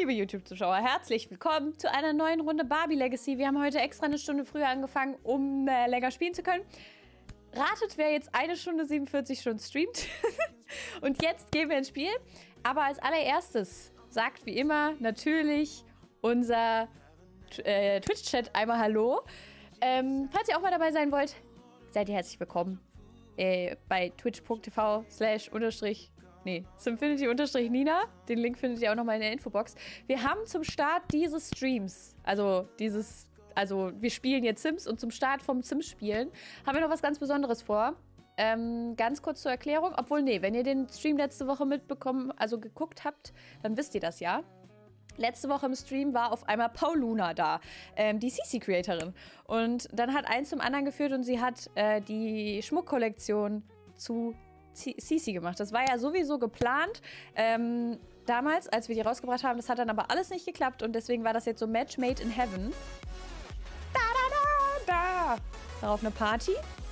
liebe YouTube-Zuschauer, herzlich willkommen zu einer neuen Runde Barbie Legacy. Wir haben heute extra eine Stunde früher angefangen, um länger spielen zu können. Ratet, wer jetzt 1 Stunde 47 schon streamt. Und jetzt gehen wir ins Spiel. Aber als allererstes sagt wie immer natürlich unser Twitch-Chat einmal Hallo. Falls ihr auch mal dabei sein wollt, seid ihr herzlich willkommen bei twitch.tv/Simfinity_Nina. Den Link findet ihr auch nochmal in der Infobox. Wir haben zum Start dieses Streams, also wir spielen jetzt Sims und zum Start vom Sims-Spielen haben wir noch was ganz Besonderes vor. Ganz kurz zur Erklärung, obwohl, nee, wenn ihr den Stream letzte Woche geguckt habt, dann wisst ihr das ja. Letzte Woche im Stream war auf einmal Pauluna da, die CC-Creatorin. Und dann hat eins zum anderen geführt und sie hat die Schmuckkollektion zu CC gemacht. Das war ja sowieso geplant damals, als wir die rausgebracht haben. Das hat dann aber alles nicht geklappt und deswegen war das jetzt so Match made in heaven. Da, da, da, da. Darauf eine Party.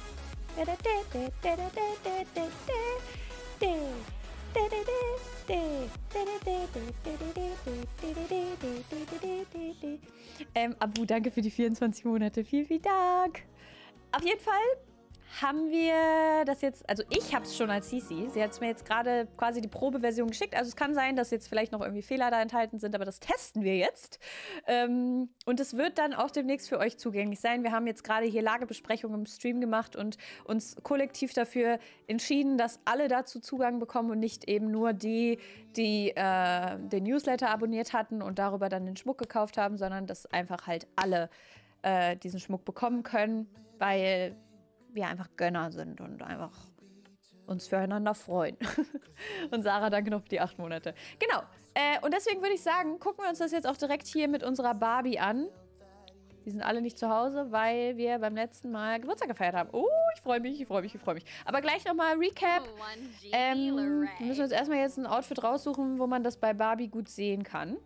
Abu, danke für die 24 Monate. Vielen, vielen Dank. Auf jeden Fall haben wir das jetzt, also ich habe es schon als CC. Sie hat es mir jetzt gerade quasi die Probeversion geschickt. Also es kann sein, dass jetzt vielleicht noch irgendwie Fehler da enthalten sind, aber das testen wir jetzt. Und es wird dann auch demnächst für euch zugänglich sein. Wir haben jetzt gerade hier Lagebesprechungen im Stream gemacht und uns kollektiv dafür entschieden, dass alle dazu Zugang bekommen und nicht eben nur die den Newsletter abonniert hatten und darüber dann den Schmuck gekauft haben, sondern dass einfach halt alle diesen Schmuck bekommen können, weil wir einfach Gönner sind und einfach uns füreinander freuen. Und Sarah, danke noch für die 8 Monate. Genau. Und deswegen würde ich sagen, gucken wir uns das jetzt auch direkt hier mit unserer Barbie an. Die sind alle nicht zu Hause, weil wir beim letzten Mal Geburtstag gefeiert haben. Oh, ich freue mich, ich freue mich, ich freue mich. Aber gleich nochmal Recap. Wir müssen uns erstmal jetzt ein Outfit raussuchen, wo man das bei Barbie gut sehen kann.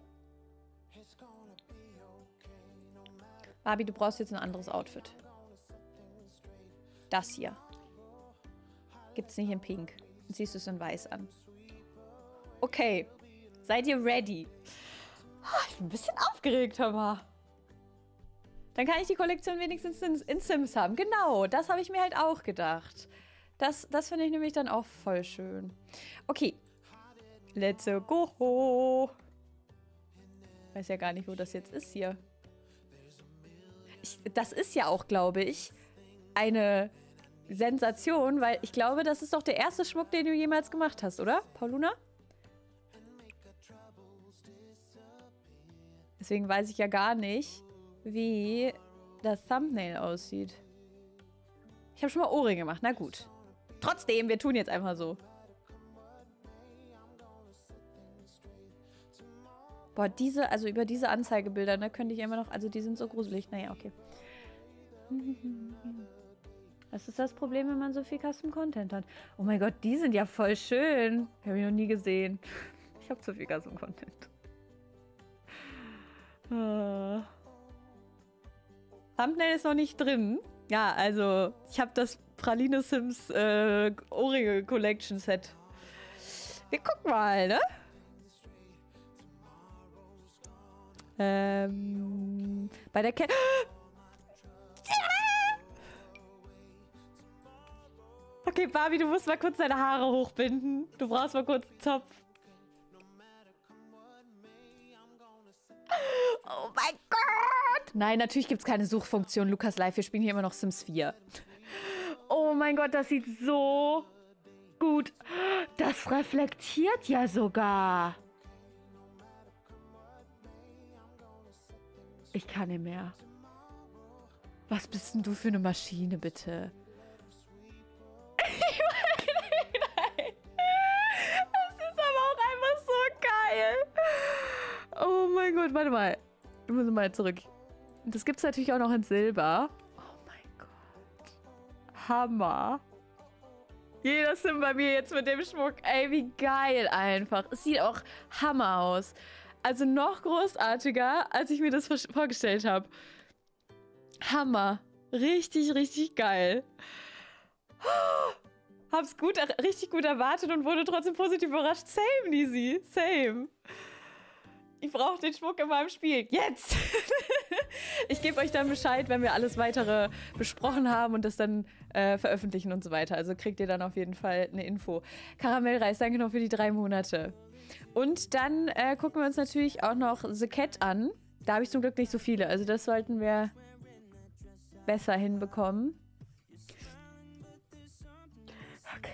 Barbie, du brauchst jetzt ein anderes Outfit. Das hier. Gibt's nicht in Pink. Dann ziehst du es in Weiß an. Okay. Seid ihr ready? Ich bin ein bisschen aufgeregt, hör mal. Dann kann ich die Kollektion wenigstens in Sims haben. Genau, das habe ich mir halt auch gedacht. Das finde ich nämlich dann auch voll schön. Okay. Let's go. Weiß ja gar nicht, wo das jetzt ist hier. Das ist ja auch, glaube ich, eine Sensation, weil ich glaube, das ist doch der erste Schmuck, den du jemals gemacht hast, oder, Pauluna? Deswegen weiß ich ja gar nicht, wie das Thumbnail aussieht. Ich habe schon mal Ohrringe gemacht, na gut. Trotzdem, wir tun jetzt einfach so. Boah, über diese Anzeigebilder, ne, könnte ich immer noch, also die sind so gruselig. Naja, okay. Das ist das Problem, wenn man so viel Custom Content hat. Oh mein Gott, die sind ja voll schön. Habe ich noch nie gesehen. Ich habe zu viel Custom Content. Thumbnail ist noch nicht drin. Ja, also ich habe das Praline Sims Ohrringe Collection Set. Wir gucken mal, ne? Bei der Okay, Barbie, du musst mal kurz deine Haare hochbinden. Du brauchst mal kurz einen Zopf. Oh mein Gott! Nein, natürlich gibt es keine Suchfunktion. Lukas Live, wir spielen hier immer noch Sims 4. Oh mein Gott, das sieht so gut. Das reflektiert ja sogar. Ich kann nicht mehr. Was bist denn du für eine Maschine, bitte? Nein. Das ist aber auch einfach so geil. Oh mein Gott, warte mal. Ich muss mal zurück. Das gibt es natürlich auch noch in Silber. Oh mein Gott. Hammer. Jeder Sim bei mir jetzt mit dem Schmuck. Ey, wie geil einfach. Es sieht auch Hammer aus. Also noch großartiger, als ich mir das vorgestellt habe. Hammer. Richtig, richtig geil. Hab's richtig gut erwartet und wurde trotzdem positiv überrascht. Same, Nisi. Same. Ich brauche den Schmuck in meinem Spiel. Jetzt! Ich gebe euch dann Bescheid, wenn wir alles Weitere besprochen haben und das dann veröffentlichen und so weiter. Also kriegt ihr dann auf jeden Fall eine Info. Karamellreis, danke noch für die 3 Monate. Und dann gucken wir uns natürlich auch noch The Cat an. Da habe ich zum Glück nicht so viele. Also das sollten wir besser hinbekommen. Okay.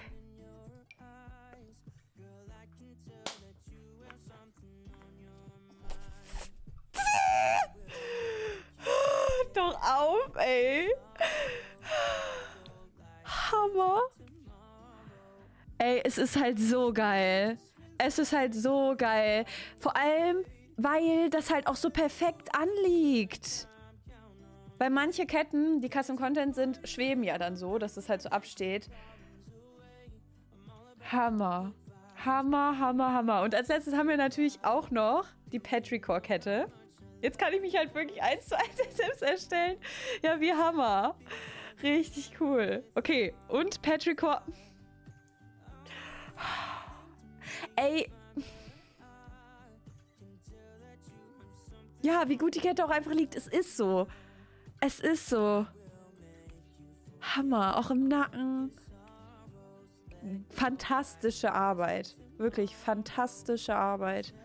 Doch auf, ey. Hammer. Ey, es ist halt so geil. Es ist halt so geil. Vor allem, weil das halt auch so perfekt anliegt. Weil manche Ketten, die Custom Content sind, schweben ja dann so, dass das halt so absteht. Hammer. Hammer, Hammer, Hammer. Und als letztes haben wir natürlich auch noch die Petrichor-Kette. Jetzt kann ich mich halt wirklich 1:1 selbst erstellen. Ja, wie Hammer. Richtig cool. Okay, und Petrichor. Ey. Ja, wie gut die Kette auch einfach liegt. Es ist so. Es ist so. Hammer. Auch im Nacken. Fantastische Arbeit. Wirklich fantastische Arbeit.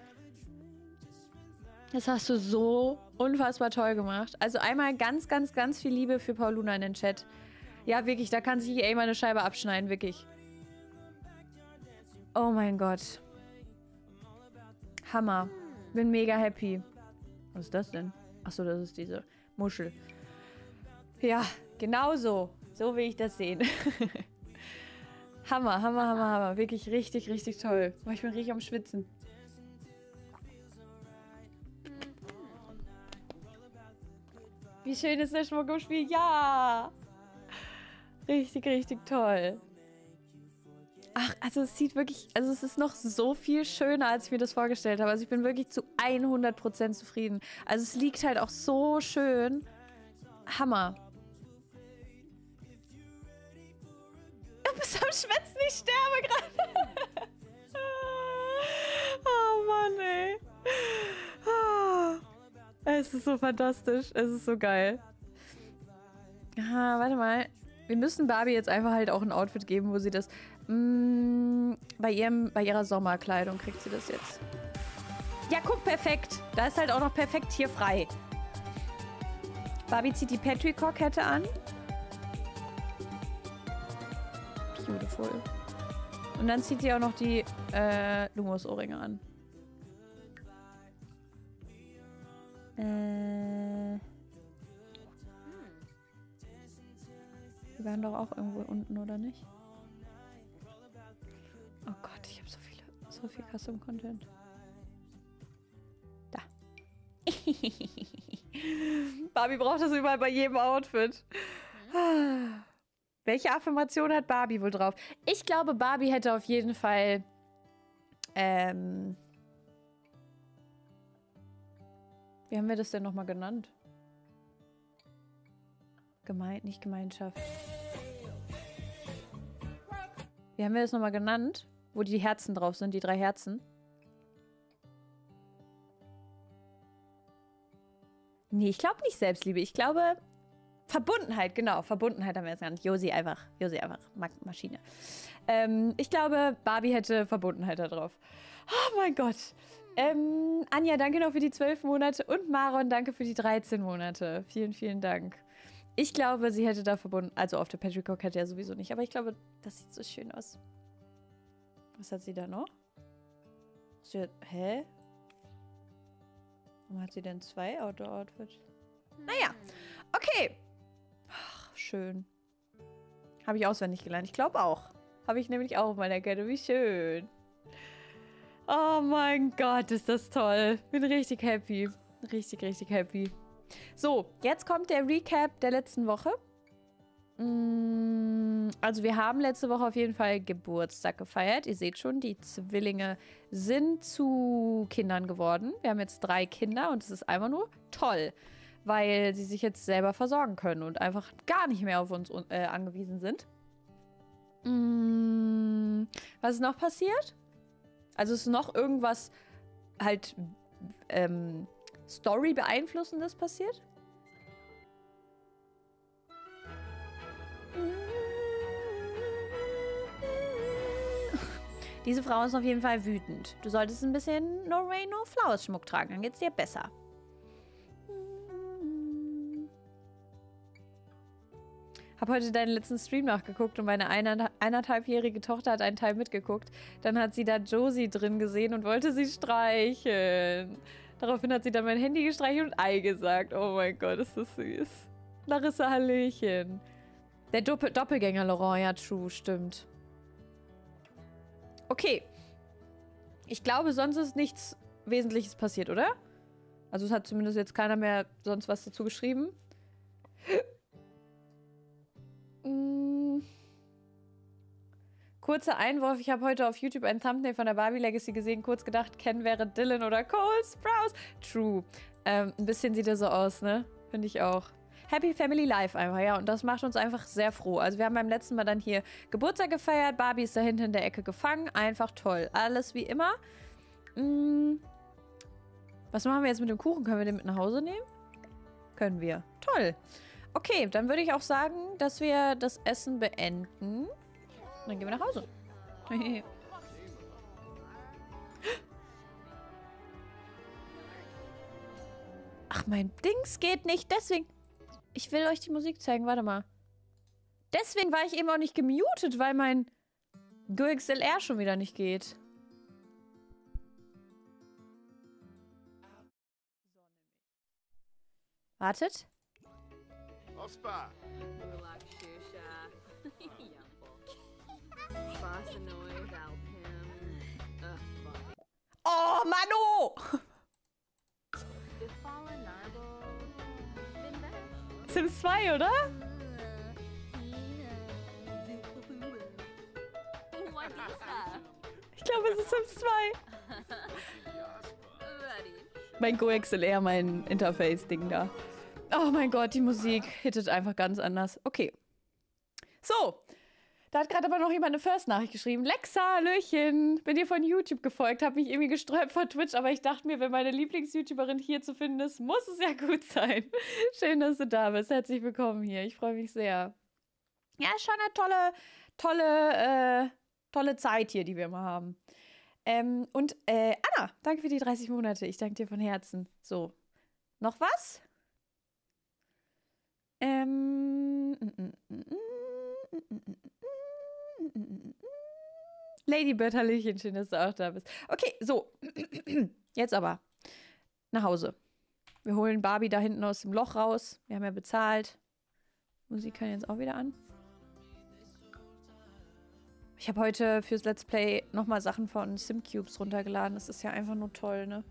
Das hast du so unfassbar toll gemacht. Also einmal ganz, ganz, ganz viel Liebe für Pauluna in den Chat. Ja, wirklich, da kann sich EA mal eine Scheibe abschneiden, wirklich. Oh mein Gott. Hammer. Bin mega happy. Was ist das denn? Achso, das ist diese Muschel. Ja, genau so. So will ich das sehen. Hammer, Hammer, Hammer, Hammer. Wirklich richtig, richtig toll. Oh, ich bin richtig am Schwitzen. Wie schön ist der Schmuck im Spiel? Ja! Richtig, richtig toll. Ach, also es sieht wirklich, also es ist noch so viel schöner, als ich mir das vorgestellt habe. Also ich bin wirklich zu 100% zufrieden. Also es liegt halt auch so schön. Hammer. Du bist am Schwitzen, ich sterbe gerade. Oh Mann, ey. Es ist so fantastisch. Es ist so geil. Warte mal. Wir müssen Barbie jetzt einfach halt auch ein Outfit geben, wo sie das... bei ihrer Sommerkleidung kriegt sie das jetzt. Ja, guck, perfekt. Da ist halt auch noch perfekt hier frei. Barbie zieht die Petrichor-Kette an. Beautiful. Und dann zieht sie auch noch die Lumos-Ohrringe an. Die waren doch auch irgendwo unten, oder nicht? Oh Gott, ich habe so viel Custom Content. Da. Barbie braucht das überall bei jedem Outfit. Welche Affirmation hat Barbie wohl drauf? Ich glaube, Barbie hätte auf jeden Fall wie haben wir das denn nochmal genannt? Nicht Gemeinschaft. Wie haben wir das nochmal genannt? Wo die Herzen drauf sind, die 3 Herzen. Nee, ich glaube nicht Selbstliebe. Ich glaube Verbundenheit, genau. Verbundenheit haben wir jetzt genannt. Josi einfach Maschine. Ich glaube, Barbie hätte Verbundenheit da drauf. Oh mein Gott. Anja, danke noch für die 12 Monate und Maron, danke für die 13 Monate. Vielen, vielen Dank. Ich glaube, sie hätte da verbunden, also auf der Petrichor-Kette ja sowieso nicht, aber ich glaube, das sieht so schön aus. Was hat sie da noch? Hä? Warum hat sie denn 2 Outdoor-Outfits? Naja, okay. Ach, schön. Habe ich auswendig gelernt. Ich glaube auch. Habe ich nämlich auch auf meiner Kette. Wie schön. Oh mein Gott, ist das toll. Bin richtig happy. Richtig, richtig happy. So, jetzt kommt der Recap der letzten Woche. Also wir haben letzte Woche auf jeden Fall Geburtstag gefeiert. Ihr seht schon, die Zwillinge sind zu Kindern geworden. Wir haben jetzt 3 Kinder und es ist einfach nur toll, weil sie sich jetzt selber versorgen können und einfach gar nicht mehr auf uns angewiesen sind. Was ist noch passiert? Also ist noch irgendwas halt Story beeinflussendes passiert? Diese Frau ist auf jeden Fall wütend. Du solltest ein bisschen No Rain, No Flowers Schmuck tragen, dann geht's dir besser. Habe heute deinen letzten Stream nachgeguckt und meine eineinhalbjährige Tochter hat einen Teil mitgeguckt. Dann hat sie da Josie drin gesehen und wollte sie streicheln. Daraufhin hat sie dann mein Handy gestreichelt und Ei gesagt. Oh mein Gott, ist das süß. Larissa, Hallöchen. Der Doppelgänger Laurent, ja, true, stimmt. Okay. Ich glaube, sonst ist nichts Wesentliches passiert, oder? Also es hat zumindest jetzt keiner mehr sonst was dazu geschrieben. Kurzer Einwurf, ich habe heute auf YouTube ein Thumbnail von der Barbie Legacy gesehen, kurz gedacht, Ken wäre Dylan oder Cole Sprouse. True. Ein bisschen sieht er so aus, ne? Finde ich auch. Happy Family Life einfach, ja. Und das macht uns einfach sehr froh. Also wir haben beim letzten Mal dann hier Geburtstag gefeiert, Barbie ist da hinten in der Ecke gefangen. Einfach toll. Alles wie immer. Was machen wir jetzt mit dem Kuchen? Können wir den mit nach Hause nehmen? Können wir. Toll. Okay, dann würde ich auch sagen, dass wir das Essen beenden. Und dann gehen wir nach Hause. Ach, mein Dings geht nicht. Deswegen... Ich will euch die Musik zeigen. Warte mal. Deswegen war ich eben auch nicht gemutet, weil mein GoXLR schon wieder nicht geht. Wartet. Oh, Mano! Sims 2, oder? Ich glaube, es ist Sims 2. Mein GoXLR, mein Interface-Ding da. Oh mein Gott, die Musik hittet einfach ganz anders. Okay. So. Da hat gerade aber noch jemand eine First-Nachricht geschrieben. Lexa, Hallöchen. Bin dir von YouTube gefolgt, habe mich irgendwie gesträubt von Twitch, aber ich dachte mir, wenn meine Lieblings-YouTuberin hier zu finden ist, muss es ja gut sein. Schön, dass du da bist. Herzlich willkommen hier. Ich freue mich sehr. Ja, schon eine tolle Zeit hier, die wir immer haben. Anna, danke für die 30 Monate. Ich danke dir von Herzen. So. Noch was? Ladybird, Hallöchen, schön, dass du auch da bist. Okay, so. Jetzt aber nach Hause. Wir holen Barbie da hinten aus dem Loch raus. Wir haben ja bezahlt. Musik kann jetzt auch wieder an. Ich habe heute fürs Let's Play nochmal Sachen von SimCubes runtergeladen. Das ist ja einfach nur toll, ne?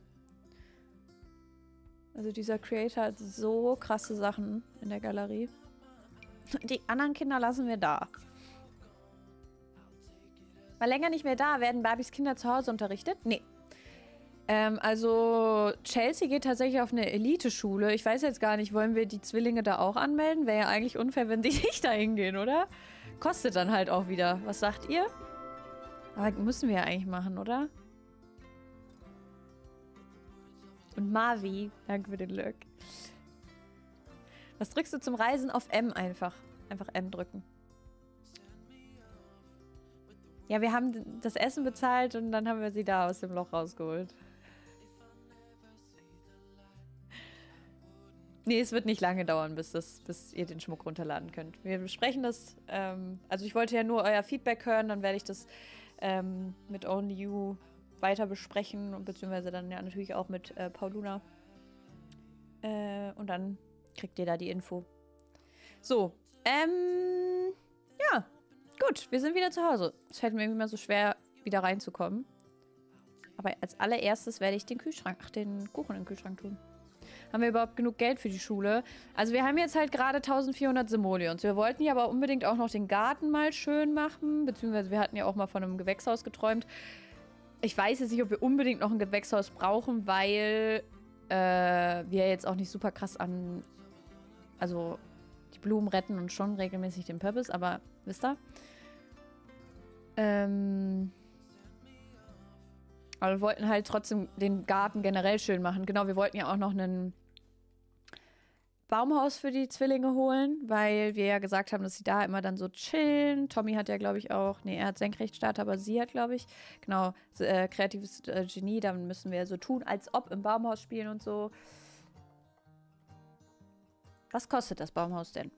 Also dieser Creator hat so krasse Sachen in der Galerie. Die anderen Kinder lassen wir da. War länger nicht mehr da. Werden Barbies Kinder zu Hause unterrichtet? Nee. Also Chelsea geht tatsächlich auf eine Elite-Schule. Ich weiß jetzt gar nicht, wollen wir die Zwillinge da auch anmelden? Wäre ja eigentlich unfair, wenn die nicht da hingehen, oder? Kostet dann halt auch wieder. Was sagt ihr? Aber müssen wir ja eigentlich machen, oder? Und Mavi, danke für den Look. Was drückst du zum Reisen? Auf M einfach. Einfach M drücken. Ja, wir haben das Essen bezahlt und dann haben wir sie da aus dem Loch rausgeholt. Nee, es wird nicht lange dauern, bis ihr den Schmuck runterladen könnt. Wir besprechen das. Also ich wollte ja nur euer Feedback hören, dann werde ich das mit Only You weiter besprechen und beziehungsweise dann ja natürlich auch mit Pauluna. Und dann kriegt ihr da die Info. So, ja, gut, wir sind wieder zu Hause. Es fällt mir irgendwie mal so schwer, wieder reinzukommen. Aber als allererstes werde ich den Kuchen in den Kühlschrank tun. Haben wir überhaupt genug Geld für die Schule? Also wir haben jetzt halt gerade 1400 Simoleons. Wir wollten ja aber unbedingt auch noch den Garten mal schön machen. Beziehungsweise wir hatten ja auch mal von einem Gewächshaus geträumt. Ich weiß jetzt nicht, ob wir unbedingt noch ein Gewächshaus brauchen, weil wir jetzt auch nicht super krass an... Also die Blumen retten und schon regelmäßig den Purpose, aber wisst ihr? Aber wir wollten halt trotzdem den Garten generell schön machen. Genau, wir wollten ja auch noch ein Baumhaus für die Zwillinge holen, weil wir ja gesagt haben, dass sie da immer dann so chillen. Tommy hat ja, glaube ich, auch, nee, er hat Senkrechtstarter, aber sie hat, glaube ich, genau, kreatives Genie. Dann müssen wir so tun, als ob im Baumhaus spielen und so. Was kostet das Baumhaus denn?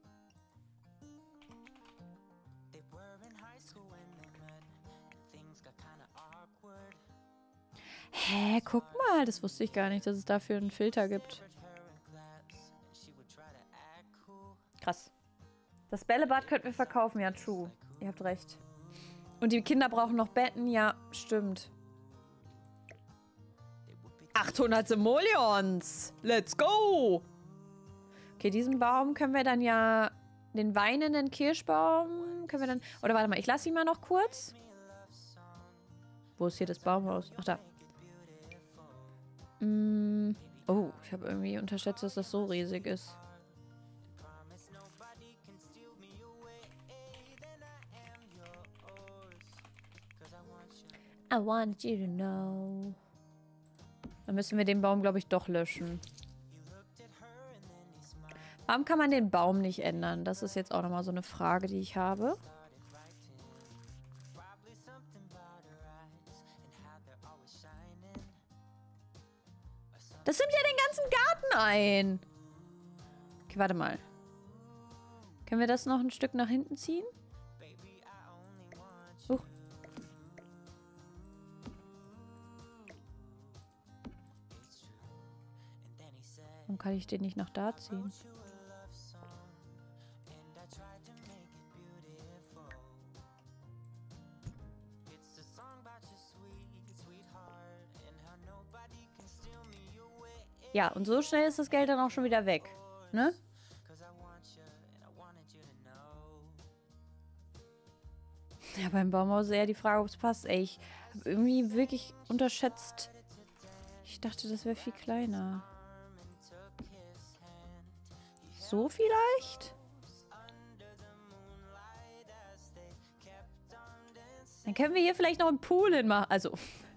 Hä, guck mal, das wusste ich gar nicht, dass es dafür einen Filter gibt. Krass. Das Bällebad könnten wir verkaufen, ja, true. Ihr habt recht. Und die Kinder brauchen noch Betten, ja, stimmt. 800 Simoleons! Let's go! Okay, diesen Baum können wir dann ja... Den weinenden Kirschbaum können wir dann... Oder warte mal, ich lasse ihn mal noch kurz. Wo ist hier das Baumhaus? Ach, da. Oh, ich habe irgendwie unterschätzt, dass das so riesig ist. I want you to know. Dann müssen wir den Baum, glaube ich, doch löschen. Warum kann man den Baum nicht ändern? Das ist jetzt auch nochmal so eine Frage, die ich habe. Das nimmt ja den ganzen Garten ein. Okay, warte mal. Können wir das noch ein Stück nach hinten ziehen? Warum kann ich den nicht nach da ziehen? Ja, und so schnell ist das Geld dann auch schon wieder weg, ne? Ja, beim Baumhaus ist eher die Frage, ob es passt. Ey, ich habe irgendwie wirklich unterschätzt. Ich dachte, das wäre viel kleiner. So vielleicht? Dann können wir hier vielleicht noch einen Pool hinmachen. Also.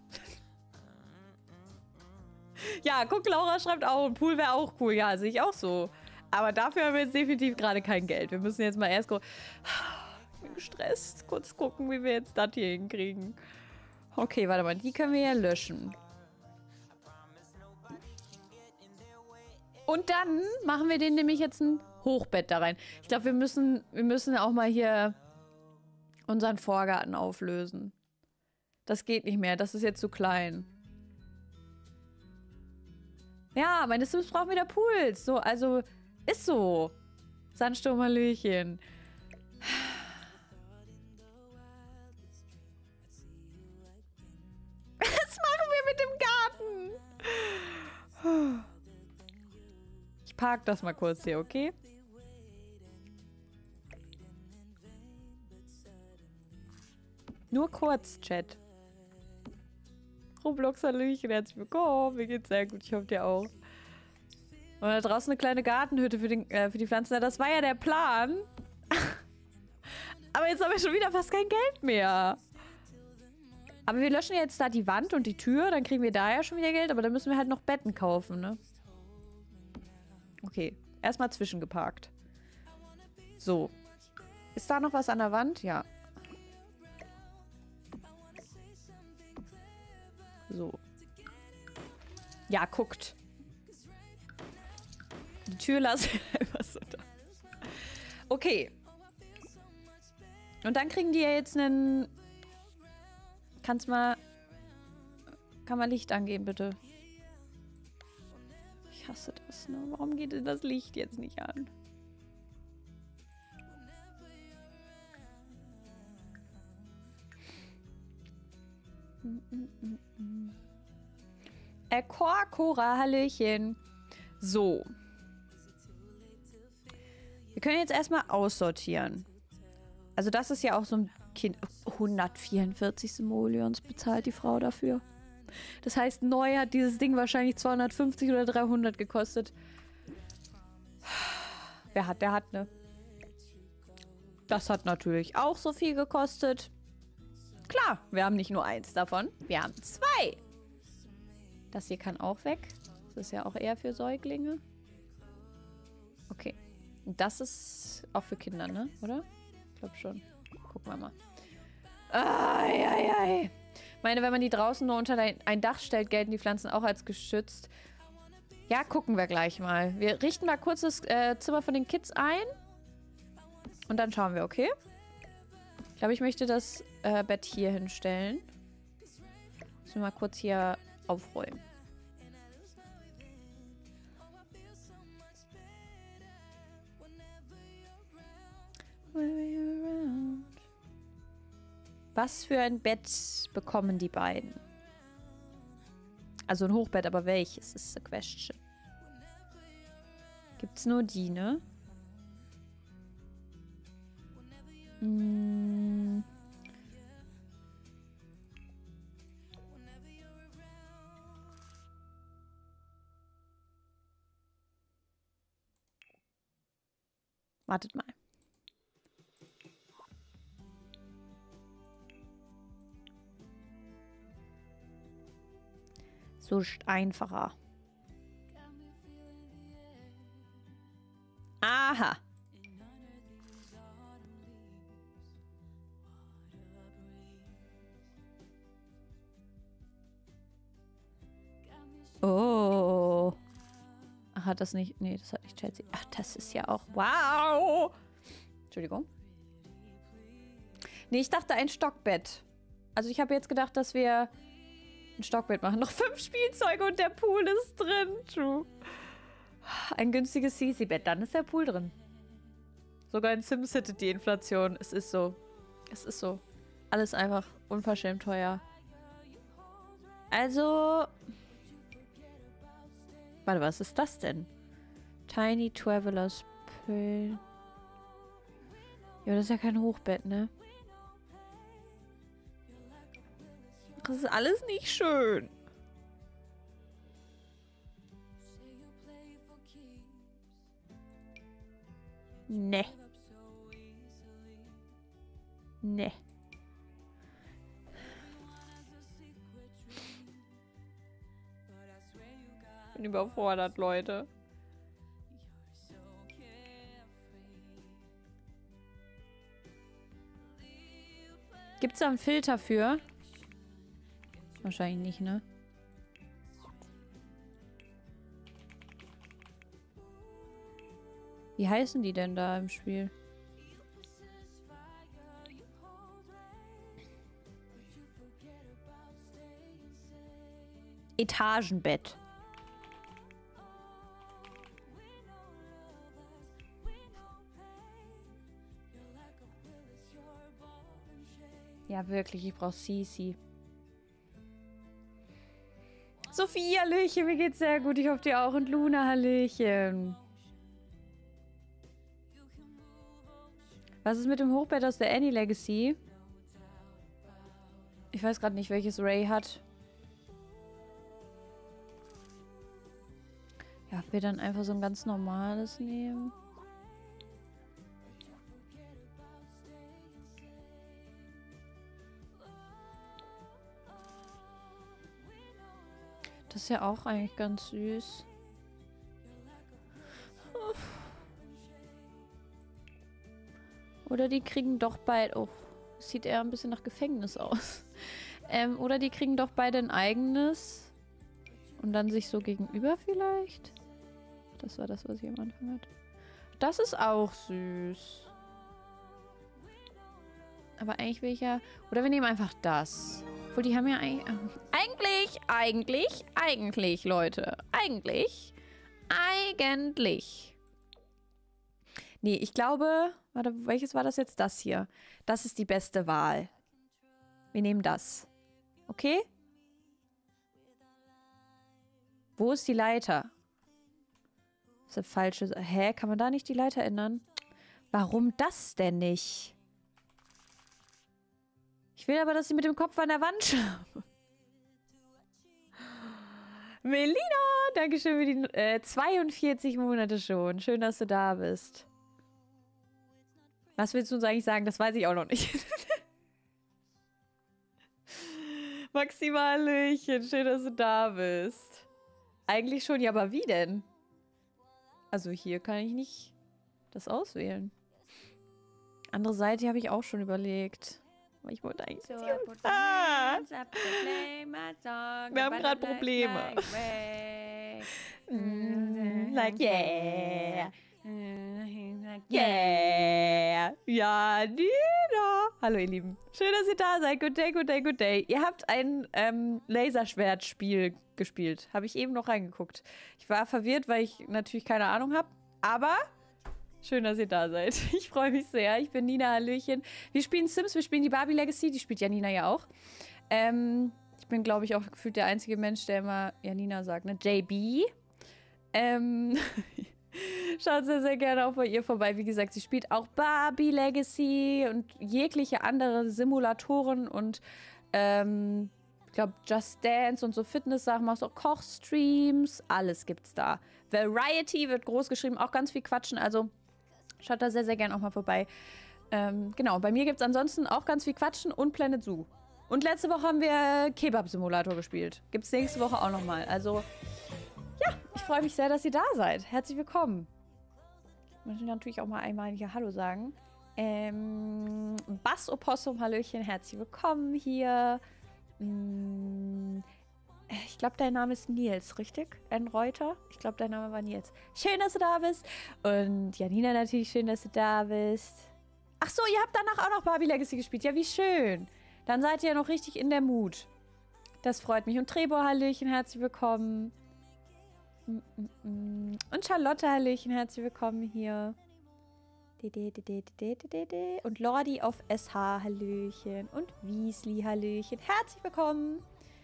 Ja, guck, Laura schreibt auch, ein Pool wäre auch cool. Ja, sehe ich auch so. Aber dafür haben wir jetzt definitiv gerade kein Geld. Wir müssen jetzt mal erst ich bin gestresst. Kurz gucken, wie wir jetzt das hier hinkriegen. Okay, warte mal. Die können wir ja löschen. Und dann machen wir den nämlich jetzt ein Hochbett da rein. Ich glaube, wir müssen auch mal hier unseren Vorgarten auflösen. Das geht nicht mehr. Das ist jetzt zu klein. Ja, meine Sims brauchen wieder Pools. So, also, ist so. Sandsturm, Hallöchen. Was machen wir mit dem Garten? Ich park das mal kurz hier, okay? Nur kurz, Chat. Roblox, Hallöchen, herzlich willkommen. Mir geht's sehr gut, ich hoffe dir auch. Und da draußen eine kleine Gartenhütte für die Pflanzen. Das war ja der Plan. Aber jetzt haben wir schon wieder fast kein Geld mehr. Aber wir löschen jetzt da die Wand und die Tür. Dann kriegen wir da ja schon wieder Geld. Aber dann müssen wir halt noch Betten kaufen, ne? Okay, erstmal zwischengeparkt. So. Ist da noch was an der Wand? Ja. So. Ja, guckt. Die Tür lasse ich einfach so da. Okay. Und dann kriegen die ja jetzt einen... Kann man Licht angehen, bitte? Ich hasse das, ne? Warum geht denn das Licht jetzt nicht an? Korkora, Hallöchen. So. Wir können jetzt erstmal aussortieren. Also das ist ja auch so ein Kind. 144 Simoleons bezahlt die Frau dafür. Das heißt, neu hat dieses Ding wahrscheinlich 250 oder 300 gekostet. Wer hat, der hat, ne? Das hat natürlich auch so viel gekostet. klar, wir haben nicht nur eins davon, wir haben zwei. Das hier kann auch weg. Das ist ja auch eher für Säuglinge. Okay. Und das ist auch für Kinder, ne? Oder? Ich glaube schon. Gucken wir mal. Eieiei. Ich meine, wenn man die draußen nur unter ein Dach stellt, gelten die Pflanzen auch als geschützt. Ja, gucken wir gleich mal. Wir richten mal kurz das Zimmer von den Kids ein. Und dann schauen wir, okay? Ich glaube, ich möchte das Bett hier hinstellen. Müssen wir mal kurz hier aufräumen. Was für ein Bett bekommen die beiden? Also ein Hochbett, aber welches ist the question? Gibt's nur die, ne? Hm. Wartet mal. So ist einfacher. Aha. Oh. Ach, hat das nicht... Nee, das hat nicht Chelsea. Ach, das ist ja auch... Wow. Entschuldigung. Nee, ich dachte ein Stockbett. Also ich habe jetzt gedacht, dass wir ein Stockbett machen. Noch 5 Spielzeuge und der Pool ist drin. True. Ein günstiges CC-Bett, dann ist der Pool drin. Sogar in SimCity die Inflation. Es ist so. Es ist so. Alles einfach unverschämt teuer. Also... Warte, was ist das denn? Tiny Traveler's Pill. Ja, das ist ja kein Hochbett, ne? Das ist alles nicht schön. Ne. Ne. Ich bin überfordert, Leute. Gibt's da einen Filter für? Wahrscheinlich nicht, ne? Wie heißen die denn da im Spiel? Etagenbett. Ja, wirklich, ich brauche Cici. Sophie, Hallöchen, mir geht's sehr gut. Ich hoffe dir auch. Und Luna, Hallöchen. Was ist mit dem Hochbett aus der Annie Legacy? Ich weiß gerade nicht, welches Ray hat. Ja, wir dann einfach so ein ganz normales nehmen. Das ist ja auch eigentlich ganz süß. Oder die kriegen doch beide... Oh, sieht eher ein bisschen nach Gefängnis aus. Oder die kriegen doch beide ein eigenes. Und dann sich so gegenüber vielleicht. Das war das, was ich am Anfang hatte. Das ist auch süß. Aber eigentlich will ich ja... Oder wir nehmen einfach das. Obwohl, die haben ja eigentlich, Leute. Eigentlich. Nee, ich glaube... Warte, welches war das jetzt? Das hier. Das ist die beste Wahl. Wir nehmen das. Okay? Wo ist die Leiter? Das ist eine falsche... Hä? Kann man da nicht die Leiter ändern? Warum das denn nicht? Ich will aber, dass sie mit dem Kopf an der Wand schlafen. Melina, dankeschön für die 42 Monate schon. Schön, dass du da bist. Was willst du uns eigentlich sagen? Das weiß ich auch noch nicht. Maximal Hallöchen, schön, dass du da bist. Eigentlich schon, ja, aber wie denn? Also hier kann ich nicht das auswählen. Andere Seite habe ich auch schon überlegt. Aber ich wollte eigentlich... Wir haben gerade Probleme. Like yeah. Yeah. Ja, Nina. Hallo ihr Lieben. Schön, dass ihr da seid. Good day, good day, good day. Ihr habt ein Laserschwertspiel gespielt. Habe ich eben noch reingeguckt. Ich war verwirrt, weil ich natürlich keine Ahnung habe. Aber schön, dass ihr da seid. Ich freue mich sehr. Ich bin Nina, hallöchen. Wir spielen Sims, wir spielen die Barbie Legacy. Die spielt Janina ja auch. Ich bin, glaube ich, auch gefühlt der einzige Mensch, der immer Janina sagt, ne? JB. Schaut sehr, sehr gerne auch bei ihr vorbei. Wie gesagt, sie spielt auch Barbie Legacy und jegliche andere Simulatoren und ich glaube Just Dance und so Fitness-Sachen, machst auch Kochstreams, alles gibt's da. Variety wird groß geschrieben, auch ganz viel Quatschen, also schaut da sehr, sehr gerne auch mal vorbei. Genau, bei mir gibt's ansonsten auch ganz viel Quatschen und Planet Zoo. Und letzte Woche haben wir Kebab-Simulator gespielt. Gibt's nächste Woche auch nochmal, also... Ja, ich freue mich sehr, dass ihr da seid. Herzlich willkommen. Ich möchte natürlich auch mal einmal hier Hallo sagen. Bass Opossum, hallöchen, herzlich willkommen hier. Ich glaube, dein Name ist Nils, richtig? N. Reuter? Ich glaube, dein Name war Nils. Schön, dass du da bist. Und Janina natürlich, schön, dass du da bist. Ach so, ihr habt danach auch noch Barbie Legacy gespielt. Ja, wie schön. Dann seid ihr ja noch richtig in der Mut. Das freut mich. Und Trebor, hallöchen, herzlich willkommen. Und Charlotte, hallöchen, herzlich willkommen hier. Und Lordi auf SH, hallöchen. Und Weasley, hallöchen, herzlich willkommen.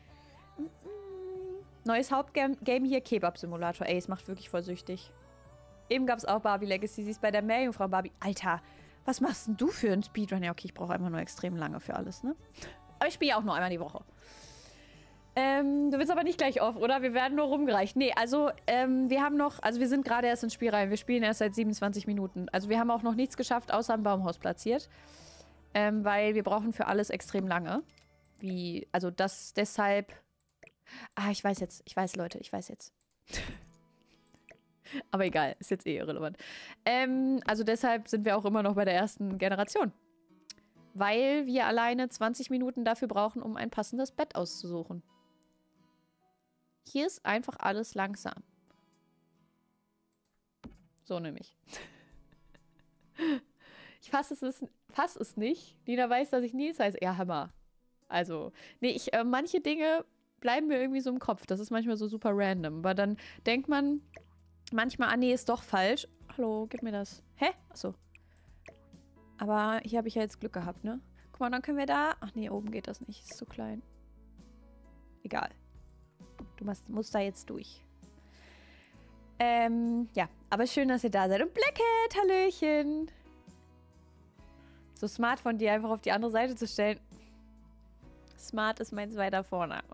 Neues Hauptgame hier, Kebab-Simulator. Ey, es macht wirklich voll süchtig. Eben gab es auch Barbie Legacy, sie ist bei der Meerjungfrau Barbie. Alter, was machst denn du für einen Speedrun? Ja, okay, ich brauche einfach nur extrem lange für alles, ne? Aber ich spiele auch nur einmal die Woche. Du willst aber nicht gleich auf, oder? Wir werden nur rumgereicht. Nee, also, wir haben noch, also wir sind gerade erst ins Spiel rein. Wir spielen erst seit 27 Minuten. Also wir haben auch noch nichts geschafft, außer ein Baumhaus platziert. Weil wir brauchen für alles extrem lange. Also das deshalb... Ah, ich weiß Leute, ich weiß jetzt. Aber egal, ist jetzt eh irrelevant. Also deshalb sind wir auch immer noch bei der ersten Generation. Weil wir alleine 20 Minuten dafür brauchen, um ein passendes Bett auszusuchen. Hier ist einfach alles langsam. So nämlich. Ich fasse es nicht. Nina weiß, dass ich Nils heiße. Ja, Hammer. Also, nee, manche Dinge bleiben mir irgendwie so im Kopf. Das ist manchmal so super random. Aber dann denkt man manchmal, ah nee, ist doch falsch. Hallo, gib mir das. Hä? Achso. Aber hier habe ich ja jetzt Glück gehabt, ne? Guck mal, dann können wir da... Ach nee, oben geht das nicht. Ist zu klein. Egal. Du musst da jetzt durch. Ja. Aber schön, dass ihr da seid. Und Blackhead, hallöchen. So smart von dir, einfach auf die andere Seite zu stellen. Smart ist mein zweiter Vorname.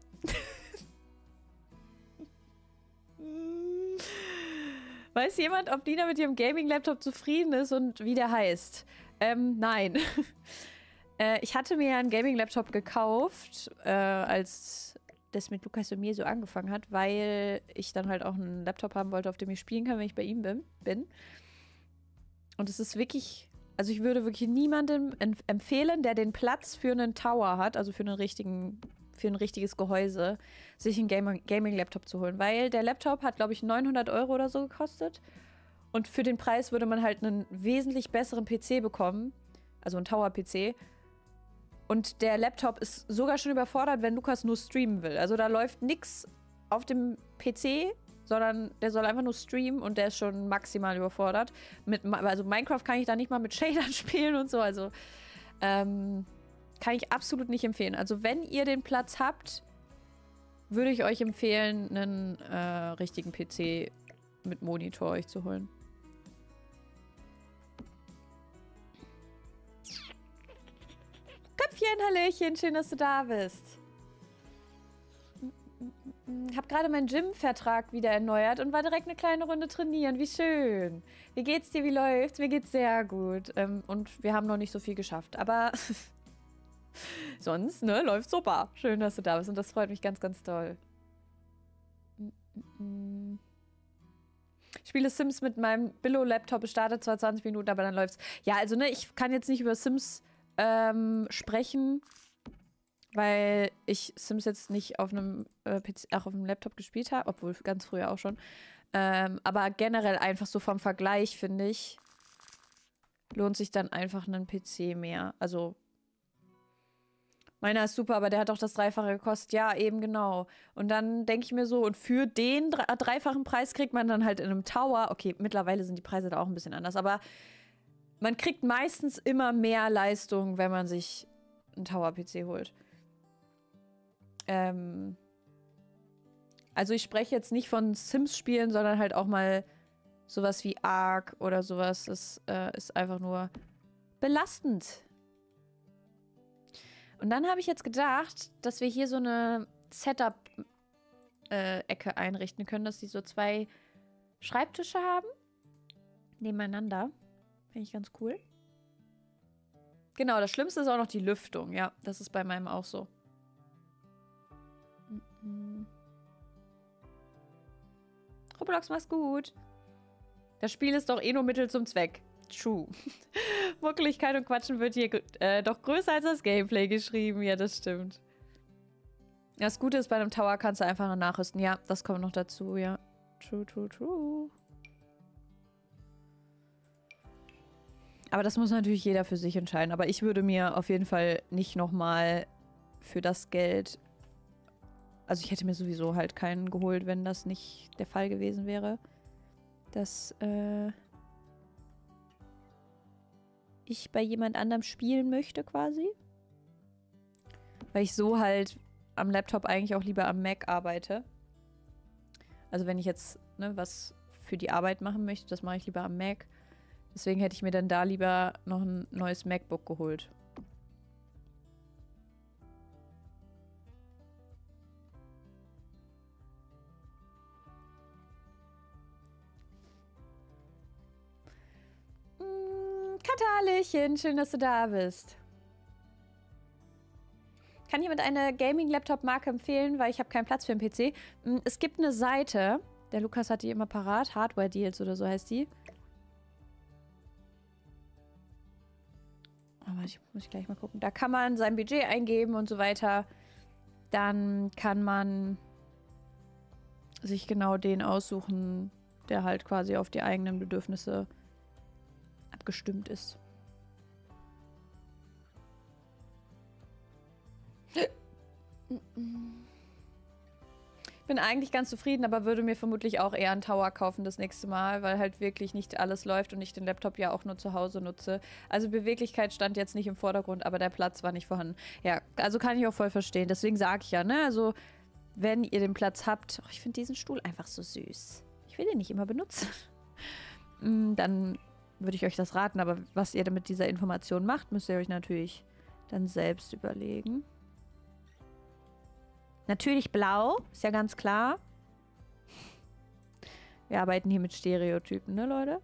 Weiß jemand, ob Nina mit ihrem Gaming-Laptop zufrieden ist und wie der heißt? Nein. Ich hatte mir ja einen Gaming-Laptop gekauft, als das mit Lukas und mir so angefangen hat, weil ich dann halt auch einen Laptop haben wollte, auf dem ich spielen kann, wenn ich bei ihm bin. Und es ist wirklich, also ich würde wirklich niemandem empfehlen, der den Platz für einen Tower hat, also für ein richtiges Gehäuse, sich einen Gaming-Laptop zu holen. Weil der Laptop hat, glaube ich, 900 € oder so gekostet. Und für den Preis würde man halt einen wesentlich besseren PC bekommen. Also einen Tower-PC. Und der Laptop ist sogar schon überfordert, wenn Lukas nur streamen will. Also da läuft nichts auf dem PC, sondern der soll einfach nur streamen und der ist schon maximal überfordert. Also Minecraft kann ich da nicht mal mit Shadern spielen und so. Also kann ich absolut nicht empfehlen. Also wenn ihr den Platz habt, würde ich euch empfehlen, einen richtigen PC mit Monitor euch zu holen. Köpfchen, hallöchen, schön, dass du da bist. Hab gerade meinen Gym-Vertrag wieder erneuert und war direkt eine kleine Runde trainieren. Wie schön. Wie geht's dir? Wie läuft's? Mir geht's sehr gut. Und wir haben noch nicht so viel geschafft. Aber Sonst, ne, läuft super. Schön, dass du da bist und das freut mich ganz, ganz doll. Ich spiele Sims mit meinem Billo-Laptop, es startet zwar 20 Minuten, aber dann läuft's. Ja, also, ne, ich kann jetzt nicht über Sims sprechen, weil ich Sims jetzt nicht auf einem PC, auch auf einem Laptop gespielt habe, obwohl ganz früher auch schon. Aber generell einfach so vom Vergleich, finde ich, lohnt sich dann einfach ein PC mehr. Also, meiner ist super, aber der hat doch das Dreifache gekostet. Ja, eben genau. Und dann denke ich mir so, und für den dreifachen Preis kriegt man dann halt in einem Tower, okay, mittlerweile sind die Preise da auch ein bisschen anders, aber man kriegt meistens immer mehr Leistung, wenn man sich einen Tower-PC holt. Also ich spreche jetzt nicht von Sims-Spielen, sondern halt auch mal sowas wie Ark oder sowas. Das ist einfach nur belastend. Und dann habe ich jetzt gedacht, dass wir hier so eine Setup-Ecke einrichten können, dass die so 2 Schreibtische haben. Nebeneinander. Finde ich ganz cool. Genau, das Schlimmste ist auch noch die Lüftung. Ja, das ist bei meinem auch so. Roblox, mach's gut. Das Spiel ist doch eh nur Mittel zum Zweck. True. Muckeligkeit und Quatschen wird hier doch größer als das Gameplay geschrieben. Ja, das stimmt. Das Gute ist, bei einem Tower kannst du einfach noch nachrüsten. Ja, das kommt noch dazu, ja. True, true, true. Aber das muss natürlich jeder für sich entscheiden. Aber ich würde mir auf jeden Fall nicht nochmal für das Geld... Also ich hätte mir sowieso halt keinen geholt, wenn das nicht der Fall gewesen wäre. Dass, ich bei jemand anderem spielen möchte quasi. Weil ich so halt am Laptop eigentlich auch lieber am Mac arbeite. Also wenn ich jetzt was für die Arbeit machen möchte, das mache ich lieber am Mac. Deswegen hätte ich mir dann da lieber noch ein neues MacBook geholt. Katalchen, schön, dass du da bist. Kann jemand eine Gaming-Laptop-Marke empfehlen, weil ich habe keinen Platz für einen PC? Es gibt eine Seite, der Lukas hat die immer parat, Hardware Deals oder so heißt die. Aber muss ich gleich mal gucken. Da kann man sein Budget eingeben und so weiter. Dann kann man sich genau den aussuchen, der halt quasi auf die eigenen Bedürfnisse abgestimmt ist. Bin eigentlich ganz zufrieden, aber würde mir vermutlich auch eher einen Tower kaufen das nächste Mal, weil halt wirklich nicht alles läuft und ich den Laptop ja auch nur zu Hause nutze. Also Beweglichkeit stand jetzt nicht im Vordergrund, aber der Platz war nicht vorhanden. Ja, also kann ich auch voll verstehen. Deswegen sage ich ja, ne, also wenn ihr den Platz habt, ich finde diesen Stuhl einfach so süß. Ich will den nicht immer benutzen. Dann würde ich euch das raten, aber was ihr mit dieser Information macht, müsst ihr euch natürlich dann selbst überlegen. Natürlich blau, ist ja ganz klar. Wir arbeiten hier mit Stereotypen, ne, Leute?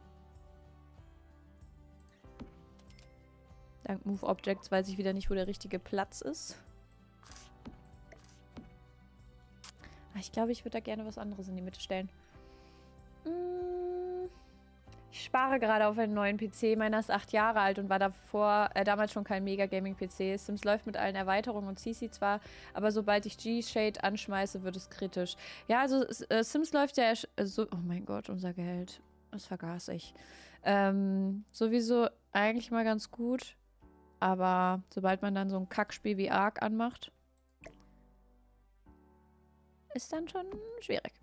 Dank Move Objects weiß ich wieder nicht, wo der richtige Platz ist. Ich glaube, ich würde da gerne was anderes in die Mitte stellen. Ich spare gerade auf einen neuen PC. Meiner ist 8 Jahre alt und war damals schon kein Mega-Gaming-PC. Sims läuft mit allen Erweiterungen und CC zwar, aber sobald ich G-Shade anschmeiße, wird es kritisch. Ja, also Sims läuft ja so... Oh mein Gott, unser Geld. Das vergaß ich. Sowieso eigentlich mal ganz gut. Aber sobald man dann so ein Kackspiel wie Ark anmacht, ist dann schon schwierig.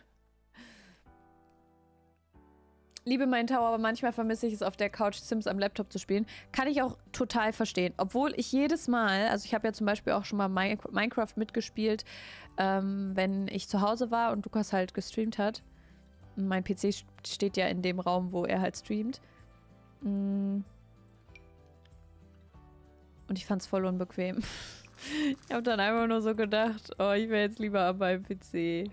Liebe meinen Tower, aber manchmal vermisse ich es, auf der Couch Sims am Laptop zu spielen. Kann ich auch total verstehen. Obwohl ich jedes Mal, also ich habe ja zum Beispiel auch schon mal Minecraft mitgespielt, wenn ich zu Hause war und Lukas halt gestreamt hat. Mein PC steht ja in dem Raum, wo er halt streamt. Und ich fand es voll unbequem. Ich habe dann einfach nur so gedacht, oh, ich wäre jetzt lieber an meinem PC.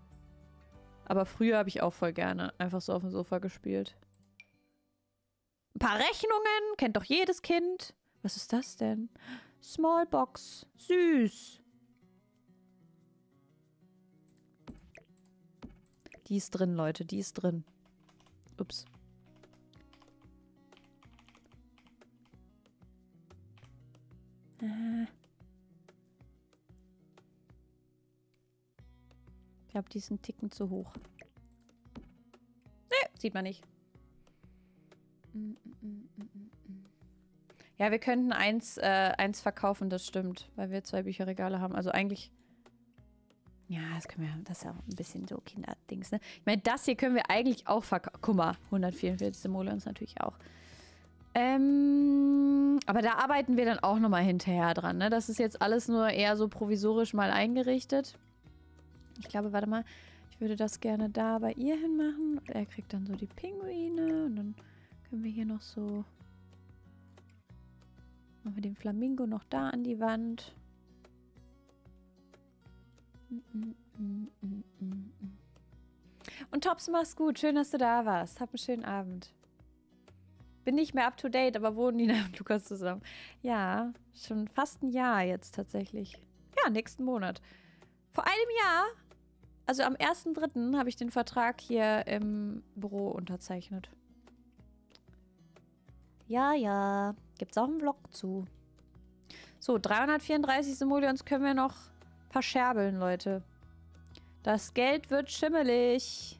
Aber früher habe ich auch voll gerne einfach so auf dem Sofa gespielt. Ein paar Rechnungen, kennt doch jedes Kind. Was ist das denn? Smallbox. Süß. Die ist drin, Leute. Die ist drin. Ups. Ich glaube, die ist ein Ticken zu hoch. Nee, sieht man nicht. Ja, wir könnten eins verkaufen, das stimmt. Weil wir 2 Bücherregale haben. Also eigentlich... Ja, das ist ja auch ein bisschen so Kinderdings, ne? Ich meine, das hier können wir eigentlich auch verkaufen. Guck mal, 144 Simoleons natürlich auch. Aber da arbeiten wir dann auch nochmal hinterher dran, ne? Das ist jetzt alles nur eher so provisorisch mal eingerichtet. Ich glaube, warte mal, ich würde das gerne da bei ihr hinmachen. Er kriegt dann so die Pinguine und dann können wir hier noch so... Machen wir den Flamingo noch da an die Wand. Und Tops, mach's gut. Schön, dass du da warst. Hab einen schönen Abend. Bin nicht mehr up to date, aber wohnen Nina und Lukas zusammen. Ja, schon fast ein Jahr jetzt tatsächlich. Ja, nächsten Monat. Vor einem Jahr, also am 1.3. habe ich den Vertrag hier im Büro unterzeichnet. Ja, ja. Gibt's auch einen Vlog zu. So, 334 Simoleons können wir noch verscherbeln, Leute. Das Geld wird schimmelig.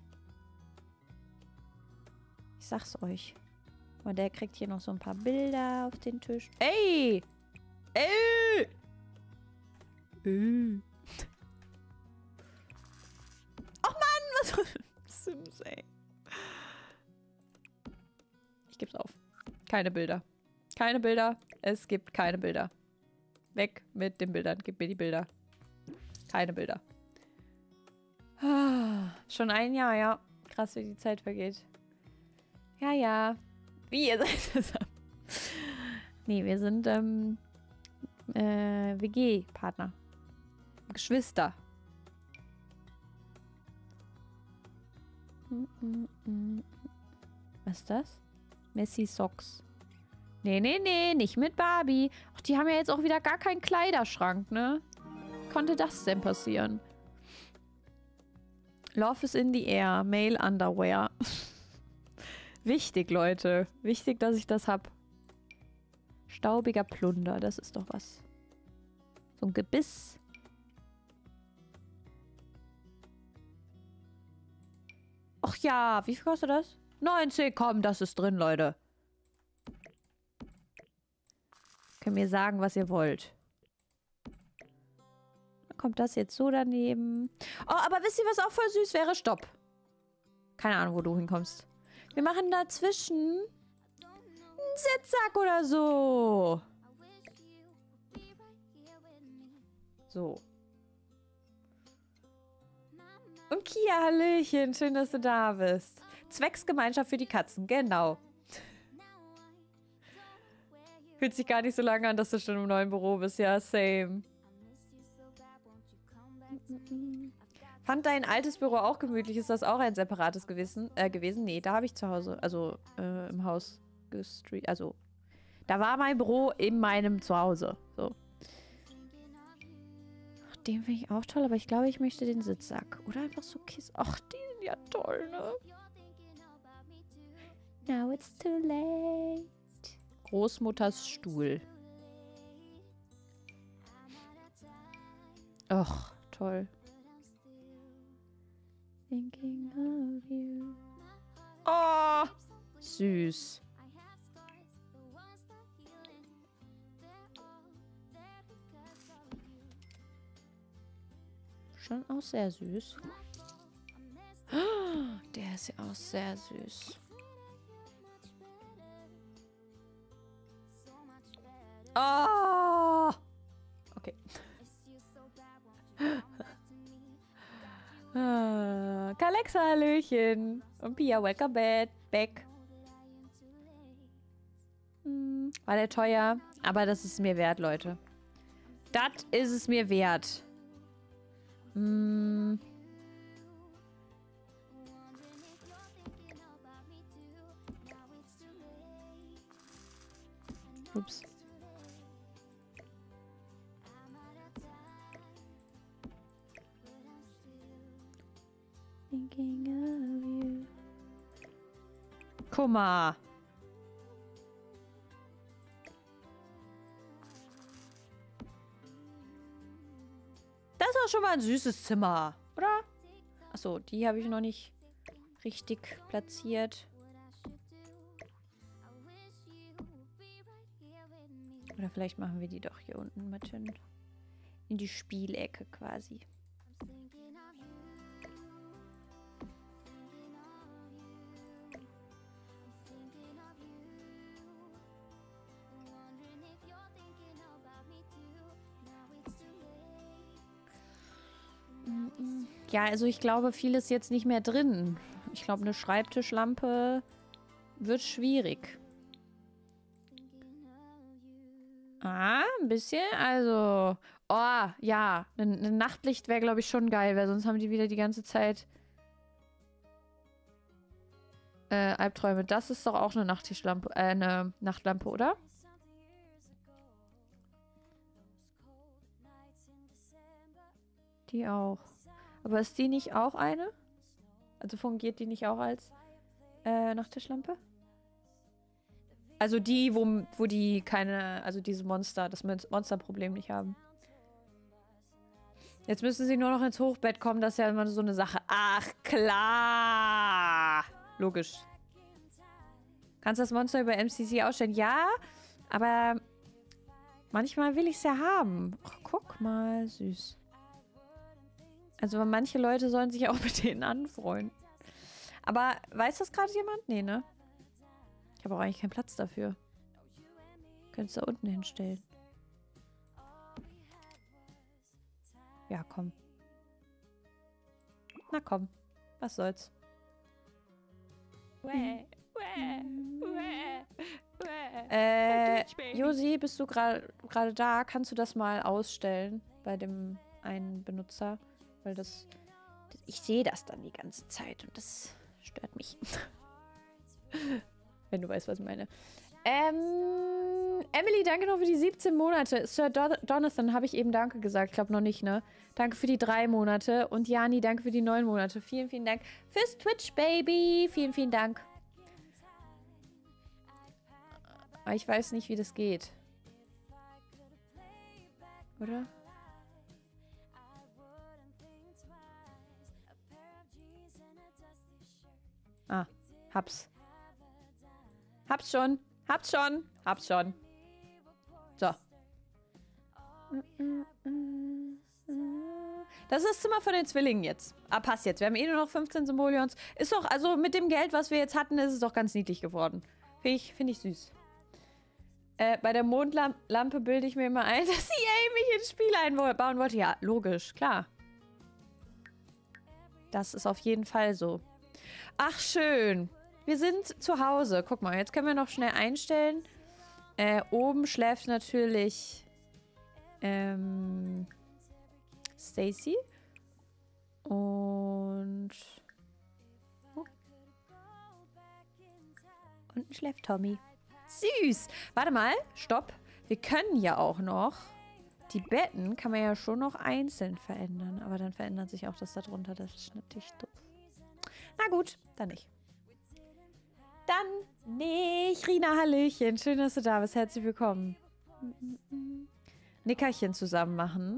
Ich sag's euch. Und der kriegt hier noch so ein paar Bilder auf den Tisch. Ey! Ey! Ach Mann, was... Sims, ey. Ich geb's auf. Keine Bilder. Keine Bilder. Es gibt keine Bilder. Weg mit den Bildern. Gib mir die Bilder. Keine Bilder. Schon ein Jahr, ja. Krass, wie die Zeit vergeht. Ja, ja. Wie, ihr seid zusammen? Nee, wir sind WG-Partner. Geschwister. Was ist das? Messi Socks. Nee, nee, nee, nicht mit Barbie. Ach, die haben ja jetzt auch wieder gar keinen Kleiderschrank, ne? Wie konnte das denn passieren? Love is in the air. Male Underwear. Wichtig, Leute. Wichtig, dass ich das hab. Staubiger Plunder. Das ist doch was. So ein Gebiss. Ach ja, wie viel kostet das? 90, komm, das ist drin, Leute. Könnt mir sagen, was ihr wollt. Dann kommt das jetzt so daneben. Oh, aber wisst ihr, was auch voll süß wäre? Stopp. Keine Ahnung, wo du hinkommst. Wir machen dazwischen einen Sitzsack oder so. So. Und Kia, Hallöchen. Schön, dass du da bist. Zwecksgemeinschaft für die Katzen. Genau. Fühlt sich gar nicht so lange an, dass du schon im neuen Büro bist. Ja, same. Fand dein altes Büro auch gemütlich? Ist das auch ein separates gewesen? Nee, da habe ich zu Hause, also im Haus gestreamt. Also, da war mein Büro in meinem Zuhause. So. Ach, den finde ich auch toll, aber ich glaube, ich möchte den Sitzsack. Oder einfach so Kissen. Ach, die sind ja toll, ne? Now it's too late. Großmutters Stuhl. Ach, toll. Thinking of you. Oh, süß. Schon auch sehr süß. Der ist ja auch sehr süß. Oh! Okay. Kalexa, Hallöchen. Und Pia, welcome back. War der teuer? Aber das ist mir wert, Leute. Das ist es mir wert. Ups. Thinking of you. Guck mal. Das ist auch schon mal ein süßes Zimmer, oder? Achso, die habe ich noch nicht richtig platziert. Oder vielleicht machen wir die doch hier unten mit hin. In die Spielecke quasi. Ja, also ich glaube, viel ist jetzt nicht mehr drin. Ich glaube, eine Schreibtischlampe wird schwierig. Ah, ein bisschen. Also, oh, ja. Ein Nachtlicht wäre, glaube ich, schon geil, weil sonst haben die wieder die ganze Zeit Albträume. Das ist doch auch eine Nachttischlampe, eine Nachtlampe, oder? Die auch. Aber ist die nicht auch eine? Also fungiert die nicht auch als Nachttischlampe? Also die, wo die keine, also diese Monster, das Monsterproblem nicht haben. Jetzt müssen sie nur noch ins Hochbett kommen, das ist ja immer so eine Sache. Ach, klar! Logisch. Kannst das Monster über MCC ausstellen? Ja, aber manchmal will ich es ja haben. Ach, guck mal, süß. Also manche Leute sollen sich auch mit denen anfreunden. Aber weiß das gerade jemand? Nee, ne? Ich habe auch eigentlich keinen Platz dafür. Könntest du da unten hinstellen. Ja, komm. Na komm. Was soll's. Josi, bist du gerade da? Kannst du das mal ausstellen bei dem einen Benutzer? Weil ich sehe das dann die ganze Zeit und das stört mich. Wenn du weißt, was ich meine. Emily, danke noch für die 17 Monate. Sir Donathan, habe ich eben danke gesagt. Ich glaube noch nicht, ne? Danke für die 3 Monate. Und Jani, danke für die 9 Monate. Vielen, vielen Dank fürs Twitch, Baby. Vielen, vielen Dank. Aber ich weiß nicht, wie das geht. Oder? Ah, hab's. Hab's schon. Hab's schon. Hab's schon. So. Das ist das Zimmer von den Zwillingen jetzt. Ah, passt jetzt. Wir haben eh nur noch 15 Symbolions. Ist doch, also mit dem Geld, was wir jetzt hatten, ist es doch ganz niedlich geworden. Find ich süß. Bei der Mondlampe bilde ich mir immer ein, dass EA mich ins Spiel einbauen wollte. Ja, logisch, klar. Das ist auf jeden Fall so. Ach, schön. Wir sind zu Hause. Guck mal, jetzt können wir noch schnell einstellen. Oben schläft natürlich Stacy. Und unten schläft Tommy. Süß. Warte mal. Stopp. Wir können ja auch noch. Die Betten kann man ja schon noch einzeln verändern. Aber dann verändert sich auch das da drunter. Das ist natürlich doof. Na gut, dann nicht. Dann nicht. Rina, Hallöchen. Schön, dass du da bist. Herzlich willkommen. Nickerchen zusammen machen.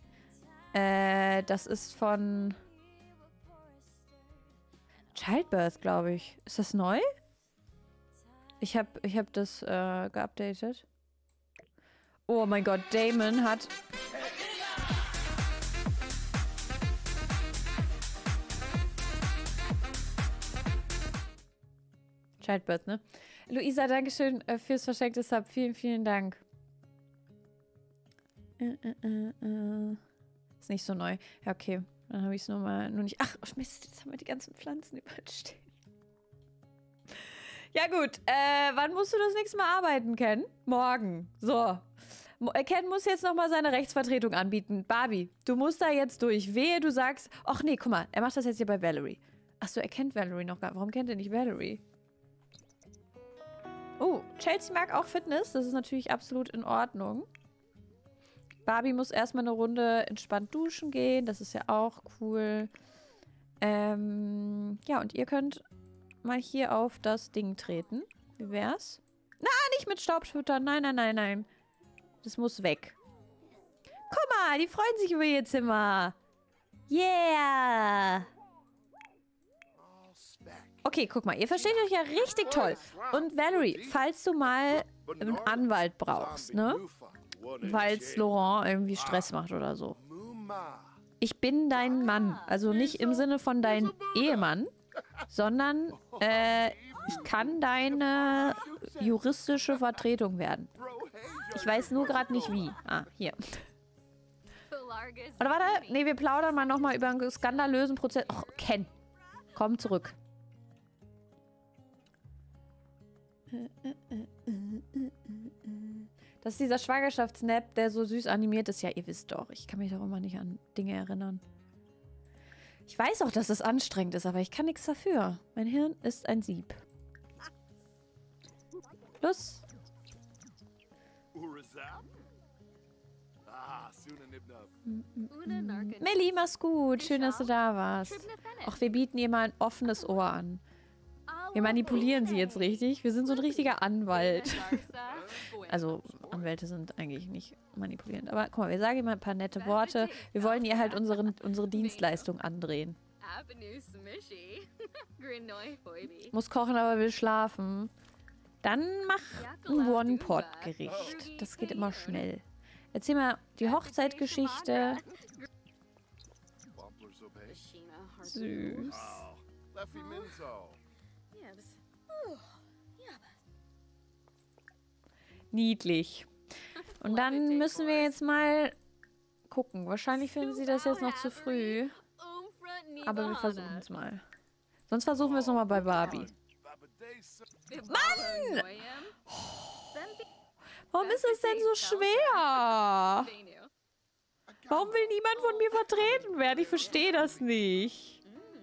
Das ist von Childbirth, glaube ich. Ist das neu? Ich hab das geupdatet. Oh mein Gott, Damon hat... Childbirth, ne? Luisa, dankeschön fürs verschenkte Sub. Vielen, vielen Dank. Ist nicht so neu. Ja, okay. Dann habe ich es nur nicht... Ach, Mist, jetzt haben wir die ganzen Pflanzen überall stehen. Ja gut, wann musst du das nächste Mal arbeiten, Ken? Morgen. So. Ken muss jetzt nochmal seine Rechtsvertretung anbieten. Barbie, du musst da jetzt durch. Wehe, du sagst... Ach nee, guck mal, er macht das jetzt hier bei Valerie. Achso, er kennt Valerie noch gar nicht. Warum kennt er nicht Valerie? Oh, Chelsea mag auch Fitness. Das ist natürlich absolut in Ordnung. Barbie muss erstmal eine Runde entspannt duschen gehen. Das ist ja auch cool. Ja, und ihr könnt mal hier auf das Ding treten. Wie wär's? Na, nicht mit Staubschüttern. Nein, nein, nein, nein. Das muss weg. Guck mal, die freuen sich über ihr Zimmer. Yeah. Okay, guck mal, ihr versteht euch ja richtig toll. Und Valerie, falls du mal einen Anwalt brauchst, ne? Weil es Laurent irgendwie Stress macht oder so. Ich bin dein Mann. Also nicht im Sinne von dein Ehemann, sondern ich kann deine juristische Vertretung werden. Ich weiß nur gerade nicht wie. Ah, hier. Oder warte, nee, wir plaudern mal nochmal über einen skandalösen Prozess. Och, Ken, komm zurück. Das ist dieser Schwangerschaftssnap, der so süß animiert ist. Ja, ihr wisst doch. Ich kann mich doch immer nicht an Dinge erinnern. Ich weiß auch, dass es anstrengend ist, aber ich kann nichts dafür. Mein Hirn ist ein Sieb. Los. Melli, mach's gut. Schön, dass du da warst. Auch wir bieten ihr mal ein offenes Ohr an. Wir manipulieren sie jetzt richtig. Wir sind so ein richtiger Anwalt. Also, Anwälte sind eigentlich nicht manipulierend. Aber guck mal, wir sagen ihr mal ein paar nette Worte. Wir wollen ihr halt unsere Dienstleistung andrehen. Muss kochen, aber will schlafen. Dann mach ein One-Pot-Gericht. Das geht immer schnell. Erzähl mal die Hochzeitgeschichte. Süß. Niedlich. Und dann müssen wir jetzt mal gucken. Wahrscheinlich finden sie das jetzt noch zu früh. Aber wir versuchen es mal. Sonst versuchen wir es nochmal bei Barbie. Mann! Warum ist es denn so schwer? Warum will niemand von mir vertreten werden? Ich verstehe das nicht.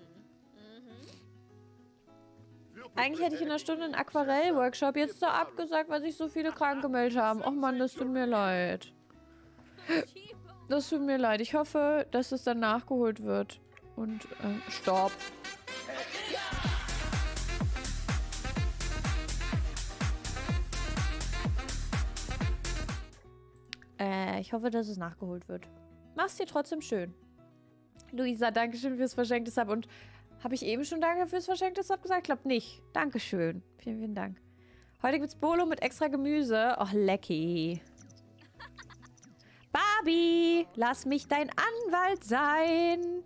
Eigentlich hätte ich in einer Stunde einen Aquarell-Workshop jetzt da abgesagt, weil sich so viele krank gemeldet haben. Och Mann, das tut mir leid. Das tut mir leid. Ich hoffe, dass es dann nachgeholt wird. Und, stopp. Ich hoffe, dass es nachgeholt wird. Mach's dir trotzdem schön. Luisa, dankeschön fürs verschenkte Sub. Und habe ich eben schon Danke fürs verschenkte Sub gesagt? Ich glaube nicht. Dankeschön. Vielen, vielen Dank. Heute gibt's Bolo mit extra Gemüse. Och, lecky. Barbie, lass mich dein Anwalt sein.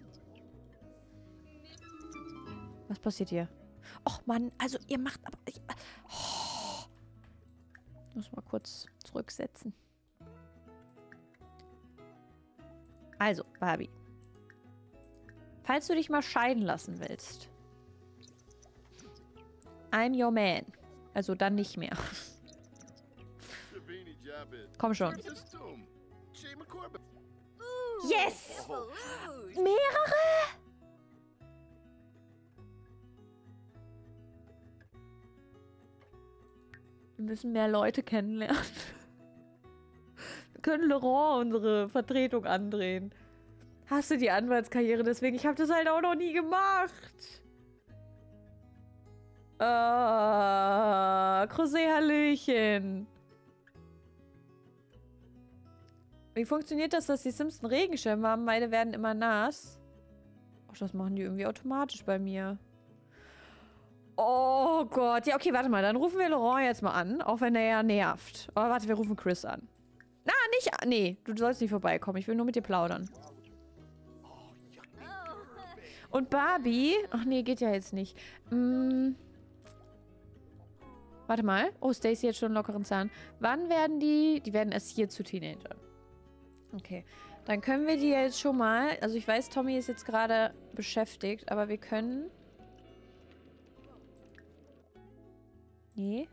Was passiert hier? Och, Mann, also ihr macht aber... Oh. Muss mal kurz zurücksetzen. Also, Barbie. Falls du dich mal scheiden lassen willst. I'm your man. Also dann nicht mehr. Komm schon. Yes! Mehrere? Wir müssen mehr Leute kennenlernen. Wir können Laurent unsere Vertretung andrehen. Hast du die Anwaltskarriere deswegen? Ich habe das halt auch noch nie gemacht. Crozet, Hallöchen. Wie funktioniert das, dass die Sims einen Regenschirm haben? Meine werden immer nass. Ach, das machen die irgendwie automatisch bei mir. Oh Gott. Ja, okay, warte mal. Dann rufen wir Laurent jetzt mal an, auch wenn er ja nervt. Aber warte, wir rufen Chris an. Na, nicht... Nee, du sollst nicht vorbeikommen. Ich will nur mit dir plaudern. Und Barbie... Ach nee, geht ja jetzt nicht. Warte mal. Oh, Stacy hat schon einen lockeren Zahn. Wann werden die... Die werden erst hier zu Teenagern. Okay. Dann können wir die jetzt schon mal... Also ich weiß, Tommy ist jetzt gerade beschäftigt, aber wir können... Nee.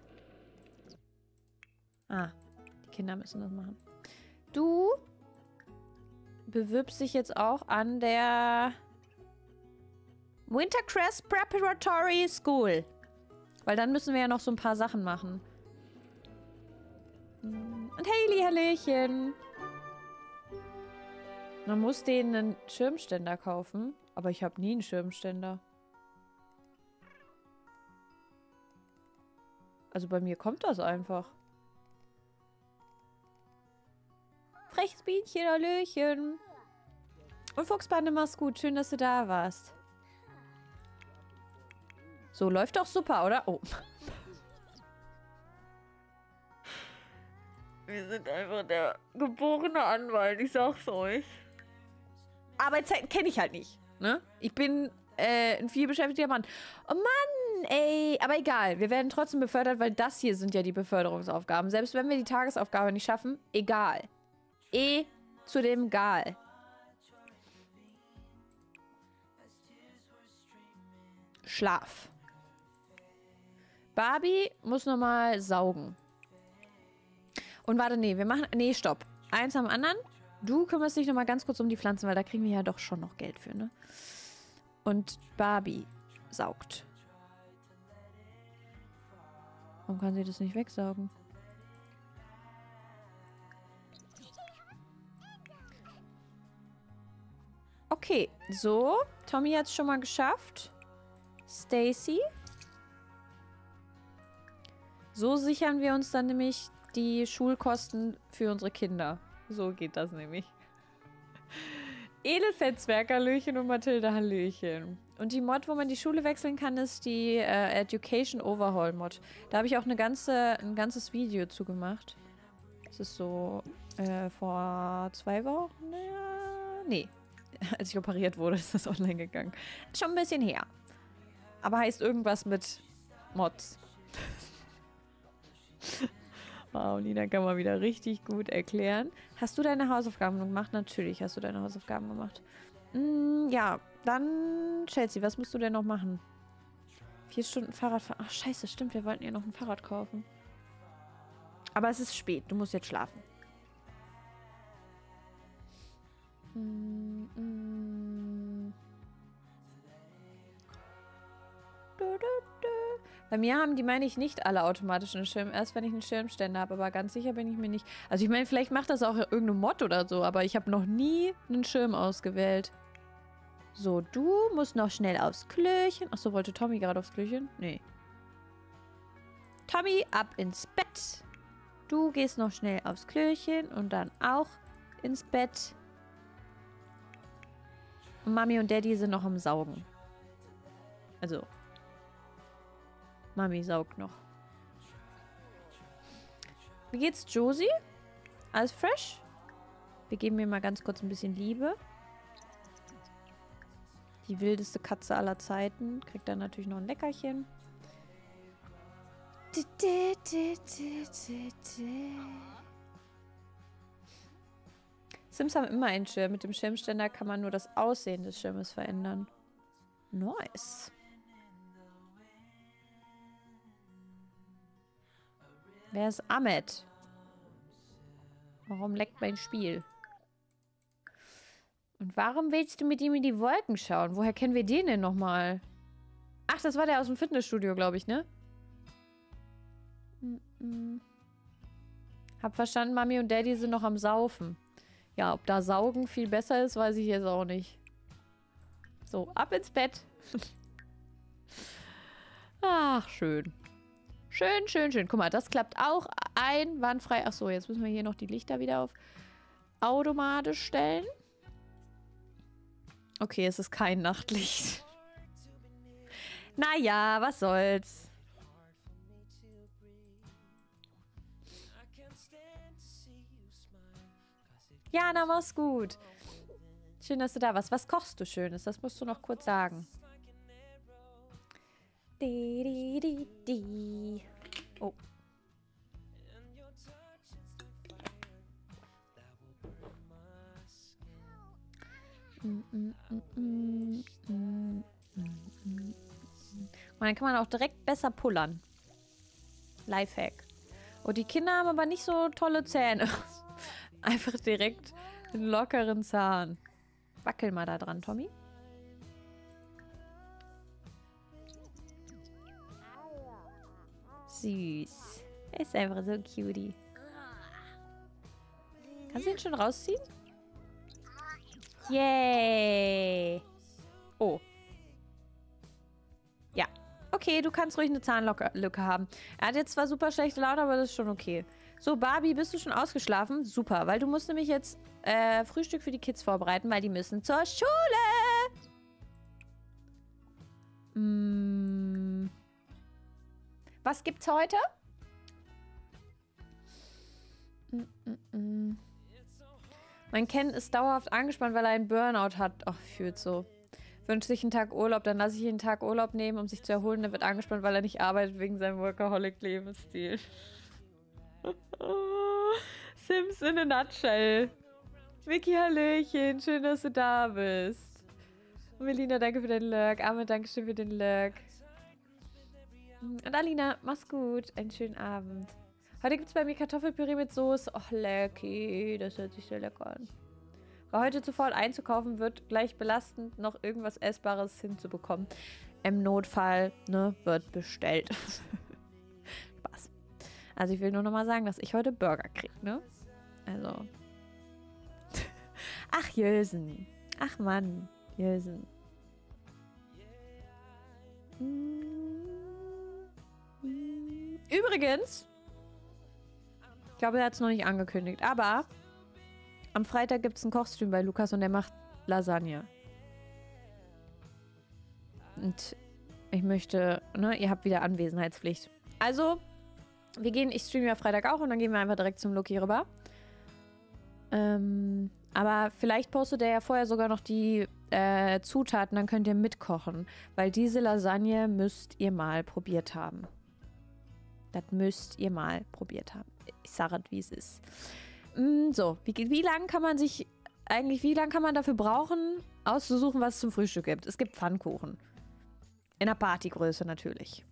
Ah. Die Kinder müssen das machen. Du bewirbst dich jetzt auch an der Wintercrest Preparatory School. Weil dann müssen wir ja noch so ein paar Sachen machen. Und Hailey, Hallöchen. Man muss denen einen Schirmständer kaufen. Aber ich habe nie einen Schirmständer. Also bei mir kommt das einfach. Freches Bienchen, Hallöchen. Und Fuchsbande, mach's gut. Schön, dass du da warst. So, läuft doch super, oder? Oh. Wir sind einfach der geborene Anwalt, ich sag's euch. Arbeitszeiten kenne ich halt nicht, ne? Ich bin ein vielbeschäftigter Mann. Oh Mann, ey. Aber egal, wir werden trotzdem befördert, weil das hier sind ja die Beförderungsaufgaben. Selbst wenn wir die Tagesaufgabe nicht schaffen, egal. Zu dem Gal. Schlaf. Barbie muss nochmal saugen. Und warte, nee, wir machen... Nee, stopp. Eins am anderen. Du kümmerst dich nochmal ganz kurz um die Pflanzen, weil da kriegen wir ja doch schon noch Geld für, ne? Und Barbie saugt. Warum kann sie das nicht wegsaugen? Okay, so. Tommy hat es schon mal geschafft. Stacy. So sichern wir uns dann nämlich die Schulkosten für unsere Kinder. So geht das nämlich. Edelfettzwerg, Hallöchen und Mathilde, Hallöchen. Und die Mod, wo man die Schule wechseln kann, ist die Education Overhaul Mod. Da habe ich auch ein ganzes Video zu gemacht. Das ist so vor 2 Wochen? Nee. Als ich operiert wurde, ist das online gegangen. Schon ein bisschen her. Aber heißt irgendwas mit Mods. Wow, Nina kann mal wieder richtig gut erklären. Hast du deine Hausaufgaben gemacht? Natürlich hast du deine Hausaufgaben gemacht. Ja, dann Chelsea, was musst du denn noch machen? 4 Stunden Fahrradfahren. Ach scheiße, stimmt, wir wollten ja noch ein Fahrrad kaufen. Aber es ist spät, du musst jetzt schlafen. Bei mir haben die, meine ich, nicht alle automatisch einen Schirm. Erst wenn ich einen Schirmständer habe, aber ganz sicher bin ich mir nicht. Also ich meine, vielleicht macht das auch irgendeine Mod oder so, aber ich habe noch nie einen Schirm ausgewählt. So, du musst noch schnell aufs Klöchen. Achso, wollte Tommy gerade aufs Klöchen? Nee. Tommy, ab ins Bett. Du gehst noch schnell aufs Klöchen und dann auch ins Bett. Und Mami und Daddy sind noch am Saugen. Also... Mami saugt noch. Wie geht's Josie? Alles fresh? Wir geben mir mal ganz kurz ein bisschen Liebe. Die wildeste Katze aller Zeiten. Kriegt dann natürlich noch ein Leckerchen. Sims haben immer einen Schirm. Mit dem Schirmständer kann man nur das Aussehen des Schirmes verändern. Nice. Wer ist Ahmed? Warum leckt mein Spiel? Und warum willst du mit ihm in die Wolken schauen? Woher kennen wir den denn nochmal? Ach, das war der aus dem Fitnessstudio, glaube ich, ne? Hab verstanden, Mami und Daddy sind noch am Saufen. Ja, ob da Saugen viel besser ist, weiß ich jetzt auch nicht. So, ab ins Bett. Ach, schön. Schön, schön, schön. Guck mal, das klappt auch einwandfrei. Achso, jetzt müssen wir hier noch die Lichter wieder auf automatisch stellen. Okay, es ist kein Nachtlicht. Naja, was soll's. Jana, mach's gut. Schön, dass du da warst. Was kochst du Schönes? Das musst du noch kurz sagen. Oh. Und dann kann man auch direkt besser pullern. Lifehack. Oh, die Kinder haben aber nicht so tolle Zähne. Einfach direkt einen lockeren Zahn. Wackel mal da dran, Tommy. süß. Er ist einfach so cutie. Kannst du ihn schon rausziehen? Yay! Oh. Ja. Okay, du kannst ruhig eine Zahnlücke haben. Er hat jetzt zwar super schlechte Laune, aber das ist schon okay. So, Barbie, bist du schon ausgeschlafen? Super, weil du musst nämlich jetzt Frühstück für die Kids vorbereiten, weil die müssen zur Schule. Was gibt's heute? Mein Ken ist dauerhaft angespannt, weil er einen Burnout hat. Ach, fühlt so. Wünscht sich einen Tag Urlaub, dann lasse ich ihn einen Tag Urlaub nehmen, um sich zu erholen. Der wird angespannt, weil er nicht arbeitet wegen seinem Workaholic-Lebensstil. Sims in a nutshell. Vicky, hallöchen. Schön, dass du da bist. Und Melina, danke für den Lurk. Arme, danke schön für den Lurk. Und Alina, mach's gut. Einen schönen Abend. Heute gibt's bei mir Kartoffelpüree mit Soße. Och, lecky. Das hört sich sehr lecker an. War heute zu faul einzukaufen, wird gleich belastend, noch irgendwas Essbares hinzubekommen. Im Notfall, ne, wird bestellt. Spaß. Also ich will nur noch mal sagen, dass ich heute Burger kriege, ne? Also. Ach, Jösen. Ach, Mann. Jösen. Übrigens, ich glaube, er hat es noch nicht angekündigt, aber am Freitag gibt es einen Kochstream bei Lukas und der macht Lasagne. Und ich möchte, ne, ihr habt wieder Anwesenheitspflicht. Also, ich streame ja Freitag auch und dann gehen wir einfach direkt zum Loki rüber. Aber vielleicht postet er ja vorher sogar noch die Zutaten, dann könnt ihr mitkochen. Weil diese Lasagne müsst ihr mal probiert haben. Das müsst ihr mal probiert haben. Ich sage es, wie es ist. So, wie lange kann man sich eigentlich, wie lange kann man dafür brauchen, auszusuchen, was es zum Frühstück gibt? Es gibt Pfannkuchen. In der Partygröße natürlich.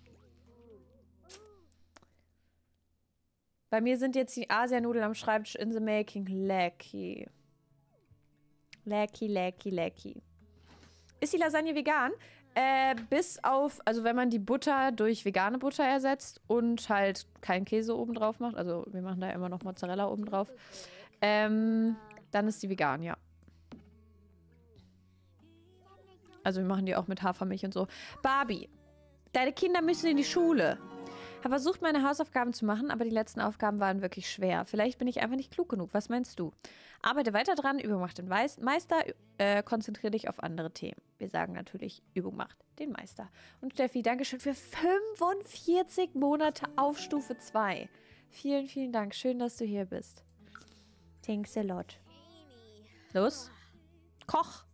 Bei mir sind jetzt die Asianudeln am Schreibtisch in the making. Lecky. Lecky, lecky, lecky. Ist die Lasagne vegan? Bis auf, also wenn man die Butter durch vegane Butter ersetzt und halt keinen Käse oben drauf macht, also wir machen da immer noch Mozzarella oben drauf, dann ist die vegan, ja. Also wir machen die auch mit Hafermilch und so. Barbie, deine Kinder müssen in die Schule. Ich habe versucht, meine Hausaufgaben zu machen, aber die letzten Aufgaben waren wirklich schwer. Vielleicht bin ich einfach nicht klug genug. Was meinst du? Arbeite weiter dran, Übung macht den Meister, konzentriere dich auf andere Themen. Wir sagen natürlich, Übung macht den Meister. Und Steffi, Dankeschön für 45 Monate auf Stufe 2. Vielen, vielen Dank. Schön, dass du hier bist. Thanks a lot. Los. Koch.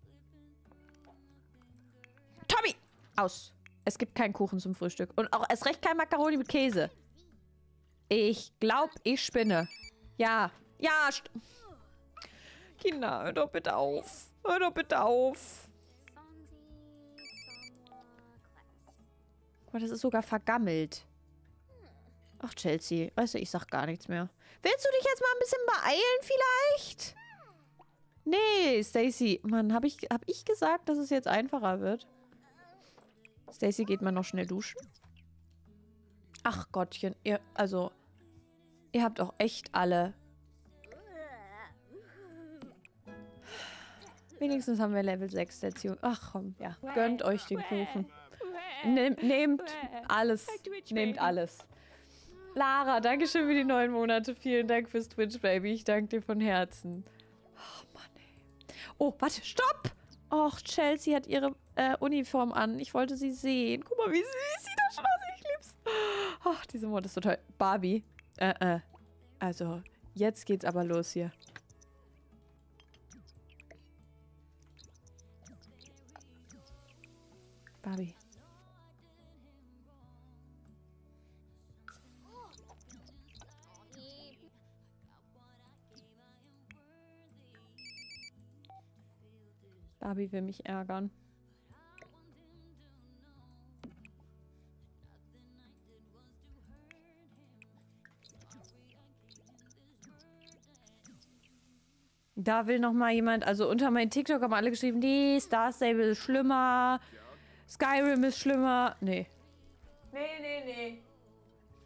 Tommy! Aus. Es gibt keinen Kuchen zum Frühstück. Und auch erst recht kein Macaroni mit Käse. Ich glaube, ich spinne. Ja. Ja. Kinder, hör doch bitte auf. Hör doch bitte auf. Guck mal, das ist sogar vergammelt. Ach, Chelsea. Weißt du, ich sag gar nichts mehr. Willst du dich jetzt mal ein bisschen beeilen vielleicht? Nee, Stacy. Mann, hab ich gesagt, dass es jetzt einfacher wird? Stacy, geht mal noch schnell duschen. Ach Gottchen, ihr habt auch echt alle. Wenigstens haben wir Level 6 Erziehung. Ach komm, ja, gönnt euch den Kuchen. Nehmt alles. Nehmt alles. Lara, danke schön für die 9 Monate. Vielen Dank fürs Twitch, Baby. Ich danke dir von Herzen. Oh Mann, ey. Oh, warte, stopp! Och, Chelsea hat ihre Uniform an. Ich wollte sie sehen. Guck mal, wie süß sie da schon aus. Ich lieb's. Ach, diese Mord ist so toll. Barbie. Also, jetzt geht's aber los hier. Barbie. Barbie will mich ärgern. Da will noch mal jemand, also unter meinen TikTok haben alle geschrieben, nee, Star Stable ist schlimmer, Skyrim ist schlimmer. Nee. Nee.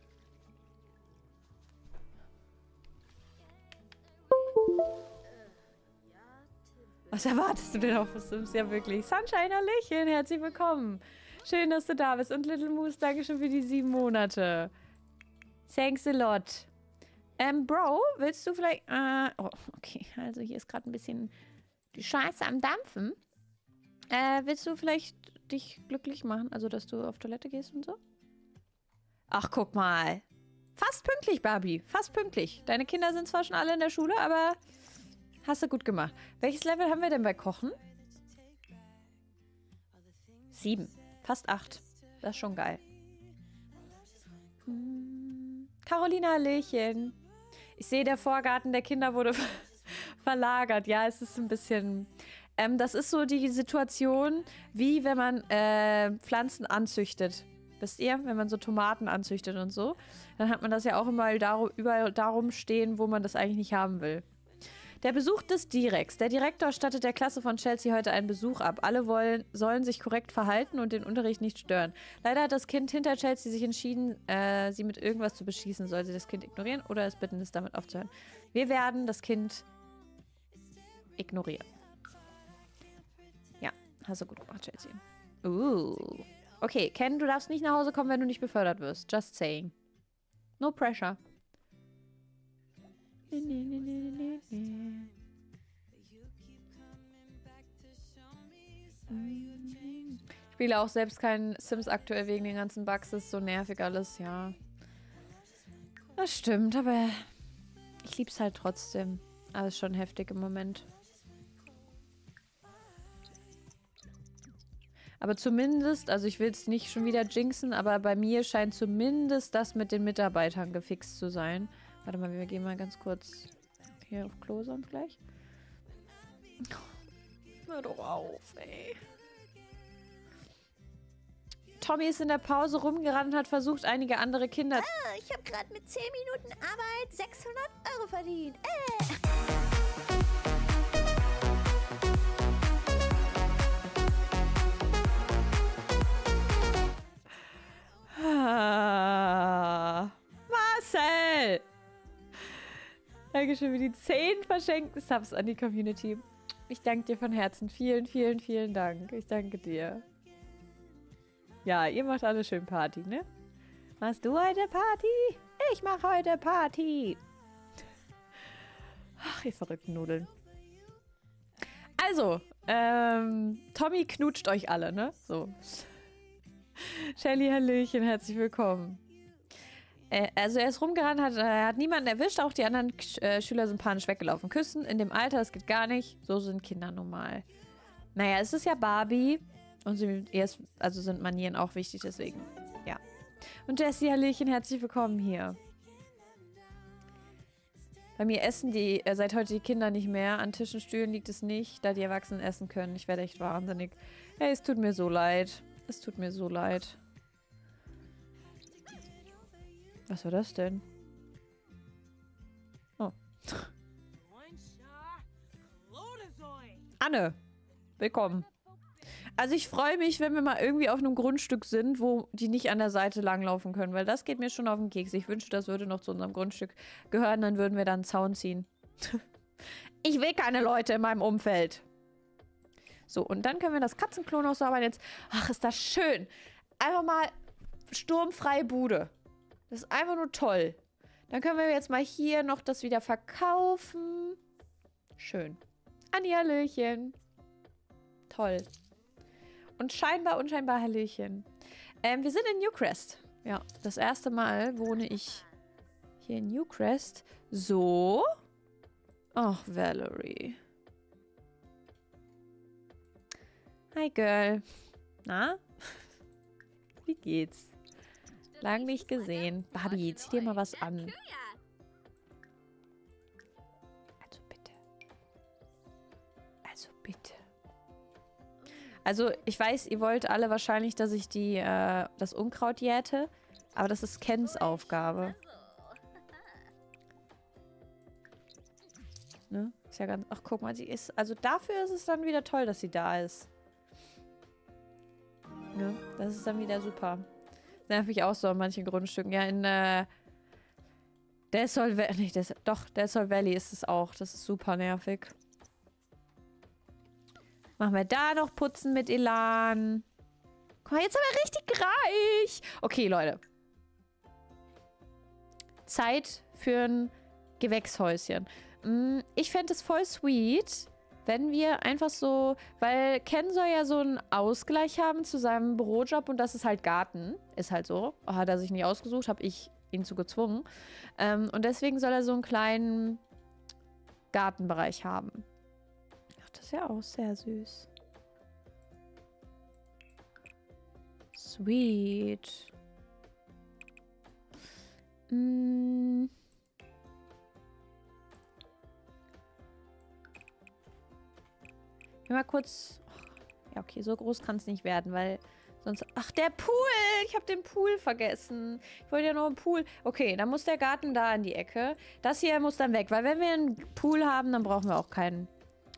Was erwartest du denn auf Sims? Ja, wirklich. Sunshine, Hallöchen, herzlich willkommen. Schön, dass du da bist. Und Little Moose, danke schon für die 7 Monate. Thanks a lot. Bro, willst du vielleicht... oh, okay. Also hier ist gerade ein bisschen die Scheiße am Dampfen. Willst du vielleicht dich glücklich machen? Also, dass du auf Toilette gehst und so? Ach, guck mal. Fast pünktlich, Barbie. Fast pünktlich. Deine Kinder sind zwar schon alle in der Schule, aber hast du gut gemacht. Welches Level haben wir denn bei Kochen? 7. Fast 8. Das ist schon geil. Carolina, Hallöchen. Ich sehe, der Vorgarten der Kinder wurde verlagert. Ja, es ist ein bisschen... das ist so die Situation, wie wenn man Pflanzen anzüchtet. Wisst ihr? Wenn man so Tomaten anzüchtet und so. Dann hat man das ja auch immer überall darum stehen, wo man das eigentlich nicht haben will. Der Besuch des Direkts. Der Direktor stattet der Klasse von Chelsea heute einen Besuch ab. Alle sollen sich korrekt verhalten und den Unterricht nicht stören. Leider hat das Kind hinter Chelsea sich entschieden, sie mit irgendwas zu beschießen. Soll sie das Kind ignorieren oder es bitten, es damit aufzuhören? Wir werden das Kind ignorieren. Ja, hast du gut gemacht, Chelsea. Okay, Ken, du darfst nicht nach Hause kommen, wenn du nicht befördert wirst. Just saying. No pressure. Ich spiele auch selbst keinen Sims aktuell wegen den ganzen Bugs. Das ist so nervig alles, ja. Das stimmt, aber ich lieb's halt trotzdem. Aber es ist schon heftig im Moment. Aber zumindest, also ich will es nicht schon wieder jinxen, aber bei mir scheint zumindest das mit den Mitarbeitern gefixt zu sein. Warte mal, wir gehen mal ganz kurz hier auf Klo sonst gleich. Hör doch auf, ey. Tommy ist in der Pause rumgerannt und hat versucht, einige andere Kinder... Oh, ich habe gerade mit 10 Minuten Arbeit 600 € verdient. Marcel! Dankeschön für die 10 verschenkten Subs an die Community. Ich danke dir von Herzen. Vielen, vielen, vielen Dank. Ich danke dir. Ja, ihr macht alle schön Party, ne? Machst du heute Party? Ich mach heute Party. Ach, ihr verrückten Nudeln. Also, Tommy knutscht euch alle, ne? So. Shelly, Hallöchen, herzlich willkommen. Also er ist rumgerannt, hat niemanden erwischt, auch die anderen Schüler sind panisch weggelaufen. Küssen in dem Alter, das geht gar nicht. So sind Kinder normal. Naja, es ist ja Barbie und also sind Manieren auch wichtig, deswegen, ja. Und Jessie, Hallöchen, herzlich willkommen hier. Bei mir essen seit heute die Kinder nicht mehr. An Tischen, Stühlen liegt es nicht, da die Erwachsenen essen können. Ich werde echt wahnsinnig. Hey, es tut mir so leid. Es tut mir so leid. Was war das denn? Oh. Anne, willkommen. Also ich freue mich, wenn wir mal irgendwie auf einem Grundstück sind, wo die nicht an der Seite langlaufen können, weil das geht mir schon auf den Keks. Ich wünschte, das würde noch zu unserem Grundstück gehören, dann würden wir da einen Zaun ziehen. Ich will keine Leute in meinem Umfeld. So, und dann können wir das Katzenklo noch sauber jetzt. Ach, ist das schön. Einfach mal sturmfreie Bude. Das ist einfach nur toll. Dann können wir jetzt mal hier noch das wieder verkaufen. Schön. Anni, Hallöchen. Toll. Und scheinbar, unscheinbar Hallöchen. Wir sind in Newcrest. Ja, das erste Mal wohne ich hier in Newcrest. So. Ach, Valerie. Hi, Girl. Na? Wie geht's? Lang nicht gesehen. Barbie, zieh dir mal was an. Also bitte. Also bitte. Also, ich weiß, ihr wollt alle wahrscheinlich, dass ich das Unkraut jäte. Aber das ist Kens Aufgabe. Ne? Ist ja ganz... Ach, guck mal, sie ist... Also dafür ist es dann wieder toll, dass sie da ist. Ne? Das ist dann wieder super. Das nervt mich auch so an manchen Grundstücken. Ja, in der Del Sol Valley, nee, doch, Del Sol Valley ist es auch. Das ist super nervig. Machen wir da noch putzen mit Elan. Guck mal, jetzt sind wir richtig reich. Okay, Leute. Zeit für ein Gewächshäuschen. Ich fände es voll sweet, wenn wir einfach so, weil Ken soll ja so einen Ausgleich haben zu seinem Bürojob und das ist halt Garten. Ist halt so. Hat er sich nicht ausgesucht, habe ich ihn zu gezwungen. Und deswegen soll er so einen kleinen Gartenbereich haben. Ach, das ist ja auch sehr süß. Sweet. Mal kurz... Ja, okay, so groß kann es nicht werden, weil sonst... Ach, der Pool! Ich habe den Pool vergessen. Ich wollte ja noch einen Pool... Okay, dann muss der Garten da in die Ecke. Das hier muss dann weg, weil wenn wir einen Pool haben, dann brauchen wir auch keinen...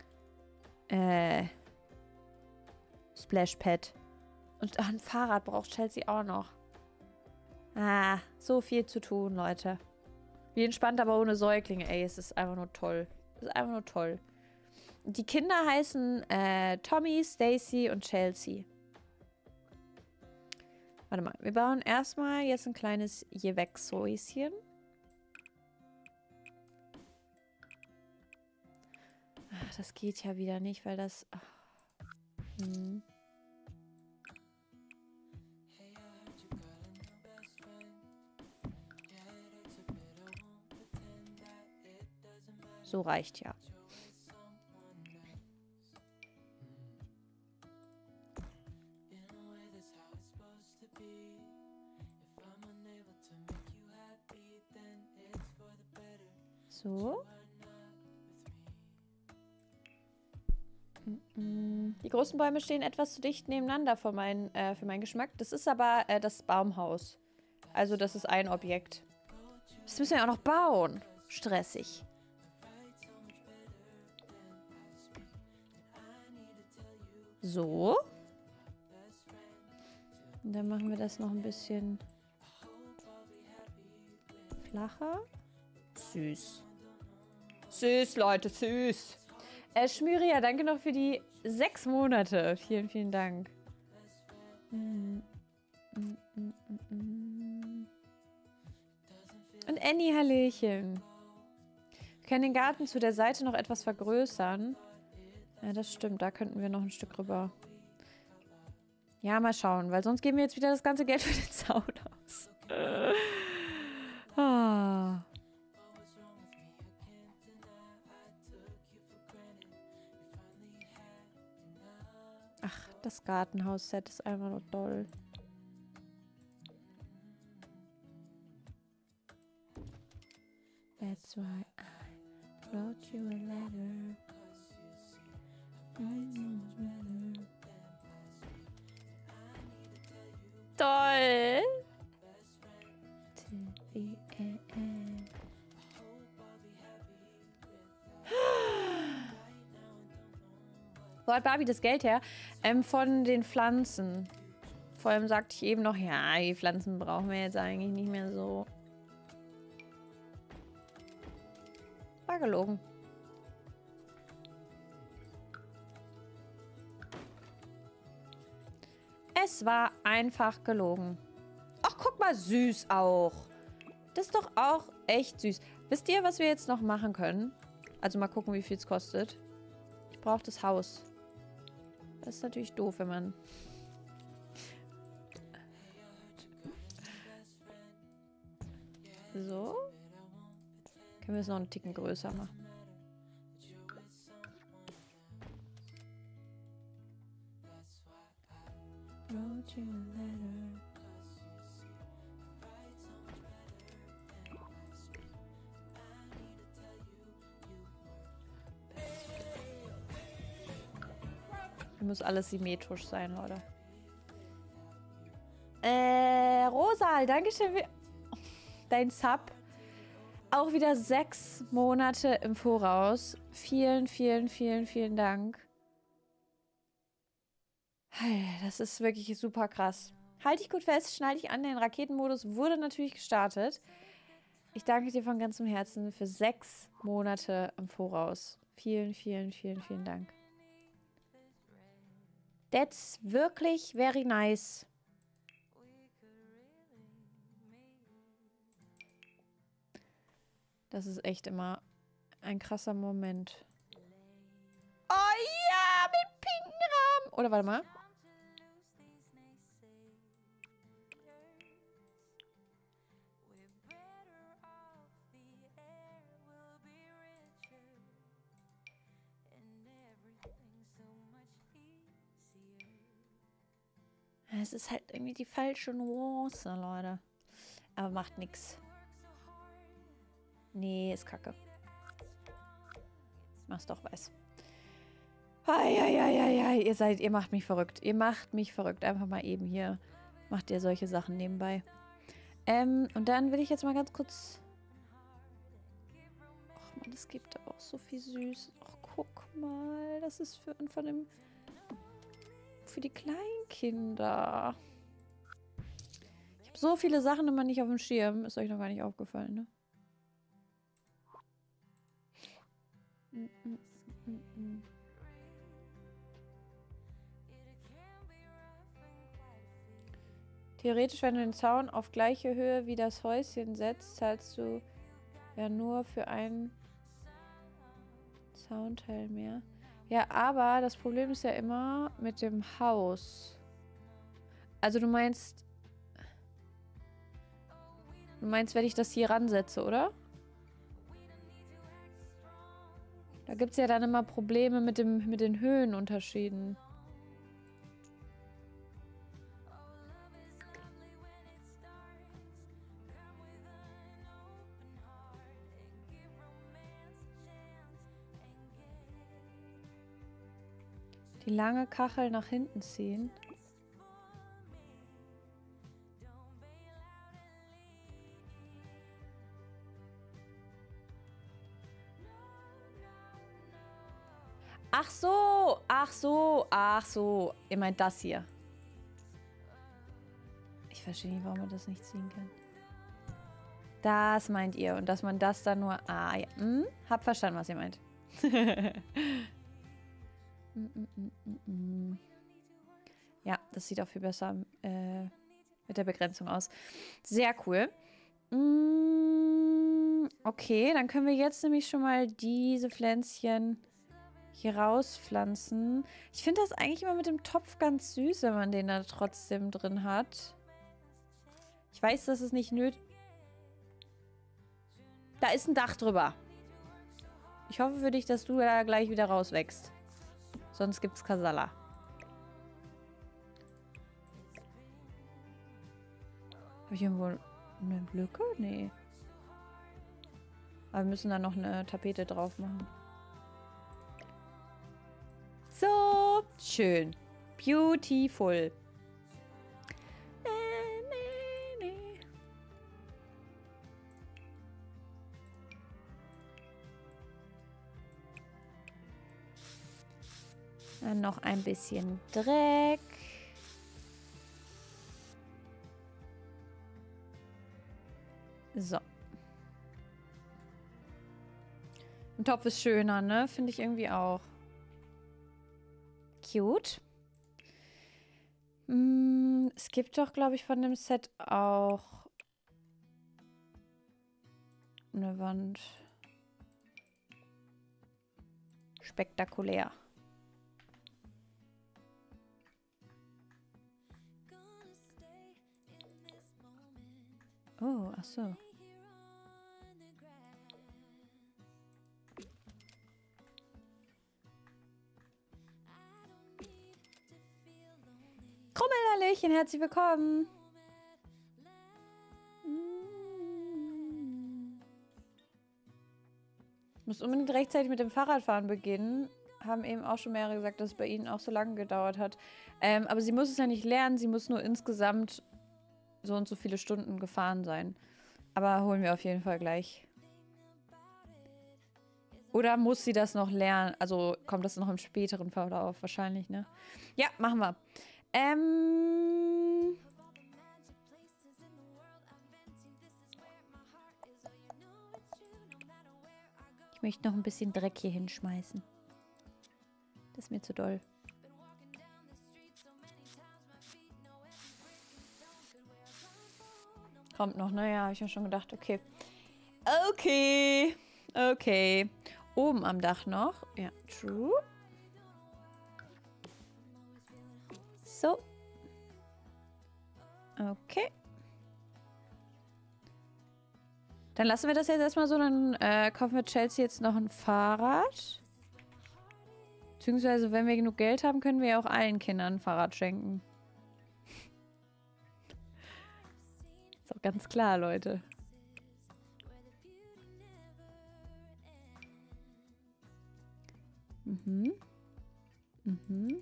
Splashpad. Und ein Fahrrad braucht Chelsea auch noch. Ah, so viel zu tun, Leute. Wie entspannt, aber ohne Säuglinge. Ey, es ist einfach nur toll. Es ist einfach nur toll. Die Kinder heißen Tommy, Stacy und Chelsea. Warte mal, wir bauen erstmal jetzt ein kleines Gewächshäuschen. Ach, das geht ja wieder nicht, weil das... So reicht ja. So. Die großen Bäume stehen etwas zu dicht nebeneinander für meinen Geschmack. Das ist aber das Baumhaus. Also das ist ein Objekt. Das müssen wir auch noch bauen. Stressig. So. Und dann machen wir das noch ein bisschen flacher. Süß. Süß, Leute, süß. Schmyria, danke noch für die 6 Monate. Vielen, vielen Dank. Und Annie, hallöchen. Wir können den Garten zu der Seite noch etwas vergrößern. Ja, das stimmt. Da könnten wir noch ein Stück rüber. Ja, mal schauen. Weil sonst geben wir jetzt wieder das ganze Geld für den Zaun aus. Ah. Ach, das Gartenhaus-Set ist einfach nur toll. That's why I wrote you a letter. Toll! Wo hat Barbie das Geld her? Von den Pflanzen. Vor allem sagte ich eben noch, ja, die Pflanzen brauchen wir jetzt eigentlich nicht mehr so. War gelogen. Es war einfach gelogen. Ach, guck mal, süß auch. Das ist doch auch echt süß. Wisst ihr, was wir jetzt noch machen können? Also mal gucken, wie viel es kostet. Ich brauche das Haus. Das ist natürlich doof, wenn man... So. Können wir es noch einen Ticken größer machen. Muss alles symmetrisch sein, Leute. Rosal, danke schön für dein Sub. Auch wieder 6 Monate im Voraus. Vielen, vielen, vielen, vielen Dank. Das ist wirklich super krass. Halte ich gut fest, schneide ich an. Den Raketenmodus wurde natürlich gestartet. Ich danke dir von ganzem Herzen für 6 Monate im Voraus. Vielen, vielen, vielen, vielen Dank. That's wirklich very nice. Das ist echt immer ein krasser Moment. Oh ja, mit pinken Rahmen. Oder warte mal. Es ist halt irgendwie die falsche Nuance, Leute. Aber macht nix. Nee, ist kacke. Mach's doch weiß. Eieieiei, ihr macht mich verrückt. Ihr macht mich verrückt. Einfach mal eben hier. Macht ihr solche Sachen nebenbei. Und dann will ich jetzt mal ganz kurz... Ach man, das gibt auch so viel Süß. Ach, guck mal. Das ist von dem... Für die Kleinkinder. Ich habe so viele Sachen immer nicht auf dem Schirm. Ist euch noch gar nicht aufgefallen, ne? Theoretisch, wenn du den Zaun auf gleiche Höhe wie das Häuschen setzt, zahlst du ja nur für ein Zaunteil mehr. Ja, aber das Problem ist ja immer mit dem Haus. Also du meinst, wenn ich das hier ransetze, oder? Da gibt es ja dann immer Probleme mit den Höhenunterschieden. Die lange Kachel nach hinten ziehen. Ach so, ach so, ach so. Ihr meint das hier. Ich verstehe nicht, warum man das nicht ziehen kann. Das meint ihr. Und dass man das dann nur... Ah, ja. Hab verstanden, was ihr meint. Ja, das sieht auch viel besser mit der Begrenzung aus. Sehr cool. Okay, dann können wir jetzt nämlich schon mal diese Pflänzchen hier rauspflanzen. Ich finde das eigentlich immer mit dem Topf ganz süß, wenn man den da trotzdem drin hat. Ich weiß, dass es nicht nötig... Da ist ein Dach drüber. Ich hoffe für dich, dass du da gleich wieder rauswächst. Sonst gibt's Kasala. Habe ich irgendwo eine Lücke? Nee. Aber wir müssen da noch eine Tapete drauf machen. So, schön. Beautiful. Dann noch ein bisschen Dreck. So. Ein Topf ist schöner, ne? Finde ich irgendwie auch. Cute. Es gibt doch, glaube ich, von dem Set auch eine Wand. Spektakulär. Oh, ach so. Krummelhallöchen, herzlich willkommen. Ich muss unbedingt rechtzeitig mit dem Fahrradfahren beginnen. Haben eben auch schon mehrere gesagt, dass es bei ihnen auch so lange gedauert hat. Aber sie muss es ja nicht lernen, sie muss nur insgesamt so und so viele Stunden gefahren sein. Aber holen wir auf jeden Fall gleich. Oder muss sie das noch lernen? Also kommt das noch im späteren Verlauf wahrscheinlich, ne? Ja, machen wir. Ich möchte noch ein bisschen Dreck hier hinschmeißen. Das ist mir zu doll. Kommt noch, naja, habe ich mir schon gedacht. Okay. Okay. Okay. Oben am Dach noch. Ja, true. So. Okay. Dann lassen wir das jetzt erstmal so. Dann kaufen wir Chelsea jetzt noch ein Fahrrad. Beziehungsweise, wenn wir genug Geld haben, können wir ja auch allen Kindern ein Fahrrad schenken. Ist auch ganz klar, Leute. Mhm. Mhm.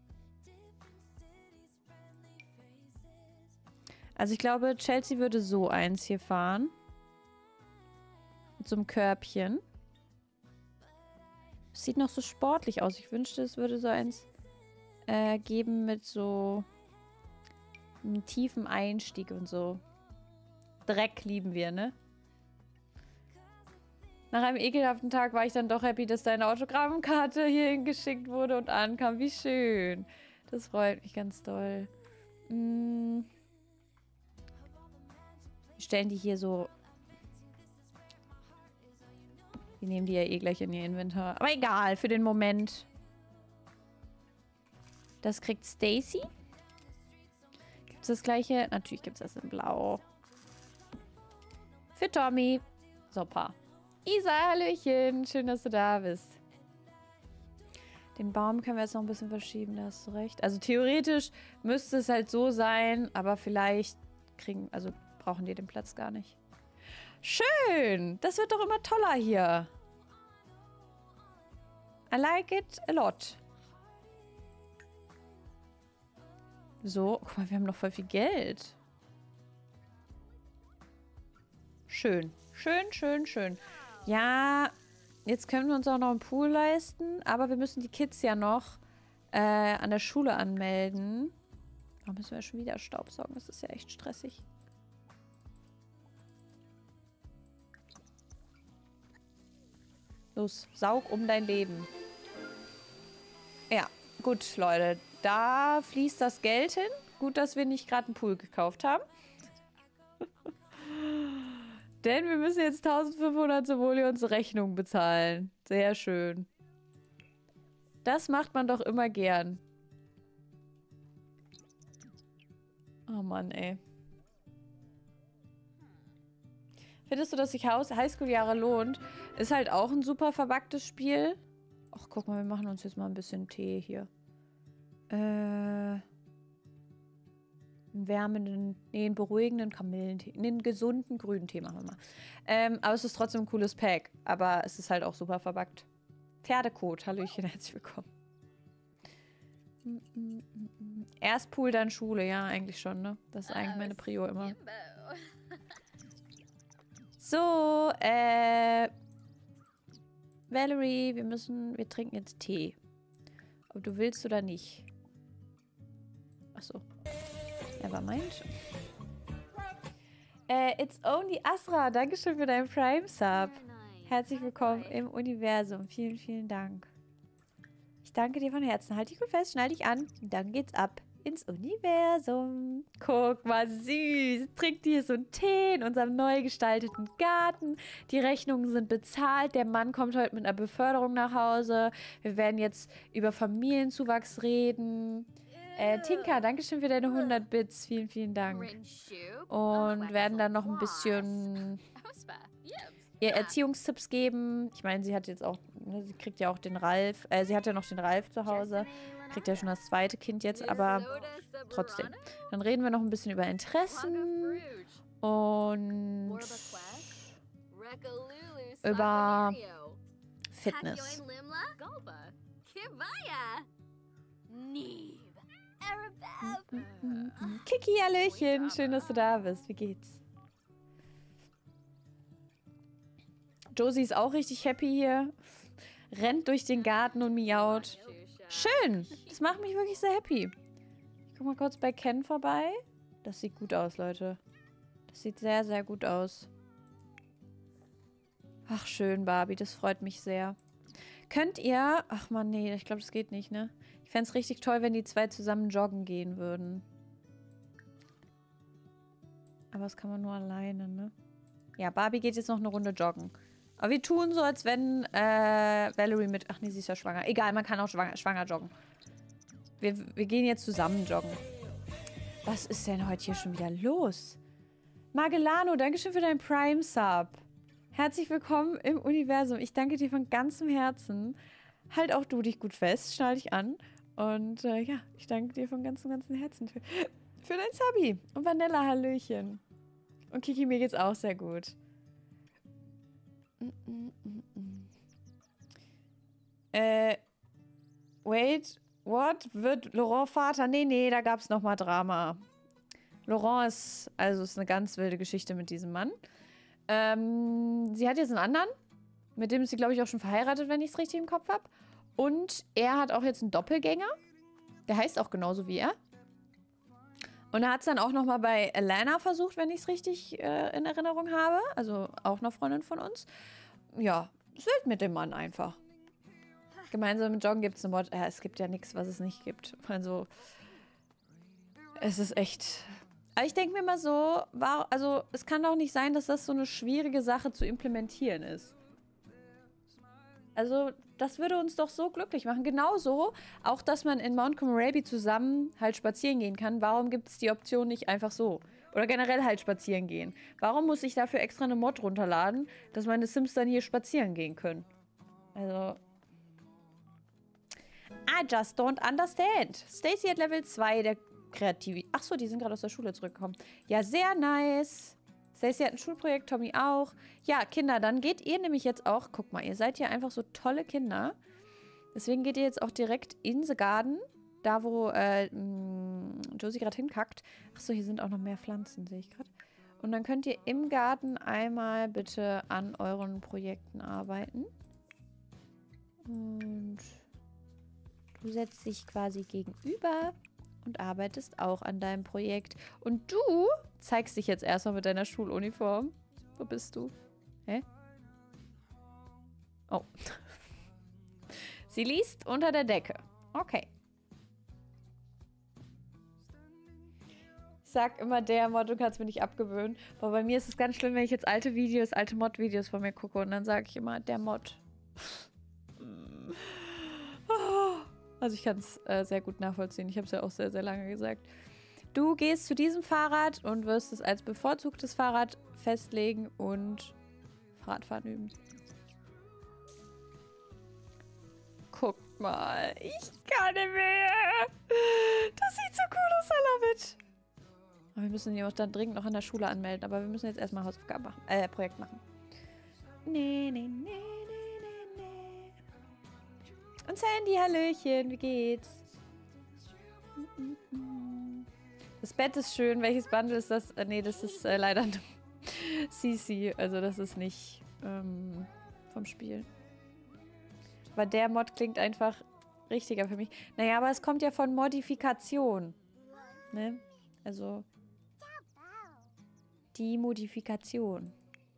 Also ich glaube, Chelsea würde so eins hier fahren. Mit so einem Körbchen. Sieht noch so sportlich aus. Ich wünschte, es würde so eins geben mit so einem tiefen Einstieg und so. Dreck lieben wir, ne? Nach einem ekelhaften Tag war ich dann doch happy, dass deine Autogrammkarte hierhin geschickt wurde und ankam. Wie schön. Das freut mich ganz doll. Wir stellen die hier so... Wir nehmen die ja eh gleich in ihr Inventar. Aber egal, für den Moment. Das kriegt Stacy. Gibt es das gleiche? Natürlich gibt es das in Blau. Für Tommy. Super. Isa, hallöchen. Schön, dass du da bist. Den Baum können wir jetzt noch ein bisschen verschieben, da hast du recht. Also theoretisch müsste es halt so sein, aber vielleicht brauchen die den Platz gar nicht. Schön! Das wird doch immer toller hier. I like it a lot. So, guck mal, wir haben noch voll viel Geld. Schön. Schön, schön, schön. Ja, jetzt können wir uns auch noch einen Pool leisten, aber wir müssen die Kids ja noch an der Schule anmelden. Da müssen wir schon wieder Staubsaugen. Das ist ja echt stressig. Los, saug um dein Leben. Ja, gut, Leute. Da fließt das Geld hin. Gut, dass wir nicht gerade einen Pool gekauft haben. Denn wir müssen jetzt 1500 Simoleons Rechnung bezahlen. Sehr schön. Das macht man doch immer gern. Oh Mann, ey. Findest du, dass sich Highschool-Jahre lohnt? Ist halt auch ein super verbacktes Spiel. Ach, guck mal, wir machen uns jetzt mal ein bisschen Tee hier. Einen wärmenden, einen beruhigenden Kamillentee. Einen gesunden grünen Tee machen wir mal. Aber es ist trotzdem ein cooles Pack. Aber es ist halt auch super verbackt. Pferdekot, hallöchen, herzlich willkommen. Erst Pool, dann Schule. Ja, eigentlich schon, ne? Das ist eigentlich meine Prio immer. So, Valerie, wir trinken jetzt Tee. Ob du willst oder nicht. Achso. Nevermind. It's only Asra. Dankeschön für deinen Prime-Sub. Herzlich willkommen im Universum. Vielen, vielen Dank. Ich danke dir von Herzen. Halt dich gut fest, schnall dich an. Und dann geht's ab ins Universum. Guck mal, süß. Trinkt hier so einen Tee in unserem neu gestalteten Garten. Die Rechnungen sind bezahlt. Der Mann kommt heute mit einer Beförderung nach Hause. Wir werden jetzt über Familienzuwachs reden. Tinka, danke schön für deine 100 Bits. Vielen, vielen Dank. Und werden dann noch ein bisschen ihr Erziehungstipps geben. Ich meine, sie hat jetzt auch, ne, sie kriegt ja auch den Ralf. Sie hat ja noch den Ralf zu Hause. Kriegt ja schon das zweite Kind jetzt, aber trotzdem. Dann reden wir noch ein bisschen über Interessen und über Fitness. Kiki, hallöchen. Schön, dass du da bist. Wie geht's? Josie ist auch richtig happy hier. Rennt durch den Garten und miaut. Schön. Das macht mich wirklich sehr happy. Ich guck mal kurz bei Ken vorbei. Das sieht gut aus, Leute. Das sieht sehr, sehr gut aus. Ach, schön, Barbie. Das freut mich sehr. Könnt ihr... Ach man, nee, ich glaube, das geht nicht, ne? Ich fände es richtig toll, wenn die zwei zusammen joggen gehen würden. Aber das kann man nur alleine, ne? Ja, Barbie geht jetzt noch eine Runde joggen. Aber wir tun so, als wenn Valerie mit... Ach nee, sie ist ja schwanger. Egal, man kann auch schwanger joggen. Wir gehen jetzt zusammen joggen. Was ist denn heute hier schon wieder los? Magellano, dankeschön für deinen Prime-Sub. Herzlich willkommen im Universum. Ich danke dir von ganzem Herzen. Halt auch du dich gut fest, schnall dich an. Und ja, ich danke dir von ganzem Herzen für dein Subby. Und Vanilla, Hallöchen. Und Kiki, mir geht's auch sehr gut. Wait, what? Wird Laurent Vater? Nee, da gab's nochmal Drama. Laurent ist eine ganz wilde Geschichte mit diesem Mann. Sie hat jetzt einen anderen. Mit dem ist sie, glaube ich, auch schon verheiratet, wenn ich es richtig im Kopf habe. Und er hat auch jetzt einen Doppelgänger. Der heißt auch genauso wie er. Und er hat es dann auch nochmal bei Alana versucht, wenn ich es richtig in Erinnerung habe. Also auch eine Freundin von uns. Ja, es wild mit dem Mann einfach. Gemeinsam mit Joggen gibt es eine Mod. Ja, es gibt ja nichts, was es nicht gibt. Also, es ist echt... Aber ich denke mir mal so, also es kann doch nicht sein, dass das so eine schwierige Sache zu implementieren ist. Also, das würde uns doch so glücklich machen. Genauso, auch dass man in Mount Komorebi zusammen halt spazieren gehen kann. Warum gibt es die Option nicht einfach so? Oder generell halt spazieren gehen. Warum muss ich dafür extra eine Mod runterladen, dass meine Sims dann hier spazieren gehen können? Also... I just don't understand. Stacy hat Level 2 der Kreativität. Achso, die sind gerade aus der Schule zurückgekommen. Ja, sehr nice. Stacy hat ein Schulprojekt, Tommy auch. Ja, Kinder, dann geht ihr nämlich jetzt auch... Guck mal, ihr seid ja einfach so tolle Kinder. Deswegen geht ihr jetzt auch direkt in the Garden. Da, wo Josie gerade hinkackt. Achso, hier sind auch noch mehr Pflanzen, sehe ich gerade. Und dann könnt ihr im Garten einmal bitte an euren Projekten arbeiten. Und... Du setzt dich quasi gegenüber und arbeitest auch an deinem Projekt. Und du zeigst dich jetzt erstmal mit deiner Schuluniform. Wo bist du? Hä? Oh. Sie liest unter der Decke. Okay. Ich sag immer der Mod, du kannst mir nicht abgewöhnen. Aber bei mir ist es ganz schlimm, wenn ich jetzt alte Mod-Videos von mir gucke. Und dann sage ich immer, der Mod. Also ich kann es sehr gut nachvollziehen. Ich habe es ja auch sehr, sehr lange gesagt. Du gehst zu diesem Fahrrad und wirst es als bevorzugtes Fahrrad festlegen und Fahrradfahren üben. Guckt mal. Ich kann nicht mehr. Das sieht so cool aus, I love it. Aber wir müssen ihn auch dann dringend noch an der Schule anmelden. Aber wir müssen jetzt erstmal Hausaufgaben machen. Projekt machen. Nee. Und Sandy, Hallöchen, wie geht's? Das Bett ist schön. Welches Bundle ist das? Nee, das ist leider CC. Also das ist nicht vom Spiel. Aber der Mod klingt einfach richtiger für mich. Naja, aber es kommt ja von Modifikation. Ne? Also die Modifikation.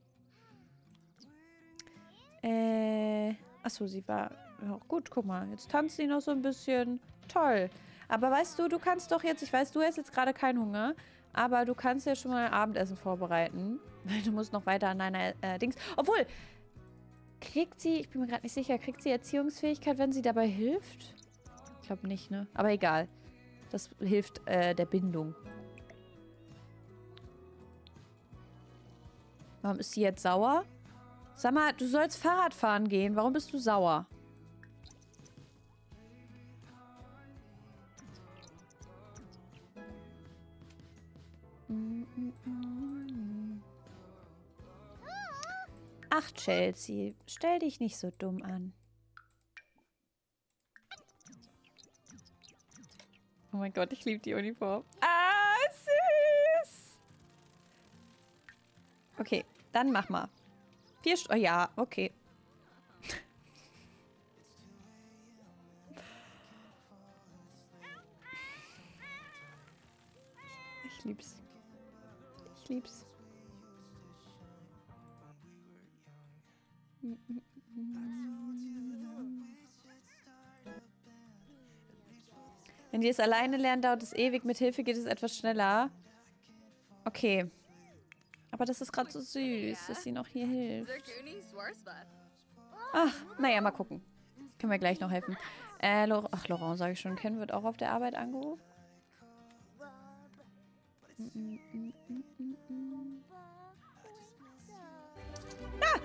Achso, sie war... Ja, gut, guck mal. Jetzt tanzt sie noch so ein bisschen. Toll. Aber weißt du, du kannst doch jetzt... Ich weiß, du hast jetzt gerade keinen Hunger. Aber du kannst ja schon mal Abendessen vorbereiten. Weil du musst noch weiter an deiner Dings... Obwohl, kriegt sie... Ich bin mir gerade nicht sicher. Kriegt sie Erziehungsfähigkeit, wenn sie dabei hilft? Ich glaube nicht, ne? Aber egal. Das hilft der Bindung. Warum ist sie jetzt sauer? Sag mal, du sollst Fahrrad fahren gehen. Warum bist du sauer? Ach, Chelsea, stell dich nicht so dumm an. Oh mein Gott, ich liebe die Uniform. Ah, süß! Okay, dann mach mal. Oh ja, okay. Ich lieb's. Ich lieb's. Wenn die es alleine lernen, dauert es ewig. Mit Hilfe geht es etwas schneller. Okay. Aber das ist gerade so süß, dass sie noch hier hilft. Ach, naja, mal gucken. Können wir gleich noch helfen. Ach, Laurent, sage ich schon. Ken wird auch auf der Arbeit angerufen. Ah!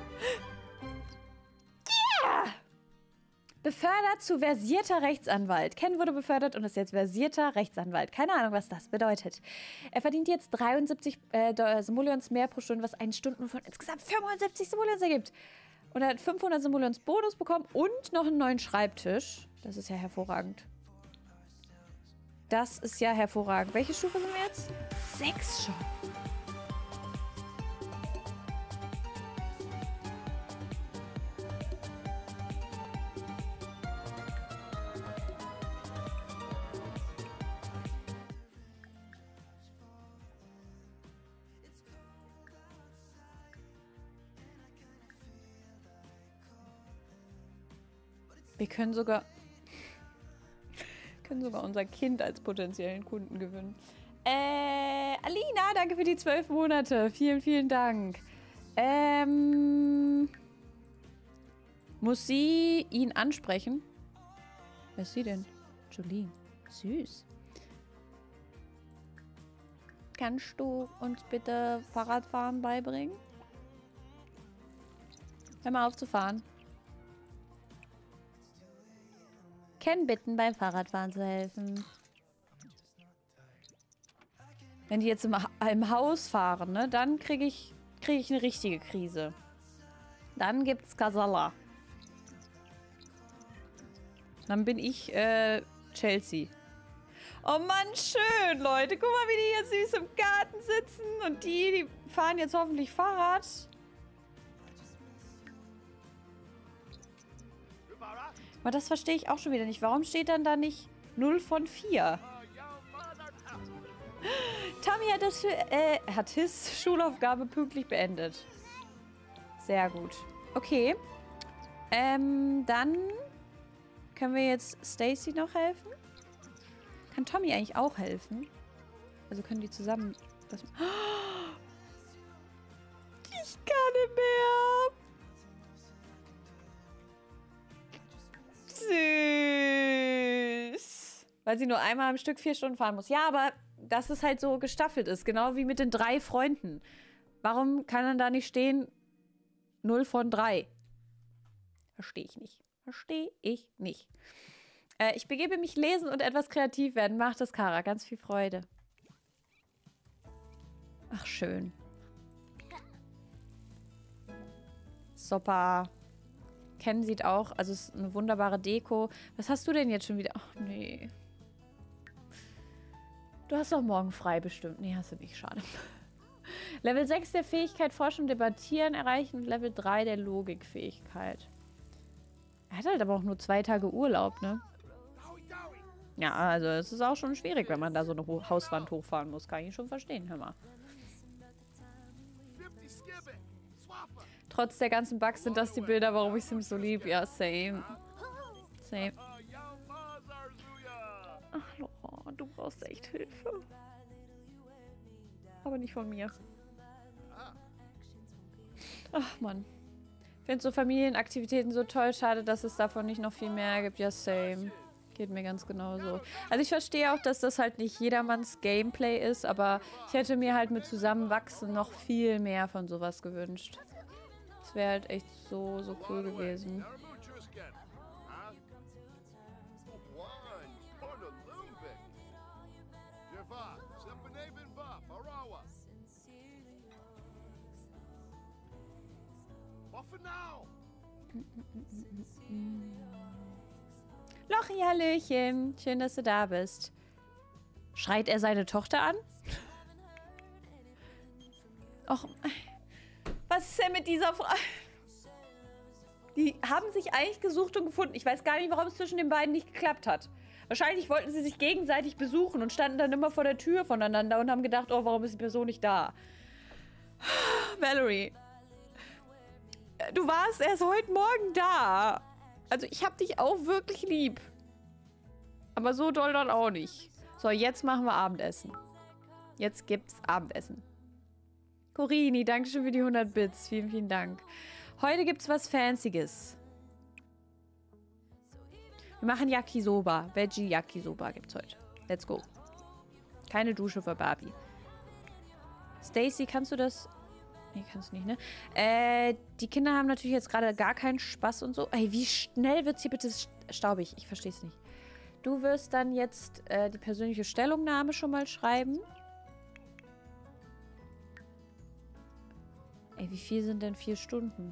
Yeah! Befördert zu versierter Rechtsanwalt. Ken wurde befördert und ist jetzt versierter Rechtsanwalt. Keine Ahnung, was das bedeutet. Er verdient jetzt 73 Simoleons mehr pro Stunde, was einen Stundenlohn von insgesamt 75 Simoleons ergibt. Und er hat 500 Simoleons Bonus bekommen und noch einen neuen Schreibtisch. Das ist ja hervorragend. Das ist ja hervorragend. Welche Stufe sind wir jetzt? 6 schon. Wir können sogar unser Kind als potenziellen Kunden gewinnen. Alina, danke für die 12 Monate. Vielen, vielen Dank. Muss sie ihn ansprechen? Wer ist sie denn? Jolene. Süß. Kannst du uns bitte Fahrradfahren beibringen? Hör mal auf zu fahren. Ken bitten, beim Fahrradfahren zu helfen. Wenn die jetzt im Haus fahren, ne, dann krieg ich eine richtige Krise. Dann gibt's Kasala. Dann bin ich Chelsea. Oh Mann, schön, Leute. Guck mal, wie die hier süß im Garten sitzen. Und die fahren jetzt hoffentlich Fahrrad. Aber das verstehe ich auch schon wieder nicht. Warum steht dann da nicht 0 von 4? Tommy hat his Schulaufgabe pünktlich beendet. Sehr gut. Okay. Dann können wir jetzt Stacy noch helfen. Kann Tommy eigentlich auch helfen? Also können die zusammen... Ich kann nicht mehr. Süß. Weil sie nur einmal am Stück 4 Stunden fahren muss. Ja, aber dass es halt so gestaffelt ist. Genau wie mit den 3 Freunden. Warum kann dann da nicht stehen 0 von 3? Verstehe ich nicht. Verstehe ich nicht. Ich begebe mich lesen und etwas kreativ werden. Macht es, Kara. Ganz viel Freude. Ach, schön. Super. Ken sieht auch, also es ist eine wunderbare Deko. Was hast du denn jetzt schon wieder? Ach, nee. Du hast doch morgen frei bestimmt. Nee, hast du nicht. Schade. Level 6 der Fähigkeit Forschen und Debattieren erreichen und Level 3 der Logikfähigkeit. Er hat halt aber auch nur 2 Tage Urlaub, ne? Ja, also es ist auch schon schwierig, wenn man da so eine Hauswand hochfahren muss. Kann ich schon verstehen, hör mal. Trotz der ganzen Bugs sind das die Bilder, warum ich Sims so lieb. Ja, same. Same. Ach, Laurent, du brauchst echt Hilfe. Aber nicht von mir. Ach, Mann. Ich finde so Familienaktivitäten so toll. Schade, dass es davon nicht noch viel mehr gibt. Ja, same. Geht mir ganz genauso. Also ich verstehe auch, dass das halt nicht jedermanns Gameplay ist, aber ich hätte mir halt mit Zusammenwachsen noch viel mehr von sowas gewünscht. Das wäre halt echt so, so cool gewesen. Lochi, hallöchen. Schön, dass du da bist. Schreit er seine Tochter an? Och, was ist denn mit dieser Frau? Die haben sich eigentlich gesucht und gefunden. Ich weiß gar nicht, warum es zwischen den beiden nicht geklappt hat. Wahrscheinlich wollten sie sich gegenseitig besuchen und standen dann immer vor der Tür voneinander und haben gedacht, oh, warum ist die Person nicht da? Valerie. du warst erst heute Morgen da. Also ich hab dich auch wirklich lieb. Aber so doll dann auch nicht. So, jetzt machen wir Abendessen. Jetzt gibt's Abendessen. Corini, danke schön für die 100 Bits. Vielen, vielen Dank. Heute gibt's was Fancyes. Wir machen Yakisoba. Veggie Yakisoba gibt's heute. Let's go. Keine Dusche für Barbie. Stacy, kannst du das... Nee, kannst du nicht, ne? Die Kinder haben natürlich jetzt gerade gar keinen Spaß und so. Ey, wie schnell wird's hier bitte staubig? Ich verstehe es nicht. Du wirst dann jetzt die persönliche Stellungnahme schon mal schreiben. Ey, wie viel sind denn 4 Stunden?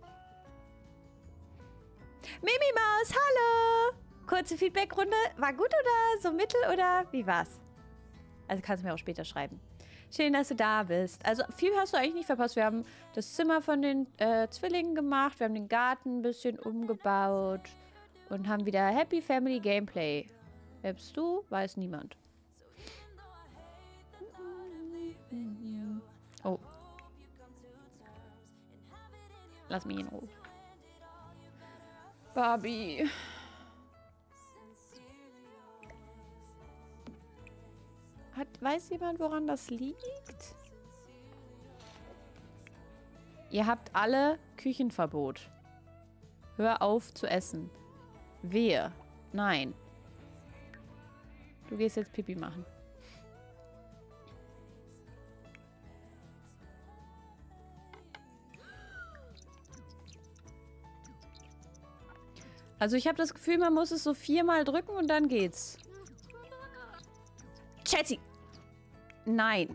Mimimaus, hallo! Kurze Feedbackrunde. War gut oder so mittel oder wie war's? Also kannst du mir auch später schreiben. Schön, dass du da bist. Also viel hast du eigentlich nicht verpasst. Wir haben das Zimmer von den Zwillingen gemacht. Wir haben den Garten ein bisschen umgebaut. Und haben wieder Happy Family Gameplay. Wer bist du? Weiß niemand. Oh. Lass mich in Ruhe. Barbie. Weiß jemand, woran das liegt? Ihr habt alle Küchenverbot. Hör auf zu essen. Wehe. Nein. Du gehst jetzt Pipi machen. Also ich habe das Gefühl, man muss es so 4-mal drücken und dann geht's. Chelsea! Nein.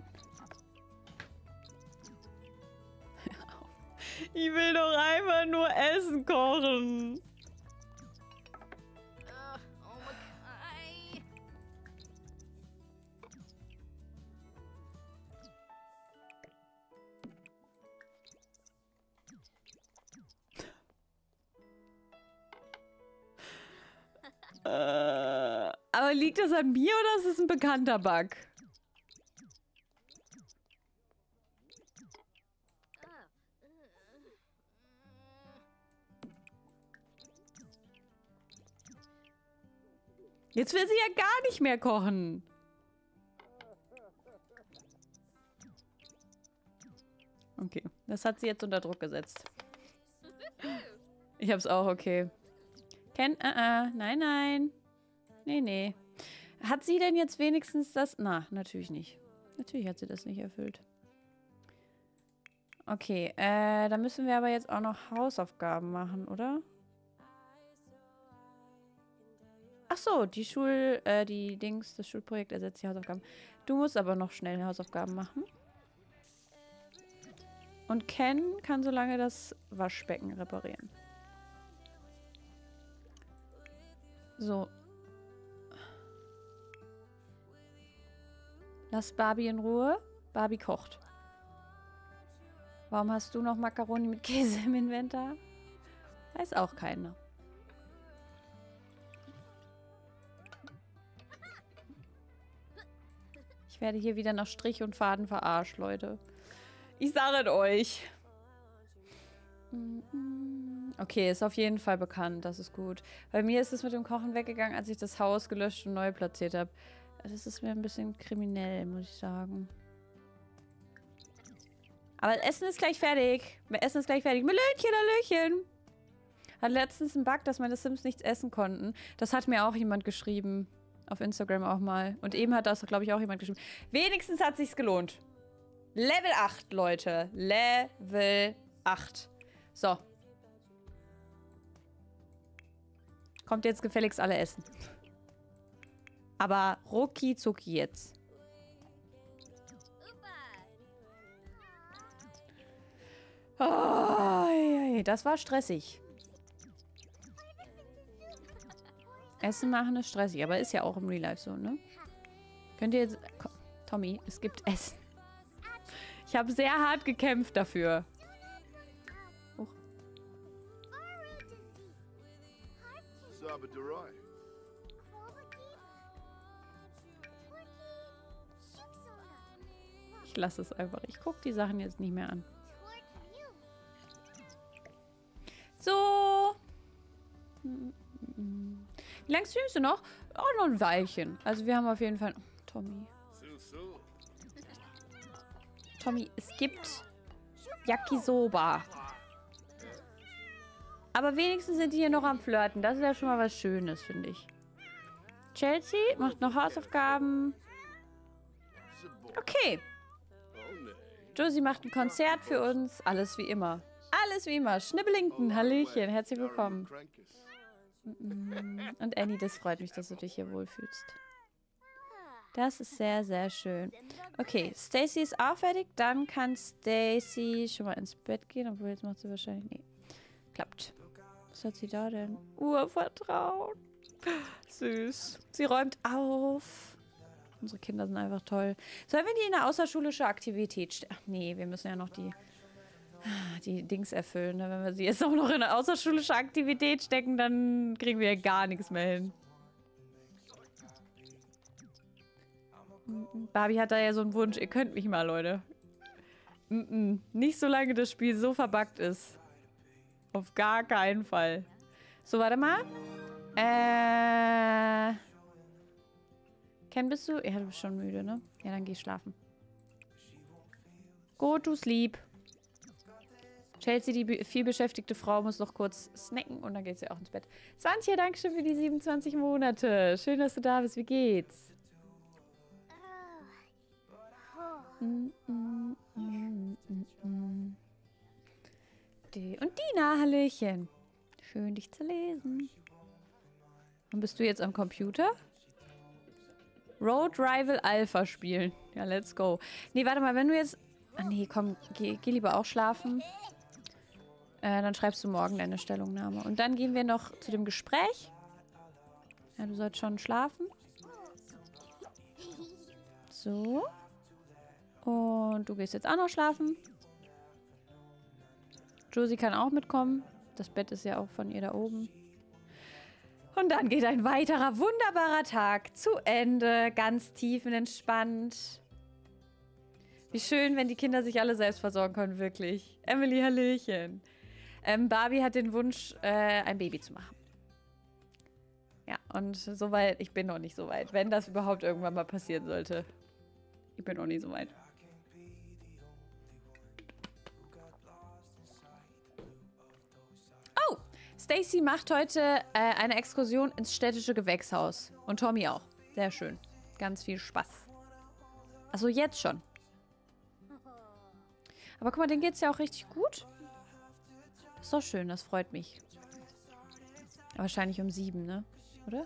Ich will doch einfach nur Essen kochen. Aber liegt das an mir oder ist es ein bekannter Bug? Jetzt will sie ja gar nicht mehr kochen. Okay, das hat sie jetzt unter Druck gesetzt. Ich hab's auch, okay. Nein, nein. Nee, nee. Hat sie denn jetzt wenigstens das... Na, natürlich nicht. Natürlich hat sie das nicht erfüllt. Okay, da müssen wir aber jetzt auch noch Hausaufgaben machen, oder? Ach so, das Schulprojekt ersetzt die Hausaufgaben. Du musst aber noch schnell Hausaufgaben machen. Und Ken kann so lange das Waschbecken reparieren. So. Lass Barbie in Ruhe. Barbie kocht. Warum hast du noch Macaroni mit Käse im Inventar? Weiß auch keiner. Ich werde hier wieder nach Strich und Faden verarscht, Leute. Ich sage es euch. Okay, ist auf jeden Fall bekannt. Das ist gut. Bei mir ist es mit dem Kochen weggegangen, als ich das Haus gelöscht und neu platziert habe. Das ist mir ein bisschen kriminell, muss ich sagen. Aber das Essen ist gleich fertig. Essen ist gleich fertig. Melönchen, Hallöchen. Hat letztens einen Bug, dass meine Sims nichts essen konnten. Das hat mir auch jemand geschrieben. Auf Instagram auch mal. Und eben hat das, glaube ich, auch jemand geschrieben. Wenigstens hat sich's gelohnt. Level 8, Leute. Level 8. So. Kommt jetzt gefälligst alle essen. Aber rucki zucki jetzt. Oh, das war stressig. Essen machen ist stressig, aber ist ja auch im Real Life so, ne? Könnt ihr jetzt... Tommy, es gibt Essen. Ich habe sehr hart gekämpft dafür. Oh. Ich lasse es einfach. Ich gucke die Sachen jetzt nicht mehr an. lang streamst du noch? Oh, noch ein Weilchen. Also wir haben auf jeden Fall... Oh, Tommy. Tommy, es gibt Yakisoba. Aber wenigstens sind die hier noch am Flirten. Das ist ja schon mal was Schönes, finde ich. Chelsea macht noch Hausaufgaben. Okay. Josie macht ein Konzert für uns. Alles wie immer. Alles wie immer. Schnibbelington, Hallöchen. Herzlich willkommen. Und Annie, das freut mich, dass du dich hier wohlfühlst. Das ist sehr, sehr schön. Okay, Stacy ist auch fertig. Dann kann Stacy schon mal ins Bett gehen. Obwohl, jetzt macht sie wahrscheinlich... Nee, klappt. Was hat sie da denn? Urvertrauen. Süß. Sie räumt auf. Unsere Kinder sind einfach toll. Sollen wir die in eine außerschulische Aktivität Ach nee, wir müssen ja noch die Dings erfüllen. Ne? Wenn wir sie jetzt auch noch in eine außerschulische Aktivität stecken, dann kriegen wir ja gar nichts mehr hin. Barbie hat da ja so einen Wunsch. Ihr könnt mich mal, Leute. Nicht solange das Spiel so verbuggt ist. Auf gar keinen Fall. So, warte mal. Ken, bist du? Ja, du bist schon müde, ne? Ja, dann geh schlafen. Go to sleep. Chelsea, die vielbeschäftigte Frau, muss noch kurz snacken und dann geht sie auch ins Bett. Swantje, danke schön für die 27 Monate. Schön, dass du da bist. Wie geht's? Und Dina, Hallöchen. Schön, dich zu lesen. Und bist du jetzt am Computer? Road Rival Alpha spielen. Ja, let's go. Nee, warte mal, wenn du jetzt... Ah, nee, komm, geh lieber auch schlafen. Dann schreibst du morgen deine Stellungnahme. Und dann gehen wir noch zu dem Gespräch. Ja, du sollst schon schlafen. So. Und du gehst jetzt auch noch schlafen. Josie kann auch mitkommen. Das Bett ist ja auch von ihr da oben. Und dann geht ein weiterer wunderbarer Tag zu Ende. Ganz tiefenentspannt. Wie schön, wenn die Kinder sich alle selbst versorgen können, wirklich. Emily, hallöchen. Barbie hat den Wunsch, ein Baby zu machen. Ja, und soweit, ich bin noch nicht so weit. Wenn das überhaupt irgendwann mal passieren sollte. Ich bin noch nicht so weit. Oh, Stacy macht heute eine Exkursion ins städtische Gewächshaus. Und Tommy auch. Sehr schön. Ganz viel Spaß. Also jetzt schon. Aber guck mal, denen geht's ja auch richtig gut. Das ist doch schön, das freut mich. Wahrscheinlich um 7, ne? Oder?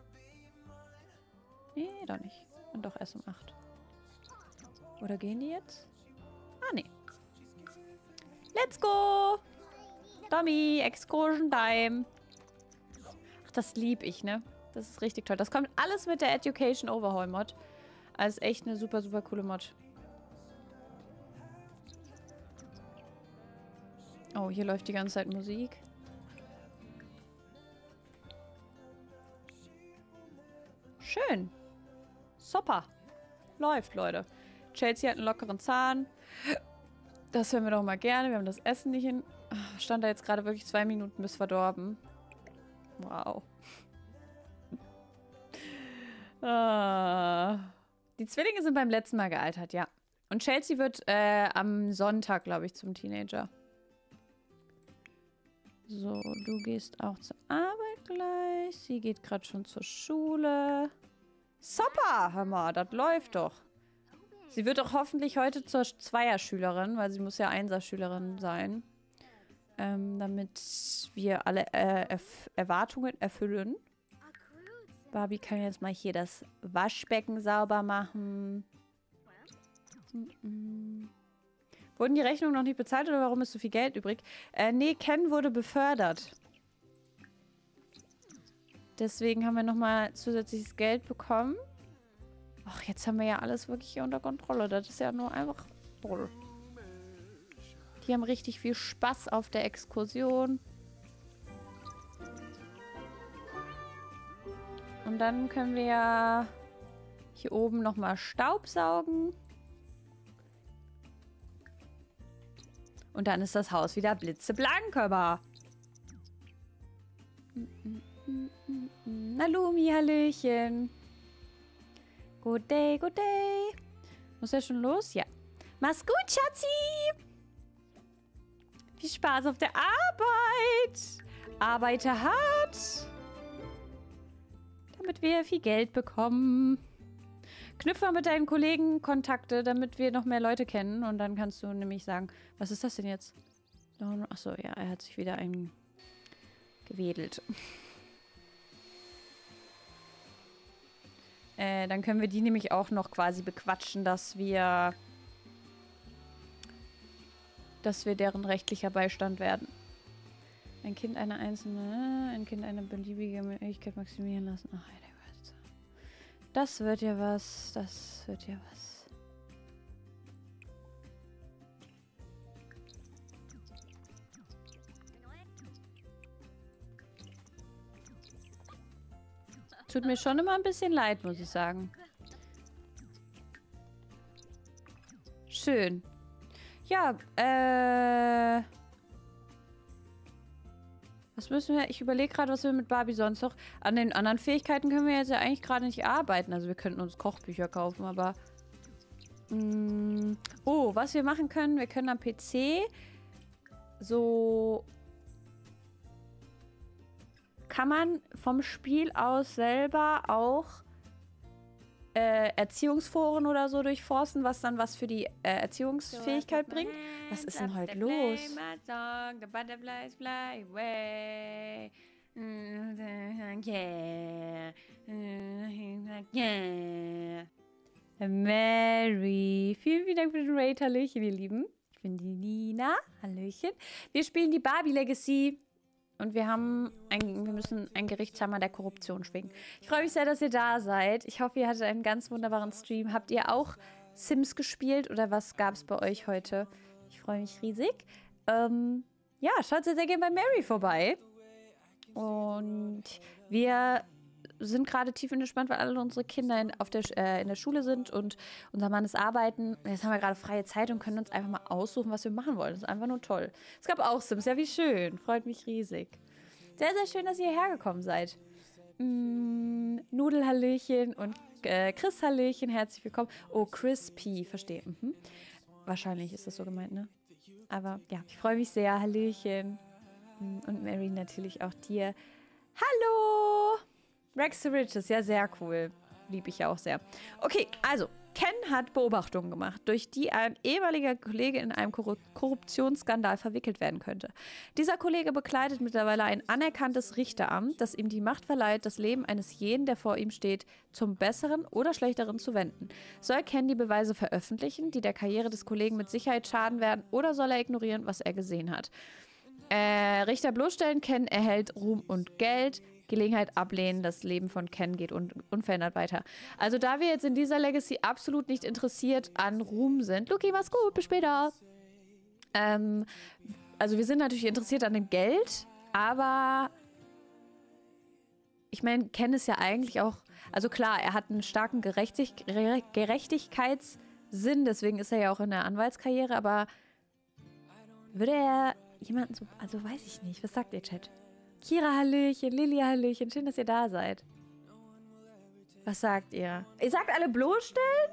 Nee, doch nicht. Und doch erst um 8. Oder gehen die jetzt? Ah, nee. Let's go! Tommy, Excursion Time. Ach, das lieb ich, ne? Das ist richtig toll. Das kommt alles mit der Education Overhaul Mod. Also echt eine super, super coole Mod. Oh, hier läuft die ganze Zeit Musik. Schön. Super. Läuft, Leute. Chelsea hat einen lockeren Zahn. Das hören wir doch mal gerne. Wir haben das Essen nicht hin. Stand da jetzt gerade wirklich 2 Minuten bis verdorben. Wow. Die Zwillinge sind beim letzten Mal gealtert, ja. Und Chelsea wird am Sonntag, glaube ich, zum Teenager. So, du gehst auch zur Arbeit gleich. Sie geht gerade schon zur Schule. Super, hör mal, das läuft doch. Sie wird doch hoffentlich heute zur Zweierschülerin, weil sie muss ja Einserschülerin sein. Damit wir alle Erwartungen erfüllen. Barbie kann jetzt mal hier das Waschbecken sauber machen. Wurden die Rechnungen noch nicht bezahlt oder warum ist so viel Geld übrig? Nee, Ken wurde befördert. Deswegen haben wir nochmal zusätzliches Geld bekommen. Ach, jetzt haben wir ja alles wirklich hier unter Kontrolle. Das ist ja nur einfach toll. Die haben richtig viel Spaß auf der Exkursion. Und dann können wir ja hier oben nochmal Staubsaugen. Und dann ist das Haus wieder blitzeblank, aber. Na, Lumi, Hallöchen. Good day, good day. Muss ja schon los? Ja. Mach's gut, Schatzi. Viel Spaß auf der Arbeit. Arbeite hart. Damit wir viel Geld bekommen. Knüpfe mit deinen Kollegen Kontakte, damit wir noch mehr Leute kennen. Und dann kannst du nämlich sagen, was ist das denn jetzt? Achso, ja, er hat sich wieder eingewedelt. Dann können wir die nämlich auch noch quasi bequatschen, dass wir deren rechtlicher Beistand werden. Ein Kind ein Kind eine beliebige Möglichkeit maximieren lassen. Ach, das wird ja was. Das wird ja was. Tut mir schon immer ein bisschen leid, muss ich sagen. Schön. Ja, was müssen wir... Ich überlege gerade, was wir mit Barbie sonst noch... An den anderen Fähigkeiten können wir jetzt ja eigentlich gerade nicht arbeiten. Also wir könnten uns Kochbücher kaufen, aber... Oh, was wir machen können, wir können am PC so... Kann man vom Spiel aus selber auch Erziehungsforen oder so durchforsten, was dann was für die Erziehungsfähigkeit bringt? Was ist denn heute los? Mary, vielen Dank für den Raid. Hallöchen, ihr Lieben. Ich bin die Nina. Hallöchen. Wir spielen die Barbie Legacy. Und wir müssen einen Gerichtshammer der Korruption schwingen. Ich freue mich sehr, dass ihr da seid. Ich hoffe, ihr hattet einen ganz wunderbaren Stream. Habt ihr auch Sims gespielt oder was gab es bei euch heute? Ich freue mich riesig. Ja, schaut sehr, sehr gerne bei Mary vorbei. Und wir sind gerade tiefenentspannt, weil alle unsere Kinder in der Schule sind und unser Mann ist arbeiten. Jetzt haben wir gerade freie Zeit und können uns einfach mal aussuchen, was wir machen wollen. Das ist einfach nur toll. Es gab auch Sims. Ja, wie schön. Freut mich riesig. Sehr, sehr schön, dass ihr hierher gekommen seid. Nudelhallöchen und Chris Hallöchen. Herzlich willkommen. Oh, Crispy. Verstehe. Wahrscheinlich ist das so gemeint, ne? Aber ja, ich freue mich sehr. Hallöchen. Und Mary natürlich auch dir. Hallo! Rex to Riches, ja, sehr cool. Liebe ich ja auch sehr. Okay, also, Ken hat Beobachtungen gemacht, durch die ein ehemaliger Kollege in einem Korruptionsskandal verwickelt werden könnte. Dieser Kollege bekleidet mittlerweile ein anerkanntes Richteramt, das ihm die Macht verleiht, das Leben eines jeden, der vor ihm steht, zum Besseren oder Schlechteren zu wenden. Soll Ken die Beweise veröffentlichen, die der Karriere des Kollegen mit Sicherheit schaden werden, oder soll er ignorieren, was er gesehen hat? Richter bloßstellen, Ken erhält Ruhm und Geld. Gelegenheit ablehnen, das Leben von Ken geht unverändert weiter. Also da wir jetzt in dieser Legacy absolut nicht interessiert an Ruhm sind. Luki, mach's gut, bis später. Also wir sind natürlich interessiert an dem Geld, aber ich meine, Ken ist ja eigentlich auch, also klar, er hat einen starken Gerechtigkeitssinn, deswegen ist er ja auch in der Anwaltskarriere, aber würde er jemanden so, also weiß ich nicht, was sagt ihr, Chat? Kira, Hallöchen, Lilia, Hallöchen. Schön, dass ihr da seid. Was sagt ihr? Ihr sagt alle bloßstellen?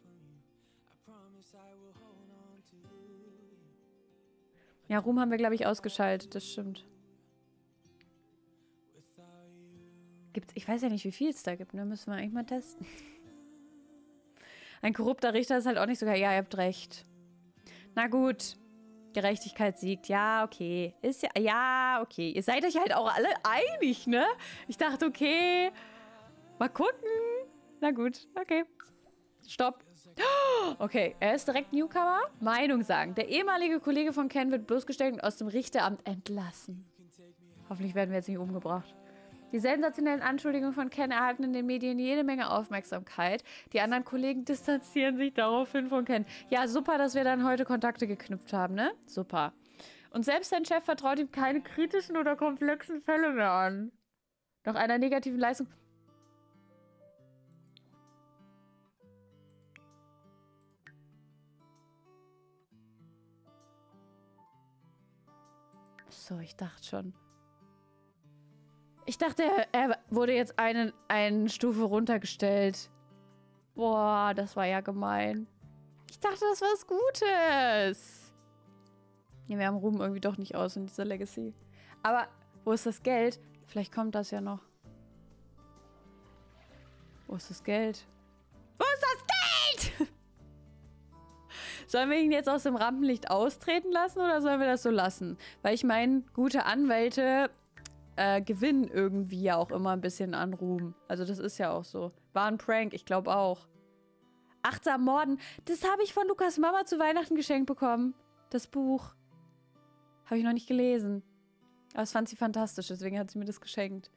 Ja, Ruhm haben wir, glaube ich, ausgeschaltet. Das stimmt. Gibt's, ich weiß ja nicht, wie viel es da gibt. Ne? Müssen wir eigentlich mal testen. Ein korrupter Richter ist halt auch nicht sogar... Ja, ihr habt recht. Na gut. Gerechtigkeit siegt. Ja, okay. Ist ja, ja, okay. Ihr seid euch halt auch alle einig, ne? Ich dachte, okay. Mal gucken. Na gut, okay. Stopp. Okay, er ist direkt Newcomer. Meinung sagen. Der ehemalige Kollege von Ken wird bloßgestellt und aus dem Richteramt entlassen. Hoffentlich werden wir jetzt nicht umgebracht. Die sensationellen Anschuldigungen von Ken erhalten in den Medien jede Menge Aufmerksamkeit. Die anderen Kollegen distanzieren sich daraufhin von Ken. Ja, super, dass wir dann heute Kontakte geknüpft haben, ne? Super. Und selbst sein Chef vertraut ihm keine kritischen oder komplexen Fälle mehr an. Nach einer negativen Leistung... So, ich dachte schon... Ich dachte, er wurde jetzt eine Stufe runtergestellt. Boah, das war ja gemein. Ich dachte, das war was Gutes. Ja, wir haben Ruhm irgendwie doch nicht aus in dieser Legacy. Aber wo ist das Geld? Vielleicht kommt das ja noch. Wo ist das Geld? Wo ist das Geld? Sollen wir ihn jetzt aus dem Rampenlicht austreten lassen oder sollen wir das so lassen? Weil ich meine, gute Anwälte gewinnen irgendwie ja auch immer ein bisschen an Ruhm. Also das ist ja auch so. War ein Prank, ich glaube auch. Achtsam Morden. Das habe ich von Lukas Mama zu Weihnachten geschenkt bekommen. Das Buch. Habe ich noch nicht gelesen. Aber das fand sie fantastisch, deswegen hat sie mir das geschenkt.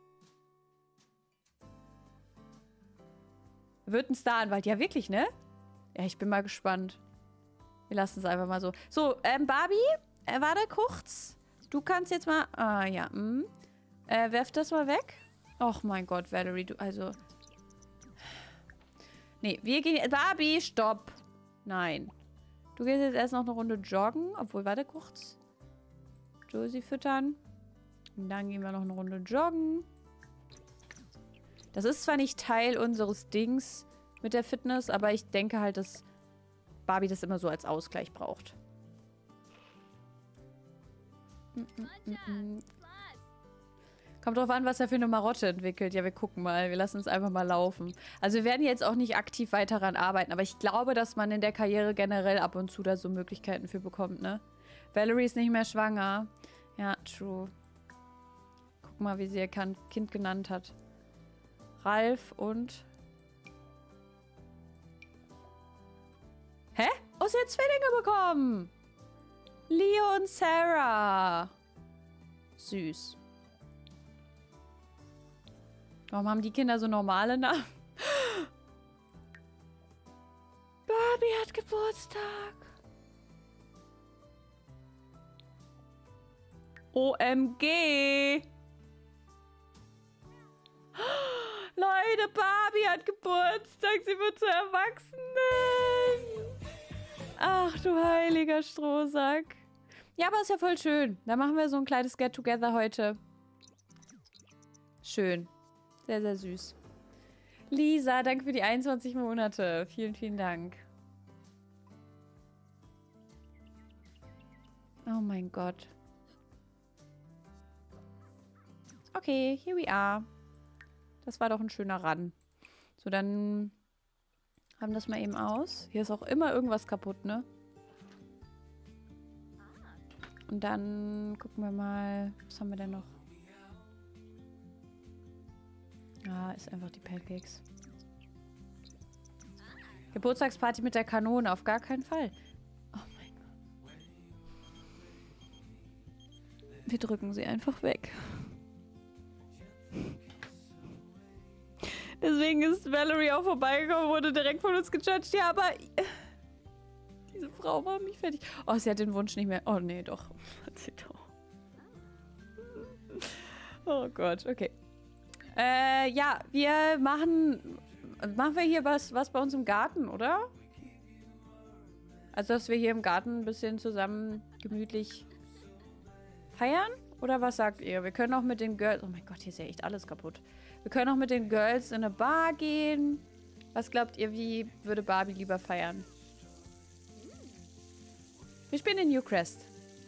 Wird ein Staranwalt. Ja, wirklich, ne? Ja, ich bin mal gespannt. Wir lassen es einfach mal so. So, Barbie, warte kurz. Du kannst jetzt mal... Ah, ja. Werf das mal weg. Och mein Gott, Valerie, du... Also... Nee, wir gehen... Barbie, stopp. Nein. Du gehst jetzt erst noch eine Runde joggen. Obwohl, warte kurz. Josie füttern. Und dann gehen wir noch eine Runde joggen. Das ist zwar nicht Teil unseres Dings mit der Fitness, aber ich denke halt, dass Barbie das immer so als Ausgleich braucht. Kommt drauf an, was er für eine Marotte entwickelt. Ja, wir gucken mal. Wir lassen es einfach mal laufen. Also wir werden jetzt auch nicht aktiv weiter daran arbeiten, aber ich glaube, dass man in der Karriere generell ab und zu da so Möglichkeiten für bekommt, ne? Valerie ist nicht mehr schwanger. Ja, true. Guck mal, wie sie ihr Kind genannt hat. Ralf und... Hä? Oh, sie hat Zwillinge bekommen! Leo und Sarah. Süß. Warum haben die Kinder so normale Namen? Barbie hat Geburtstag. OMG. Leute, Barbie hat Geburtstag. Sie wird zur Erwachsenen. Ach du heiliger Strohsack. Ja, aber ist ja voll schön. Da machen wir so ein kleines Get-Together heute. Schön. Sehr, sehr süß. Lisa, danke für die 21 Monate. Vielen, vielen Dank. Oh mein Gott. Okay, here we are. Das war doch ein schöner Run. So, dann haben das mal eben aus. Hier ist auch immer irgendwas kaputt, ne? Und dann gucken wir mal, was haben wir denn noch? Ah, ist einfach die Pancakes. Geburtstagsparty mit der Kanone, auf gar keinen Fall. Oh mein Gott. Wir drücken sie einfach weg. Deswegen ist Valerie auch vorbeigekommen, wurde direkt von uns gejudged. Ja, aber diese Frau macht mich fertig. Oh, sie hat den Wunsch nicht mehr. Oh, nee, doch. Hat sie doch. Oh Gott, okay. Ja, wir machen wir hier was bei uns im Garten, oder? Also, dass wir hier im Garten ein bisschen zusammen gemütlich feiern? Oder was sagt ihr? Wir können auch mit den Girls... Oh mein Gott, hier ist ja echt alles kaputt. Wir können auch mit den Girls in eine Bar gehen. Was glaubt ihr, wie würde Barbie lieber feiern? Wir spielen in Newcrest.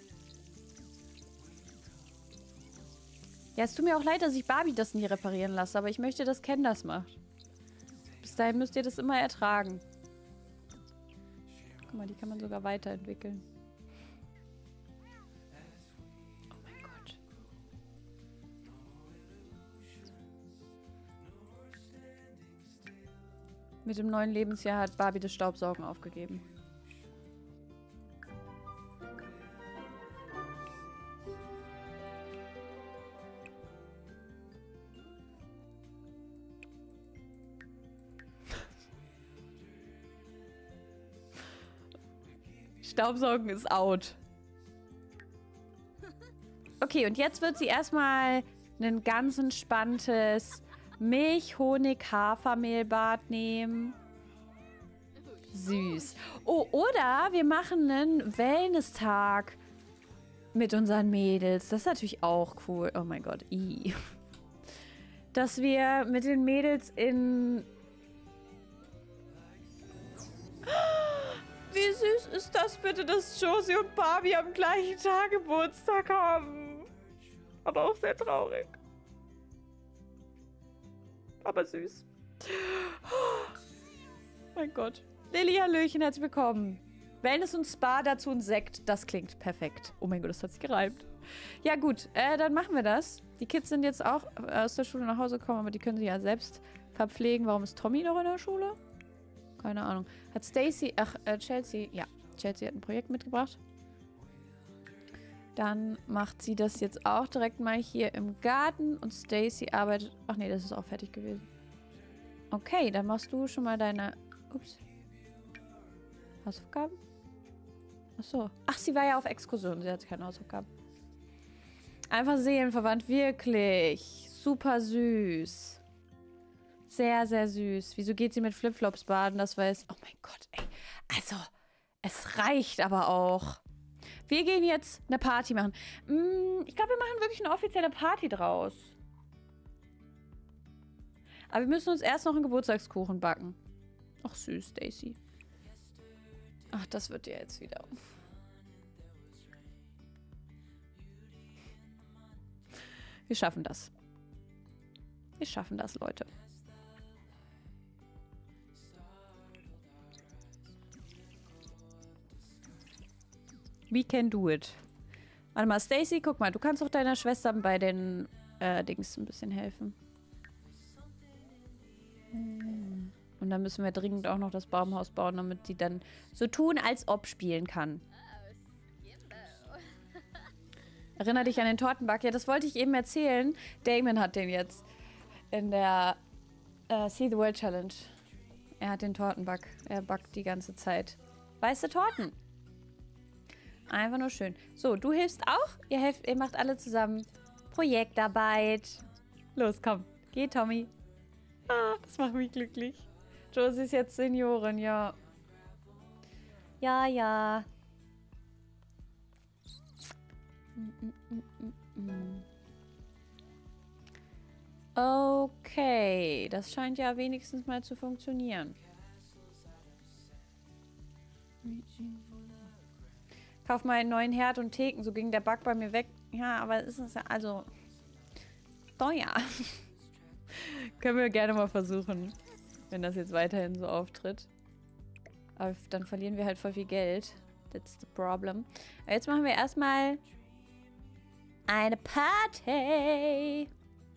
Ja, es tut mir auch leid, dass ich Barbie das nie reparieren lasse, aber ich möchte, dass Ken das macht. Bis dahin müsst ihr das immer ertragen. Guck mal, die kann man sogar weiterentwickeln. Oh mein Gott. Mit dem neuen Lebensjahr hat Barbie das Staubsaugen aufgegeben. Staubsaugen ist out. Okay, und jetzt wird sie erstmal ein ganz entspanntes Milch-Honig-Hafermehlbad nehmen. Süß. Oh, oder wir machen einen Wellness-Tag mit unseren Mädels. Das ist natürlich auch cool. Oh mein Gott. dass wir mit den Mädels in... Wie süß ist das bitte, dass Josie und Barbie am gleichen Tag Geburtstag haben. Aber auch sehr traurig. Aber süß. Oh mein Gott. Lilly, hallöchen, herzlich willkommen. Wellness und Spa, dazu ein Sekt. Das klingt perfekt. Oh mein Gott, das hat sich gereimt. Ja gut, dann machen wir das. Die Kids sind jetzt auch aus der Schule nach Hause gekommen, aber die können sich ja selbst verpflegen. Warum ist Tommy noch in der Schule? Keine Ahnung. Hat Stacy, Chelsea, ja, Chelsea hat ein Projekt mitgebracht. Dann macht sie das jetzt auch direkt mal hier im Garten und Stacy arbeitet... Ach nee, das ist auch fertig gewesen. Okay, dann machst du schon mal deine... Ups. Hausaufgaben? Achso. Ach, sie war ja auf Exkursion. Sie hat keine Hausaufgaben. Einfach seelenverwandt. Wirklich. Super süß. Sehr, sehr süß. Wieso geht sie mit Flipflops baden? Das weiß... Oh mein Gott, ey. Also, es reicht aber auch. Wir gehen jetzt eine Party machen. Ich glaube, wir machen wirklich eine offizielle Party draus. Aber wir müssen uns erst noch einen Geburtstagskuchen backen. Ach süß, Stacy. Ach, das wird ja jetzt wieder. Wir schaffen das. Wir schaffen das, Leute. We can do it. Warte mal, Stacy, guck mal, du kannst doch deiner Schwester bei den Dings ein bisschen helfen. Und dann müssen wir dringend auch noch das Baumhaus bauen, damit sie dann so tun, als ob spielen kann. Erinner dich an den Tortenback. Ja, das wollte ich eben erzählen. Damon hat den jetzt in der See the World Challenge. Er hat den Tortenback. Er backt die ganze Zeit weiße Torten. Einfach nur schön. So, du hilfst auch. Ihr macht alle zusammen Projektarbeit. Los, komm. Geh, Tommy. Ah, das macht mich glücklich. Josie ist jetzt Seniorin, ja. Ja, ja. Okay, das scheint ja wenigstens mal zu funktionieren. Kauf mal einen neuen Herd und Theken, so ging der Bug bei mir weg. Ja, aber es ist ja also teuer. Können wir gerne mal versuchen, wenn das jetzt weiterhin so auftritt. Aber dann verlieren wir halt voll viel Geld. That's the problem. Aber jetzt machen wir erstmal eine Party.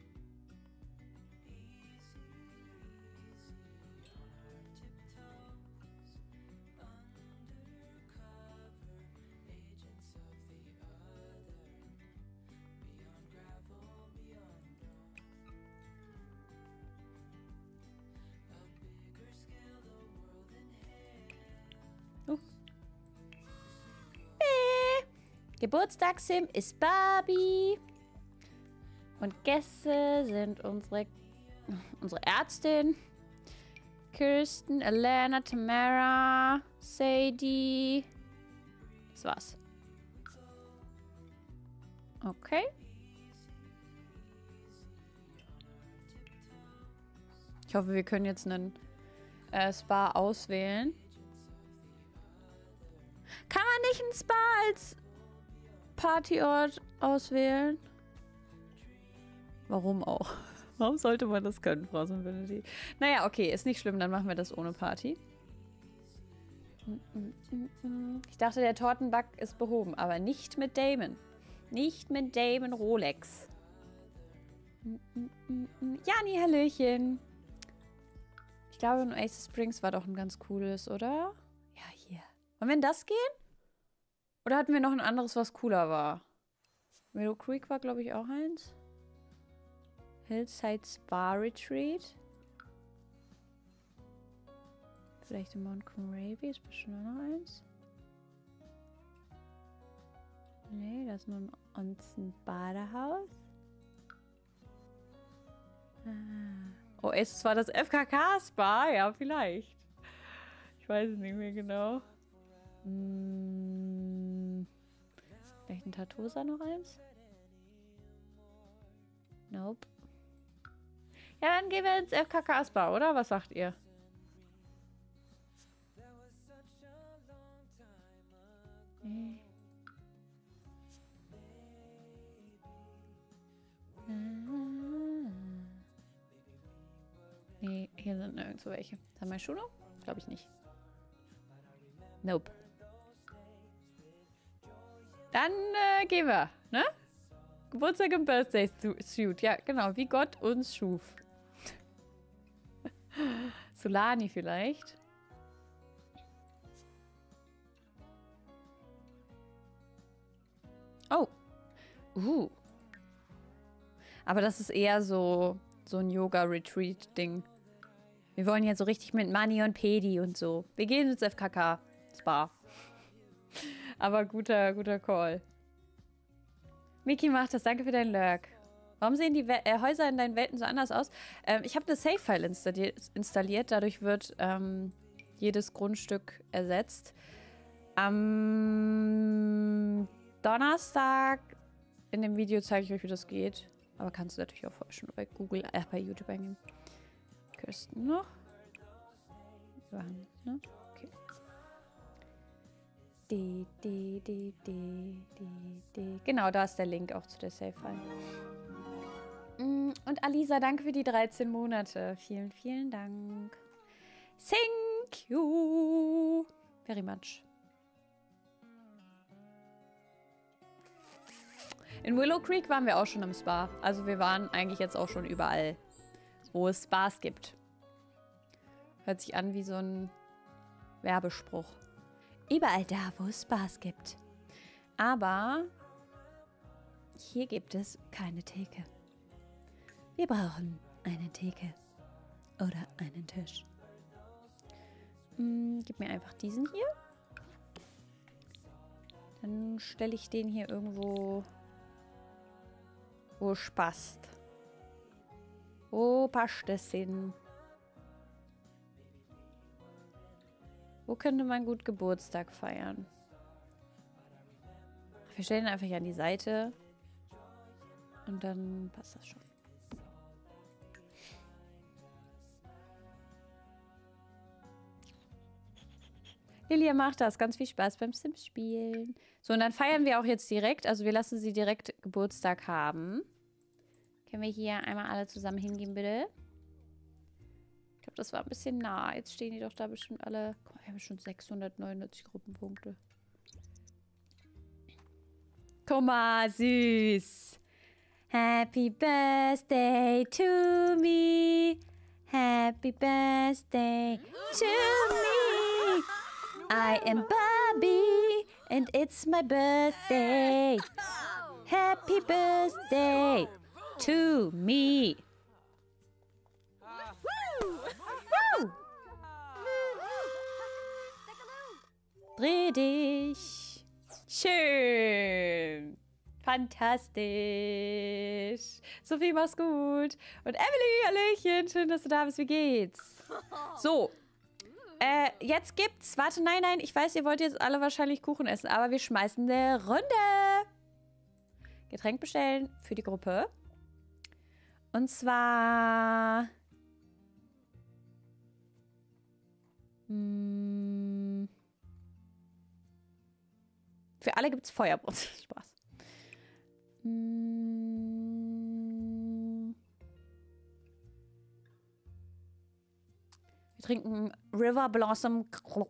Geburtstagssim ist Barbie. Und Gäste sind unsere Ärztin. Kirsten, Elena, Tamara, Sadie. Das war's. Okay. Ich hoffe, wir können jetzt einen Spa auswählen. Kann man nicht ein Spa als Partyort auswählen? Warum auch? Warum sollte man das können, Frau Infinity? Naja, okay, ist nicht schlimm, dann machen wir das ohne Party. Ich dachte, der Tortenbug ist behoben, aber nicht mit Damon. Nicht mit Damon Rolex. Jani, hallöchen. Ich glaube, Oasis Springs war doch ein ganz cooles, oder? Ja, hier. Wollen wir in das gehen? Oder hatten wir noch ein anderes, was cooler war? Meadow Creek war, glaube ich, auch eins. Hillside Spa Retreat. Vielleicht in Mount Corabi ist bestimmt auch noch eins. Nee, das ist nur ein Onsen-Badehaus. Oh, es war das FKK-Spa? Ja, vielleicht. Ich weiß es nicht mehr genau. Vielleicht ein Tatosa noch eins? Nope. Ja, dann gehen wir ins FKK Spa, oder? Was sagt ihr? Nee, hier sind nirgendwo welche. Haben wir Schuhe? Glaube ich nicht. Nope. Dann gehen wir, ne? Geburtstag im Birthday Suit. Ja, genau, wie Gott uns schuf. Solani vielleicht. Oh. Aber das ist eher so ein Yoga-Retreat-Ding. Wir wollen ja so richtig mit Mani und Pedi und so. Wir gehen ins FKK Spa. Aber guter Call. Miki macht das. Danke für deinen Lurk. Warum sehen die Häuser in deinen Welten so anders aus? Ich habe eine Save-File installiert. Dadurch wird jedes Grundstück ersetzt. Am Donnerstag in dem Video zeige ich euch, wie das geht. Aber kannst du natürlich auch vorher schon bei Google, bei YouTube eingeben. Kirsten noch. Johannes, ne? Okay. Genau, da ist der Link auch zu der Save-File. Und Alisa, danke für die 13 Monate. Vielen, vielen Dank. Thank you very much. In Willow Creek waren wir auch schon im Spa. Also wir waren eigentlich jetzt auch schon überall, wo es Spas gibt. Hört sich an wie so ein Werbespruch. Überall da, wo es Spas gibt. Aber hier gibt es keine Theke. Wir brauchen eine Theke. Oder einen Tisch. Gib mir einfach diesen hier. Dann stelle ich den hier irgendwo, wo es passt. Wo passt es hin? Wo könnte man gut Geburtstag feiern? Wir stellen ihn einfach hier an die Seite. Und dann passt das schon. Lilia macht das. Ganz viel Spaß beim Sims spielen. So, und dann feiern wir auch jetzt direkt. Also wir lassen sie direkt Geburtstag haben. Können wir hier einmal alle zusammen hingehen, bitte? Ich glaube, das war ein bisschen nah. Jetzt stehen die doch da bestimmt alle. Guck mal, wir haben schon 699 Gruppenpunkte. Guck mal, süß. Happy Birthday to me. Happy Birthday to me. I am Barbie and it's my birthday. Happy Birthday to me. Dreh dich. Schön. Fantastisch. Sophie, mach's gut. Und Emily, hallöchen. Schön, dass du da bist. Wie geht's? So. Jetzt gibt's... Warte, nein. Ich weiß, ihr wollt jetzt alle wahrscheinlich Kuchen essen, aber wir schmeißen eine Runde. Getränk bestellen für die Gruppe. Und zwar... Für alle gibt's Feuerbrot. Spaß. Wir trinken River Blossom.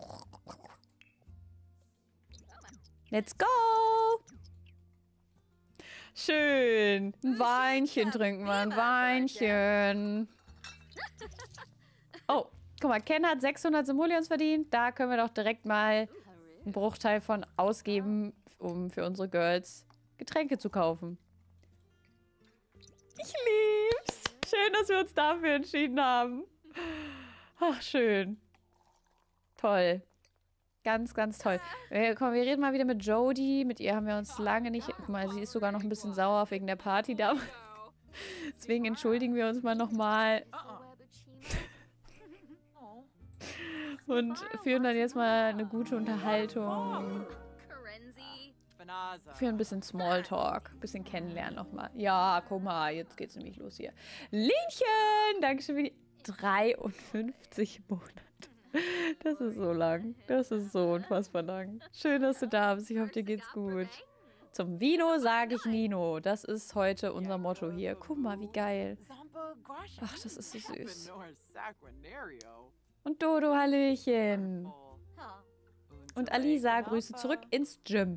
Let's go! Schön. Ein Weinchen trinken wir. Ein Weinchen. Oh, guck mal. Ken hat 600 Simoleons verdient. Da können wir doch direkt mal einen Bruchteil von ausgeben, um für unsere Girls Getränke zu kaufen. Ich lieb's. Schön, dass wir uns dafür entschieden haben. Ach, schön. Toll. Ganz, ganz toll. Komm, wir reden mal wieder mit Jodie. Mit ihr haben wir uns lange nicht... Guck mal, sie ist sogar noch ein bisschen sauer wegen der Party da. Deswegen entschuldigen wir uns mal nochmal. Und führen dann jetzt mal eine gute Unterhaltung. Für ein bisschen Smalltalk. Ein bisschen kennenlernen nochmal. Ja, guck mal, jetzt geht's nämlich los hier. Linchen! Dankeschön für die 53 Monate. Das ist so lang. Das ist so unfassbar lang. Schön, dass du da bist. Ich hoffe, dir geht's gut. Zum Vino sage ich Nino. Das ist heute unser Motto hier. Guck mal, wie geil. Ach, das ist so süß. Und Dodo, Hallöchen. Und Alisa, Grüße zurück ins Gym.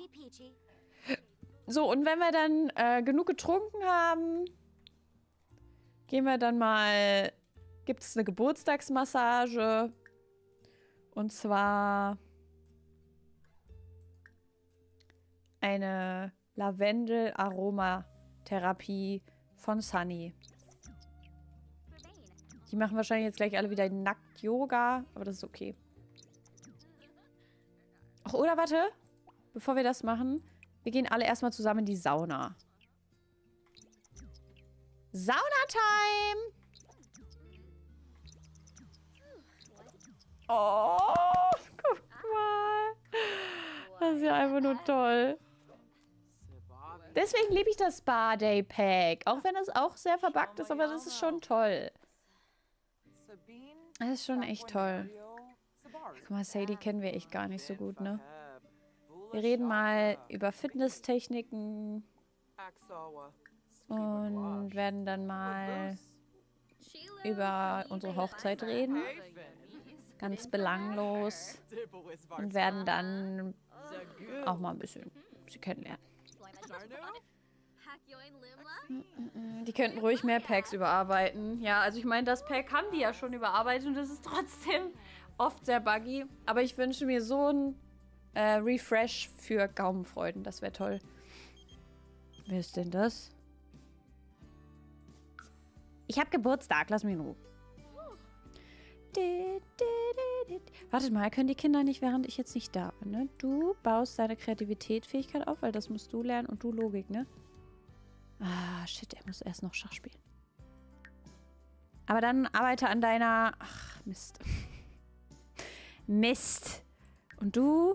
So, und wenn wir dann genug getrunken haben, gehen wir dann mal... Gibt es eine Geburtstagsmassage. Und zwar... eine Lavendel-Aromatherapie von Sunny. Die machen wahrscheinlich jetzt gleich alle wieder Nackt-Yoga, aber das ist okay. Ach, oder warte, bevor wir das machen, wir gehen alle erstmal zusammen in die Sauna. Sauna-Time! Oh, guck mal. Das ist ja einfach nur toll. Deswegen liebe ich das Spa-Day-Pack. Auch wenn es auch sehr verbuggt ist, aber das ist schon toll. Das ist schon echt toll. Guck mal, Sadie kennen wir echt gar nicht so gut, ne? Wir reden mal über Fitnesstechniken und werden dann mal über unsere Hochzeit reden. Ganz belanglos. Und werden dann auch mal ein bisschen sie kennenlernen. Die könnten ruhig mehr Packs überarbeiten. Ja, also ich meine, das Pack haben die ja schon überarbeitet und das ist trotzdem oft sehr buggy. Aber ich wünsche mir so ein Refresh für Gaumenfreuden. Das wäre toll. Wer ist denn das? Ich habe Geburtstag. Lass mich in Ruhe. Wartet mal, können die Kinder nicht, während ich jetzt nicht da bin, ne? Du baust deine Kreativitätsfähigkeit auf, weil das musst du lernen und du Logik, ne? Ah, shit, er muss erst noch Schach spielen. Aber dann arbeite an deiner... Ach, Mist. Mist. Und du?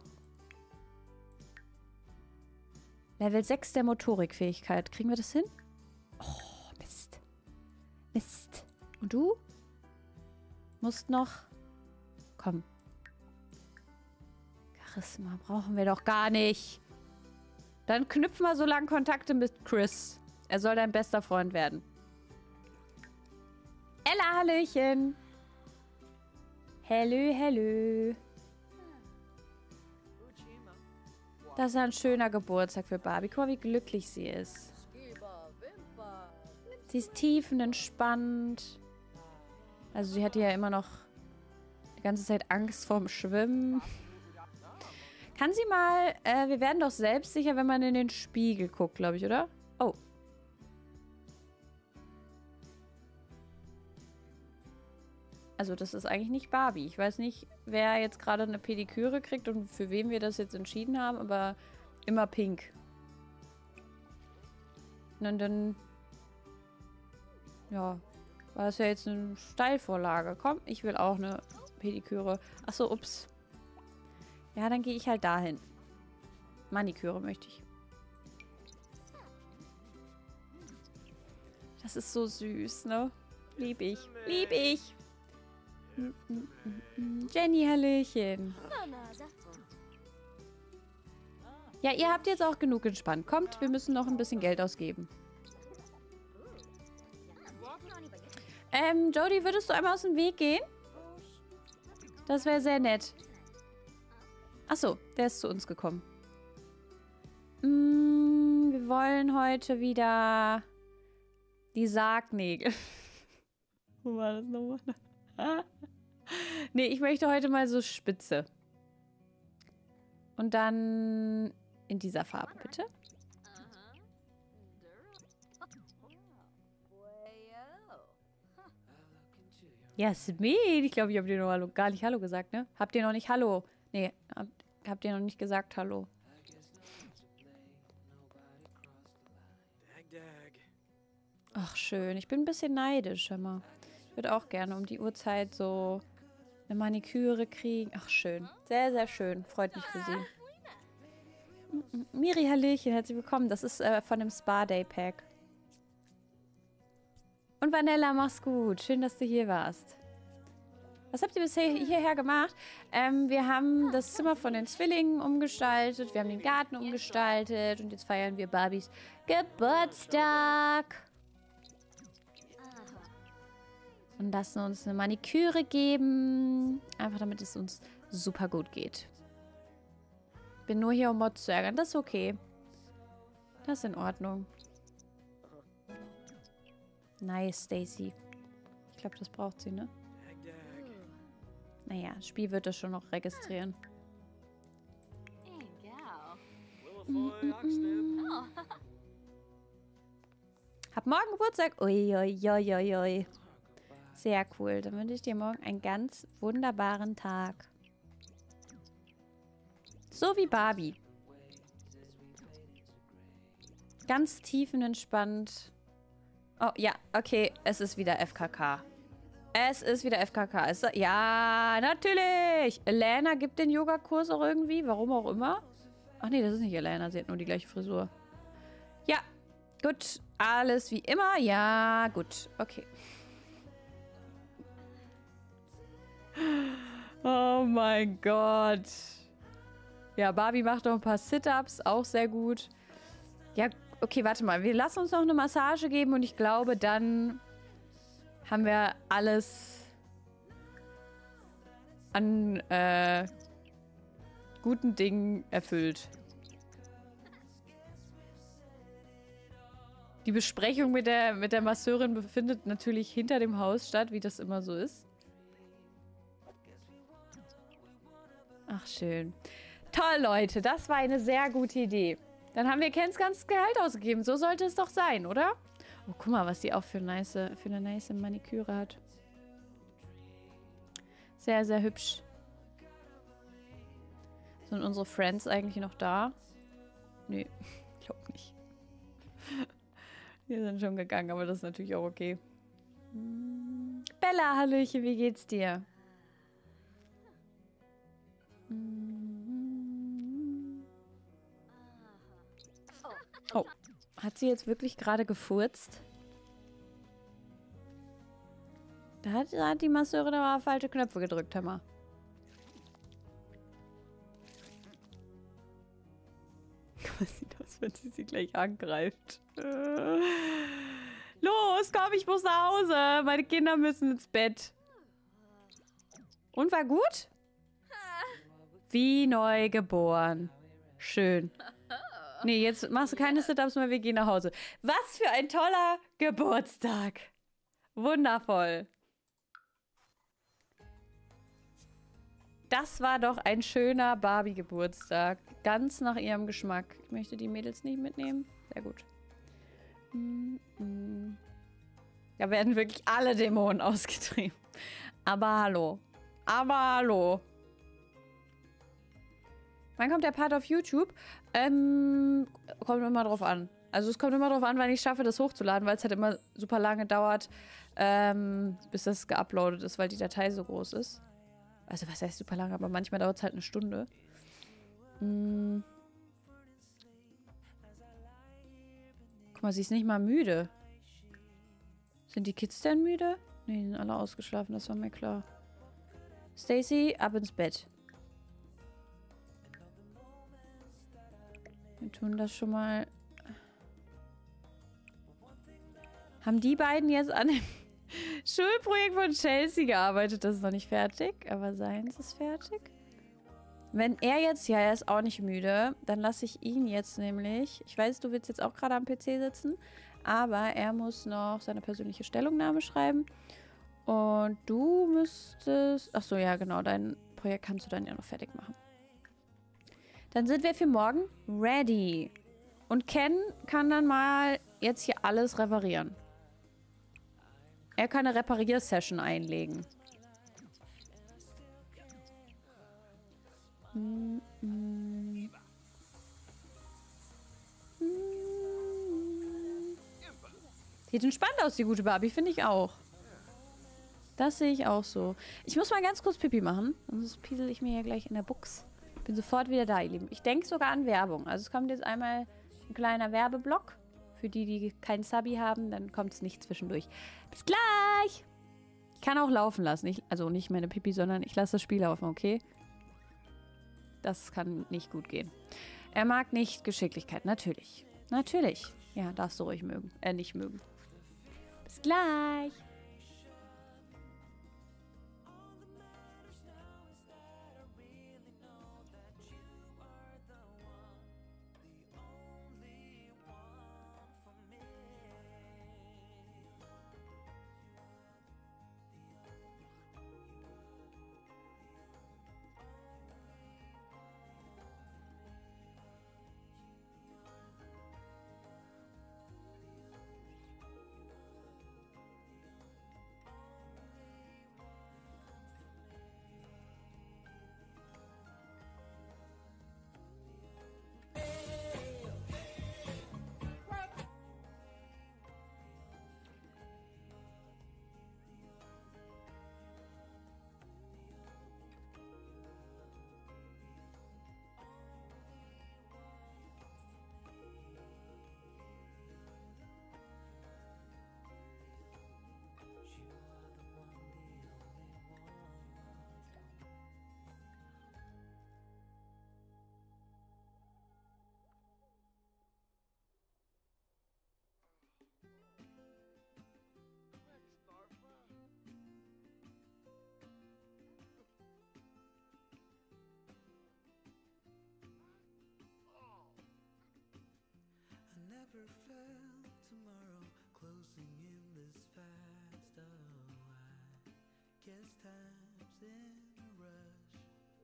Level 6 der Motorikfähigkeit. Kriegen wir das hin? Oh, Mist. Mist. Und du? Musst noch... Komm. Charisma brauchen wir doch gar nicht. Dann knüpfen wir so lange Kontakte mit Chris. Er soll dein bester Freund werden. Ella, Hallöchen. Hallö, hallö. Das ist ein schöner Geburtstag für Barbie. Guck mal, wie glücklich sie ist. Sie ist tiefenentspannt. Also sie hatte ja immer noch die ganze Zeit Angst vorm Schwimmen. Kann sie mal... wir werden doch selbstsicher, wenn man in den Spiegel guckt, glaube ich, oder? Oh. Also das ist eigentlich nicht Barbie. Ich weiß nicht, wer jetzt gerade eine Pediküre kriegt und für wen wir das jetzt entschieden haben, aber immer pink. Und dann... Ja... War das ja jetzt eine Steilvorlage. Komm, ich will auch eine Pediküre. Achso, ups. Ja, dann gehe ich halt dahin. Maniküre möchte ich. Das ist so süß, ne? Lieb ich. Lieb ich. Jenny, Hallöchen. Ja, ihr habt jetzt auch genug entspannt. Kommt, wir müssen noch ein bisschen Geld ausgeben. Jody, würdest du einmal aus dem Weg gehen? Das wäre sehr nett. Achso, der ist zu uns gekommen. Wir wollen heute wieder die Sargnägel. Wo war das nochmal? Nee, ich möchte heute mal so spitze. Und dann in dieser Farbe, bitte. Jasmin, ich glaube, ich habe dir noch Hallo, gar nicht Hallo gesagt, ne? Habt ihr noch nicht Hallo? Nee, habt ihr noch nicht gesagt Hallo? Ach, schön. Ich bin ein bisschen neidisch, hör mal. Ich würde auch gerne um die Uhrzeit so eine Maniküre kriegen. Ach, schön. Sehr, sehr schön. Freut mich für sie. Miri, hallöchen, herzlich willkommen. Das ist von dem Spa-Day-Pack. Und Vanella, mach's gut. Schön, dass du hier warst. Was habt ihr bisher hierher gemacht? Wir haben das Zimmer von den Zwillingen umgestaltet. Wir haben den Garten umgestaltet. Und jetzt feiern wir Barbies Geburtstag. Und lassen uns eine Maniküre geben. Einfach damit es uns super gut geht. Bin nur hier, um Mod zu ärgern. Das ist okay. Das ist in Ordnung. Nice, Stacy. Ich glaube, das braucht sie, ne? Naja, das Spiel wird das schon noch registrieren. Hab morgen Geburtstag. Uiuiuiui. Sehr cool. Dann wünsche ich dir morgen einen ganz wunderbaren Tag. So wie Barbie. Ganz tiefenentspannt. Oh, ja, okay. Es ist wieder FKK. Es ist wieder FKK. Ja, natürlich. Elena gibt den Yogakurs auch irgendwie. Warum auch immer. Ach nee, das ist nicht Elena. Sie hat nur die gleiche Frisur. Ja, gut. Alles wie immer. Ja, gut. Okay. Oh mein Gott. Ja, Barbie macht noch ein paar Sit-Ups. Auch sehr gut. Ja, okay, warte mal. Wir lassen uns noch eine Massage geben und ich glaube, dann haben wir alles an guten Dingen erfüllt. Die Besprechung mit der Masseurin befindet natürlich hinter dem Haus statt, wie das immer so ist. Ach, schön. Toll, Leute. Das war eine sehr gute Idee. Dann haben wir Kens ganzes Gehalt ausgegeben. So sollte es doch sein, oder? Oh, guck mal, was die auch für eine nice Maniküre hat. Sehr, sehr hübsch. Sind unsere Friends eigentlich noch da? Nee, ich glaube nicht. Wir sind schon gegangen, aber das ist natürlich auch okay. Bella, hallöchen, wie geht's dir? Oh, hat sie jetzt wirklich gerade gefurzt? Da hat die Masseurin aber falsche Knöpfe gedrückt, hör mal. Was sieht aus, wenn sie gleich angreift? Los, komm, ich muss nach Hause. Meine Kinder müssen ins Bett. Und war gut? Wie neu geboren. Schön. Nee, jetzt machst du keine Sit-Ups mehr, wir gehen nach Hause. Was für ein toller Geburtstag. Wundervoll. Das war doch ein schöner Barbie-Geburtstag. Ganz nach ihrem Geschmack. Ich möchte die Mädels nicht mitnehmen. Sehr gut. Da werden wirklich alle Dämonen ausgetrieben. Aber hallo. Aber hallo. Wann kommt der Part auf YouTube? Kommt immer drauf an. Also es kommt immer drauf an, wann ich schaffe, das hochzuladen, weil es halt immer super lange dauert, bis das geuploadet ist, weil die Datei so groß ist. Also was heißt super lange, aber manchmal dauert es halt eine Stunde. Guck mal, sie ist nicht mal müde. Sind die Kids denn müde? Nee, die sind alle ausgeschlafen, das war mir klar. Stacy, ab ins Bett. Wir tun das schon mal. Haben die beiden jetzt an dem Schulprojekt von Chelsea gearbeitet? Das ist noch nicht fertig, aber seins ist fertig. Wenn er jetzt, ja, er ist auch nicht müde, dann lasse ich ihn jetzt nämlich. Ich weiß, du willst jetzt auch gerade am PC sitzen, aber er muss noch seine persönliche Stellungnahme schreiben. Und du müsstest. Ach so, ja, genau, dein Projekt kannst du dann ja noch fertig machen. Dann sind wir für morgen ready. Und Ken kann dann mal jetzt hier alles reparieren. Er kann eine Repariersession einlegen. Sieht entspannt aus, die gute Barbie, finde ich auch. Das sehe ich auch so. Ich muss mal ganz kurz Pipi machen. Sonst piesel ich mir ja gleich in der Buchs. Bin sofort wieder da, ihr Lieben. Ich denke sogar an Werbung. Also es kommt jetzt einmal ein kleiner Werbeblock. Für die, die kein Subby haben, dann kommt es nicht zwischendurch. Bis gleich! Ich kann auch laufen lassen. Also nicht meine Pipi, sondern ich lasse das Spiel laufen, okay? Das kann nicht gut gehen. Er mag nicht Geschicklichkeit. Natürlich. Natürlich. Ja, darfst du ruhig mögen. Nicht mögen. Bis gleich! Never felt tomorrow closing in this fast. Oh, I guess time's in a rush.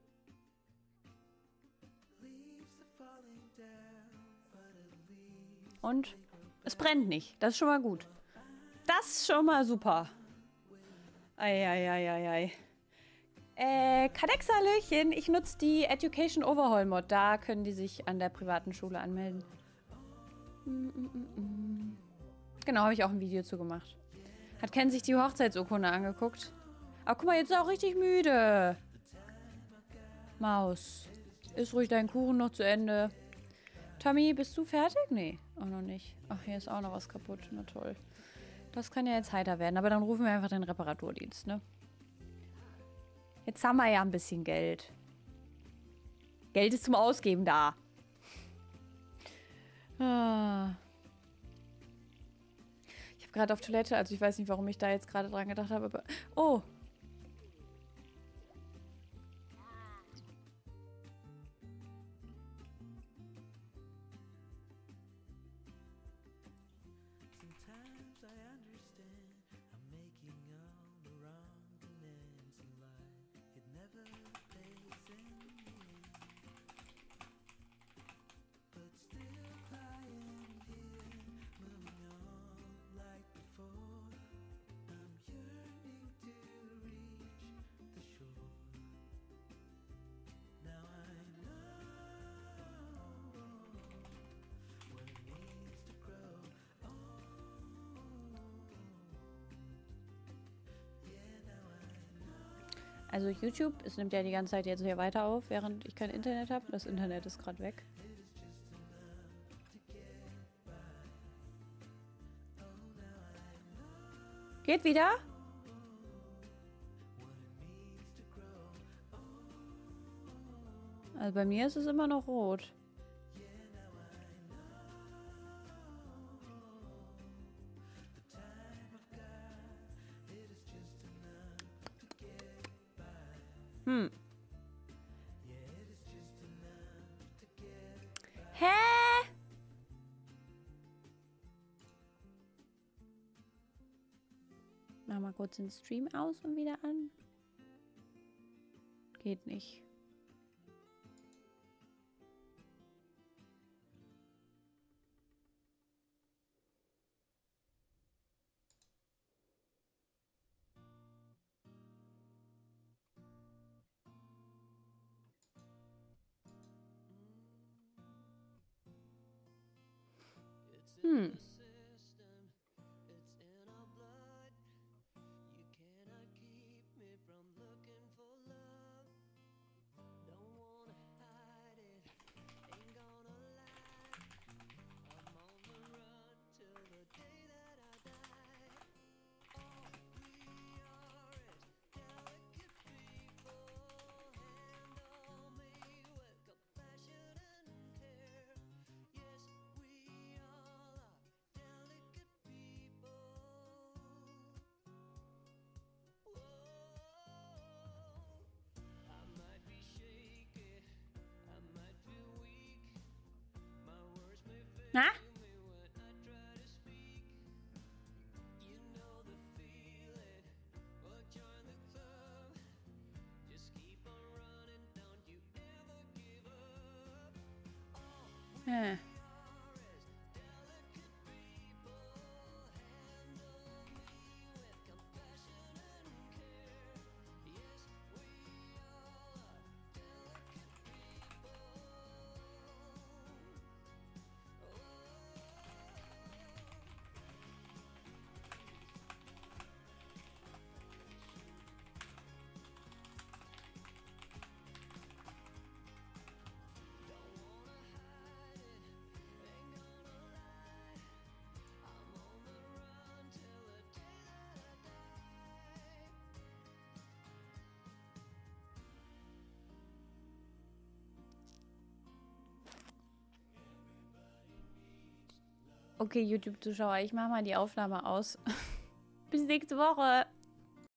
Leaves are falling down, but at least. Und es brennt nicht. Das ist schon mal gut. Das ist schon mal super. Eieieiei. Kadexhallöchen. Ich nutze die Education Overhaul Mod. Da können die sich an der privaten Schule anmelden. Genau, habe ich auch ein Video zu gemacht. Hat Ken sich die Hochzeitsurkunde angeguckt? Aber guck mal, jetzt ist er auch richtig müde. Maus. Iss ruhig deinen Kuchen noch zu Ende. Tommy, bist du fertig? Nee, auch noch nicht. Ach, hier ist auch noch was kaputt. Na toll. Das kann ja jetzt heiter werden. Aber dann rufen wir einfach den Reparaturdienst, ne? Jetzt haben wir ja ein bisschen Geld. Geld ist zum Ausgeben da. Ah. Ich habe gerade auf Toilette, also ich weiß nicht, warum ich da jetzt gerade dran gedacht habe, aber... Oh! Also YouTube, es nimmt ja die ganze Zeit jetzt hier weiter auf, während ich kein Internet habe. Das Internet ist gerade weg. Geht wieder? Also bei mir ist es immer noch rot. Hä? Mach mal kurz den Stream aus und wieder an. Geht nicht. Na? Hm. Okay, YouTube-Zuschauer, ich mache mal die Aufnahme aus. Bis nächste Woche.